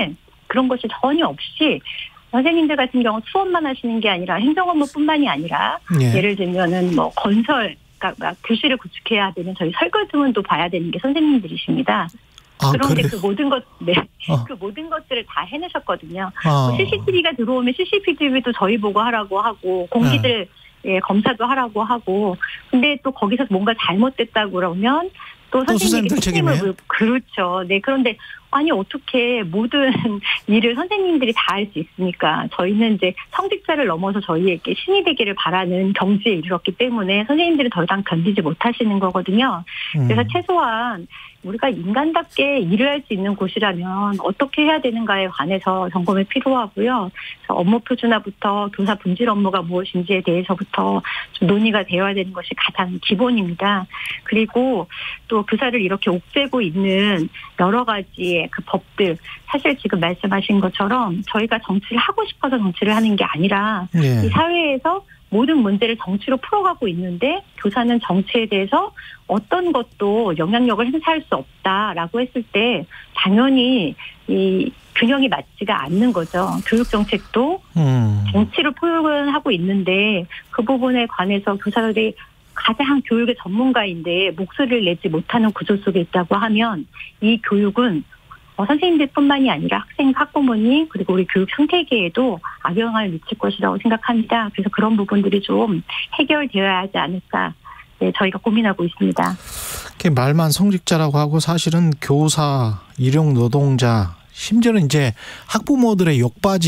그런 것이 전혀 없이 선생님들 같은 경우 수업만 하시는 게 아니라 행정 업무뿐만이 아니라 예를 들면은 뭐 건설, 그러니까 교실을 구축해야 되는 저희 설계 등은도 봐야 되는 게 선생님들이십니다. 그런데 그 모든 그 모든 것들을 다 해내셨거든요. CCTV가 들어오면 CCTV도 저희 보고 하라고 하고 공기들 검사도 하라고 하고, 근데 또 거기서 뭔가 잘못됐다고 그러면 또 선생님들이 책임을 그렇죠. 네, 그런데 아니 어떻게 모든 일을 선생님들이 다 할 수 있습니까? 저희는 이제 성직자를 넘어서 저희에게 신이 되기를 바라는 경지에 이르렀기 때문에 선생님들이 더 이상 견디지 못하시는 거거든요. 그래서 최소한 우리가 인간답게 일을 할 수 있는 곳이라면 어떻게 해야 되는가에 관해서 점검이 필요하고요. 업무 표준화부터 교사 분질 업무가 무엇인지에 대해서부터 좀 논의가 되어야 되는 것이 가장 기본입니다. 그리고 또 교사를 이렇게 옥죄고 있는 여러 가지의 그 법들, 사실 지금 말씀하신 것처럼 저희가 정치를 하고 싶어서 정치를 하는 게 아니라 이 사회에서 모든 문제를 정치로 풀어가고 있는데 교사는 정치에 대해서 어떤 것도 영향력을 행사할 수 없다라고 했을 때 당연히 이 균형이 맞지가 않는 거죠. 교육 정책도 정치로 표현하고 있는데 그 부분에 관해서 교사들이 가장 교육의 전문가인데 목소리를 내지 못하는 구조 속에 있다고 하면 이 교육은 선생님들뿐만이 아니라 학생, 학부모님 그리고 우리 교육 생태계에도 악영향을 미칠 것이라고 생각합니다. 그래서 그런 부분들이 좀 해결되어야 하지 않을까, 저희가 고민하고 있습니다. 말만 성직자라고 하고 사실은 교사, 일용 노동자, 심지어는 이제 학부모들의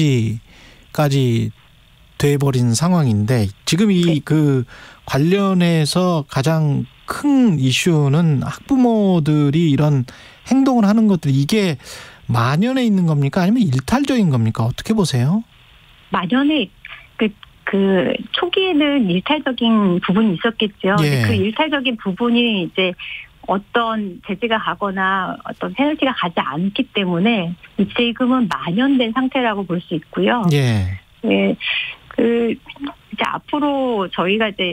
욕바지까지 돼버린 상황인데 지금 이 그 관련해서 가장 큰 이슈는 학부모들이 이런 행동을 하는 것들, 이게 만연해 있는 겁니까? 아니면 일탈적인 겁니까? 어떻게 보세요? 만연해, 그 초기에는 일탈적인 부분이 있었겠죠. 그 일탈적인 부분이 이제 어떤 제재가 가거나 어떤 페널티가 가지 않기 때문에 지금은 만연된 상태라고 볼 수 있고요. 이제 앞으로 저희가 이제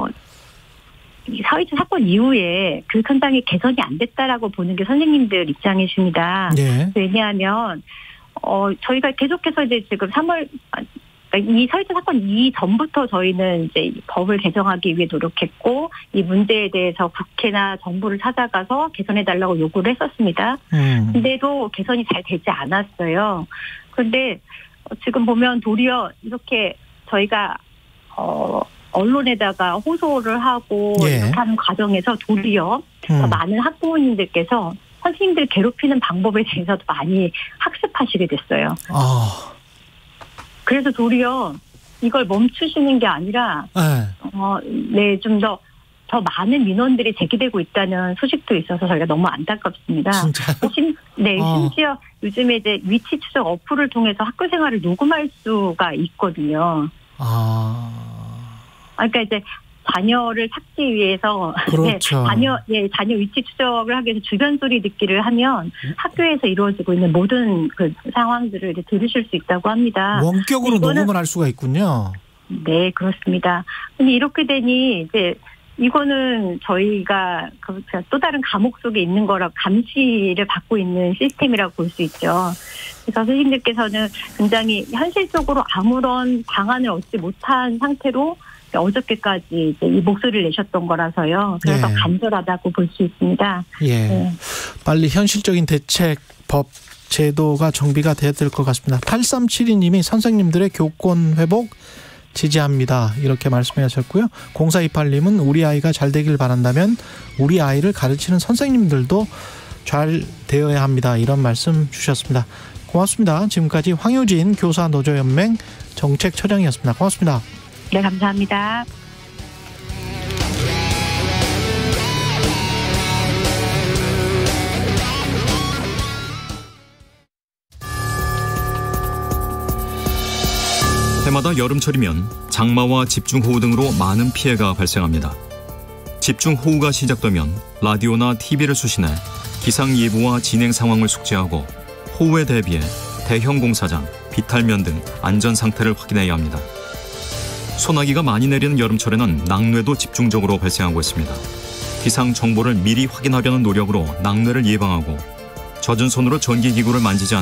이 사회적 사건 이후에 교육 현장이 개선이 안 됐다라고 보는 게 선생님들 입장이십니다. 왜냐하면 저희가 계속해서 이제 지금 3월 이 사회적 사건 이전부터 저희는 이제 법을 개정하기 위해 노력했고 이 문제에 대해서 국회나 정부를 찾아가서 개선해달라고 요구를 했었습니다. 근데도 개선이 잘 되지 않았어요. 그런데 지금 보면 도리어 이렇게 저희가 언론에다가 호소를 하고 이렇게 하는 과정에서 도리어 더 많은 학부모님들께서 선생님들 괴롭히는 방법에 대해서도 많이 학습하시게 됐어요. 그래서 도리어 이걸 멈추시는 게 아니라 좀 더 많은 민원들이 제기되고 있다는 소식도 있어서 저희가 너무 안타깝습니다. 심지어 요즘에 이제 위치 추적 어플을 통해서 학교 생활을 녹음할 수가 있거든요. 그러니까 이제 자녀를 찾기 위해서 자녀 위치 추적을 하기 위해서 주변 소리 듣기를 하면 학교에서 이루어지고 있는 모든 그 상황들을 이제 들으실 수 있다고 합니다. 원격으로 녹음을 할 수가 있군요. 네, 그렇습니다. 근데 이렇게 되니 이제 이거는 저희가 또 다른 감옥 속에 있는 거라 감시를 받고 있는 시스템이라고 볼 수 있죠. 그래서 선생님들께서는 굉장히 현실적으로 아무런 방안을 얻지 못한 상태로 어저께까지 이제 이 목소리를 내셨던 거라서요. 그래서 간절하다고 볼 수 있습니다. 빨리 현실적인 대책, 법, 제도가 정비가 돼야 될 것 같습니다. 8372님이 선생님들의 교권 회복 지지합니다. 이렇게 말씀하셨고요. 0428님은 우리 아이가 잘 되길 바란다면 우리 아이를 가르치는 선생님들도 잘 되어야 합니다. 이런 말씀 주셨습니다. 고맙습니다. 지금까지 황효진 교사노조연맹 정책처장이었습니다. 고맙습니다. 네, 감사합니다. 해마다 여름철이면 장마와 집중호우 등으로 많은 피해가 발생합니다. 집중호우가 시작되면 라디오나 TV를 수신해 기상예보와 진행 상황을 숙지하고 호우에 대비해 대형 공사장, 비탈면 등 안전 상태를 확인해야 합니다. 소나기가 많이 내리는 여름철에는 낙뢰도 집중적으로 발생하고 있습니다. 기상 정보를 미리 확인하려는 노력으로 낙뢰를 예방하고 젖은 손으로 전기기구를 만지지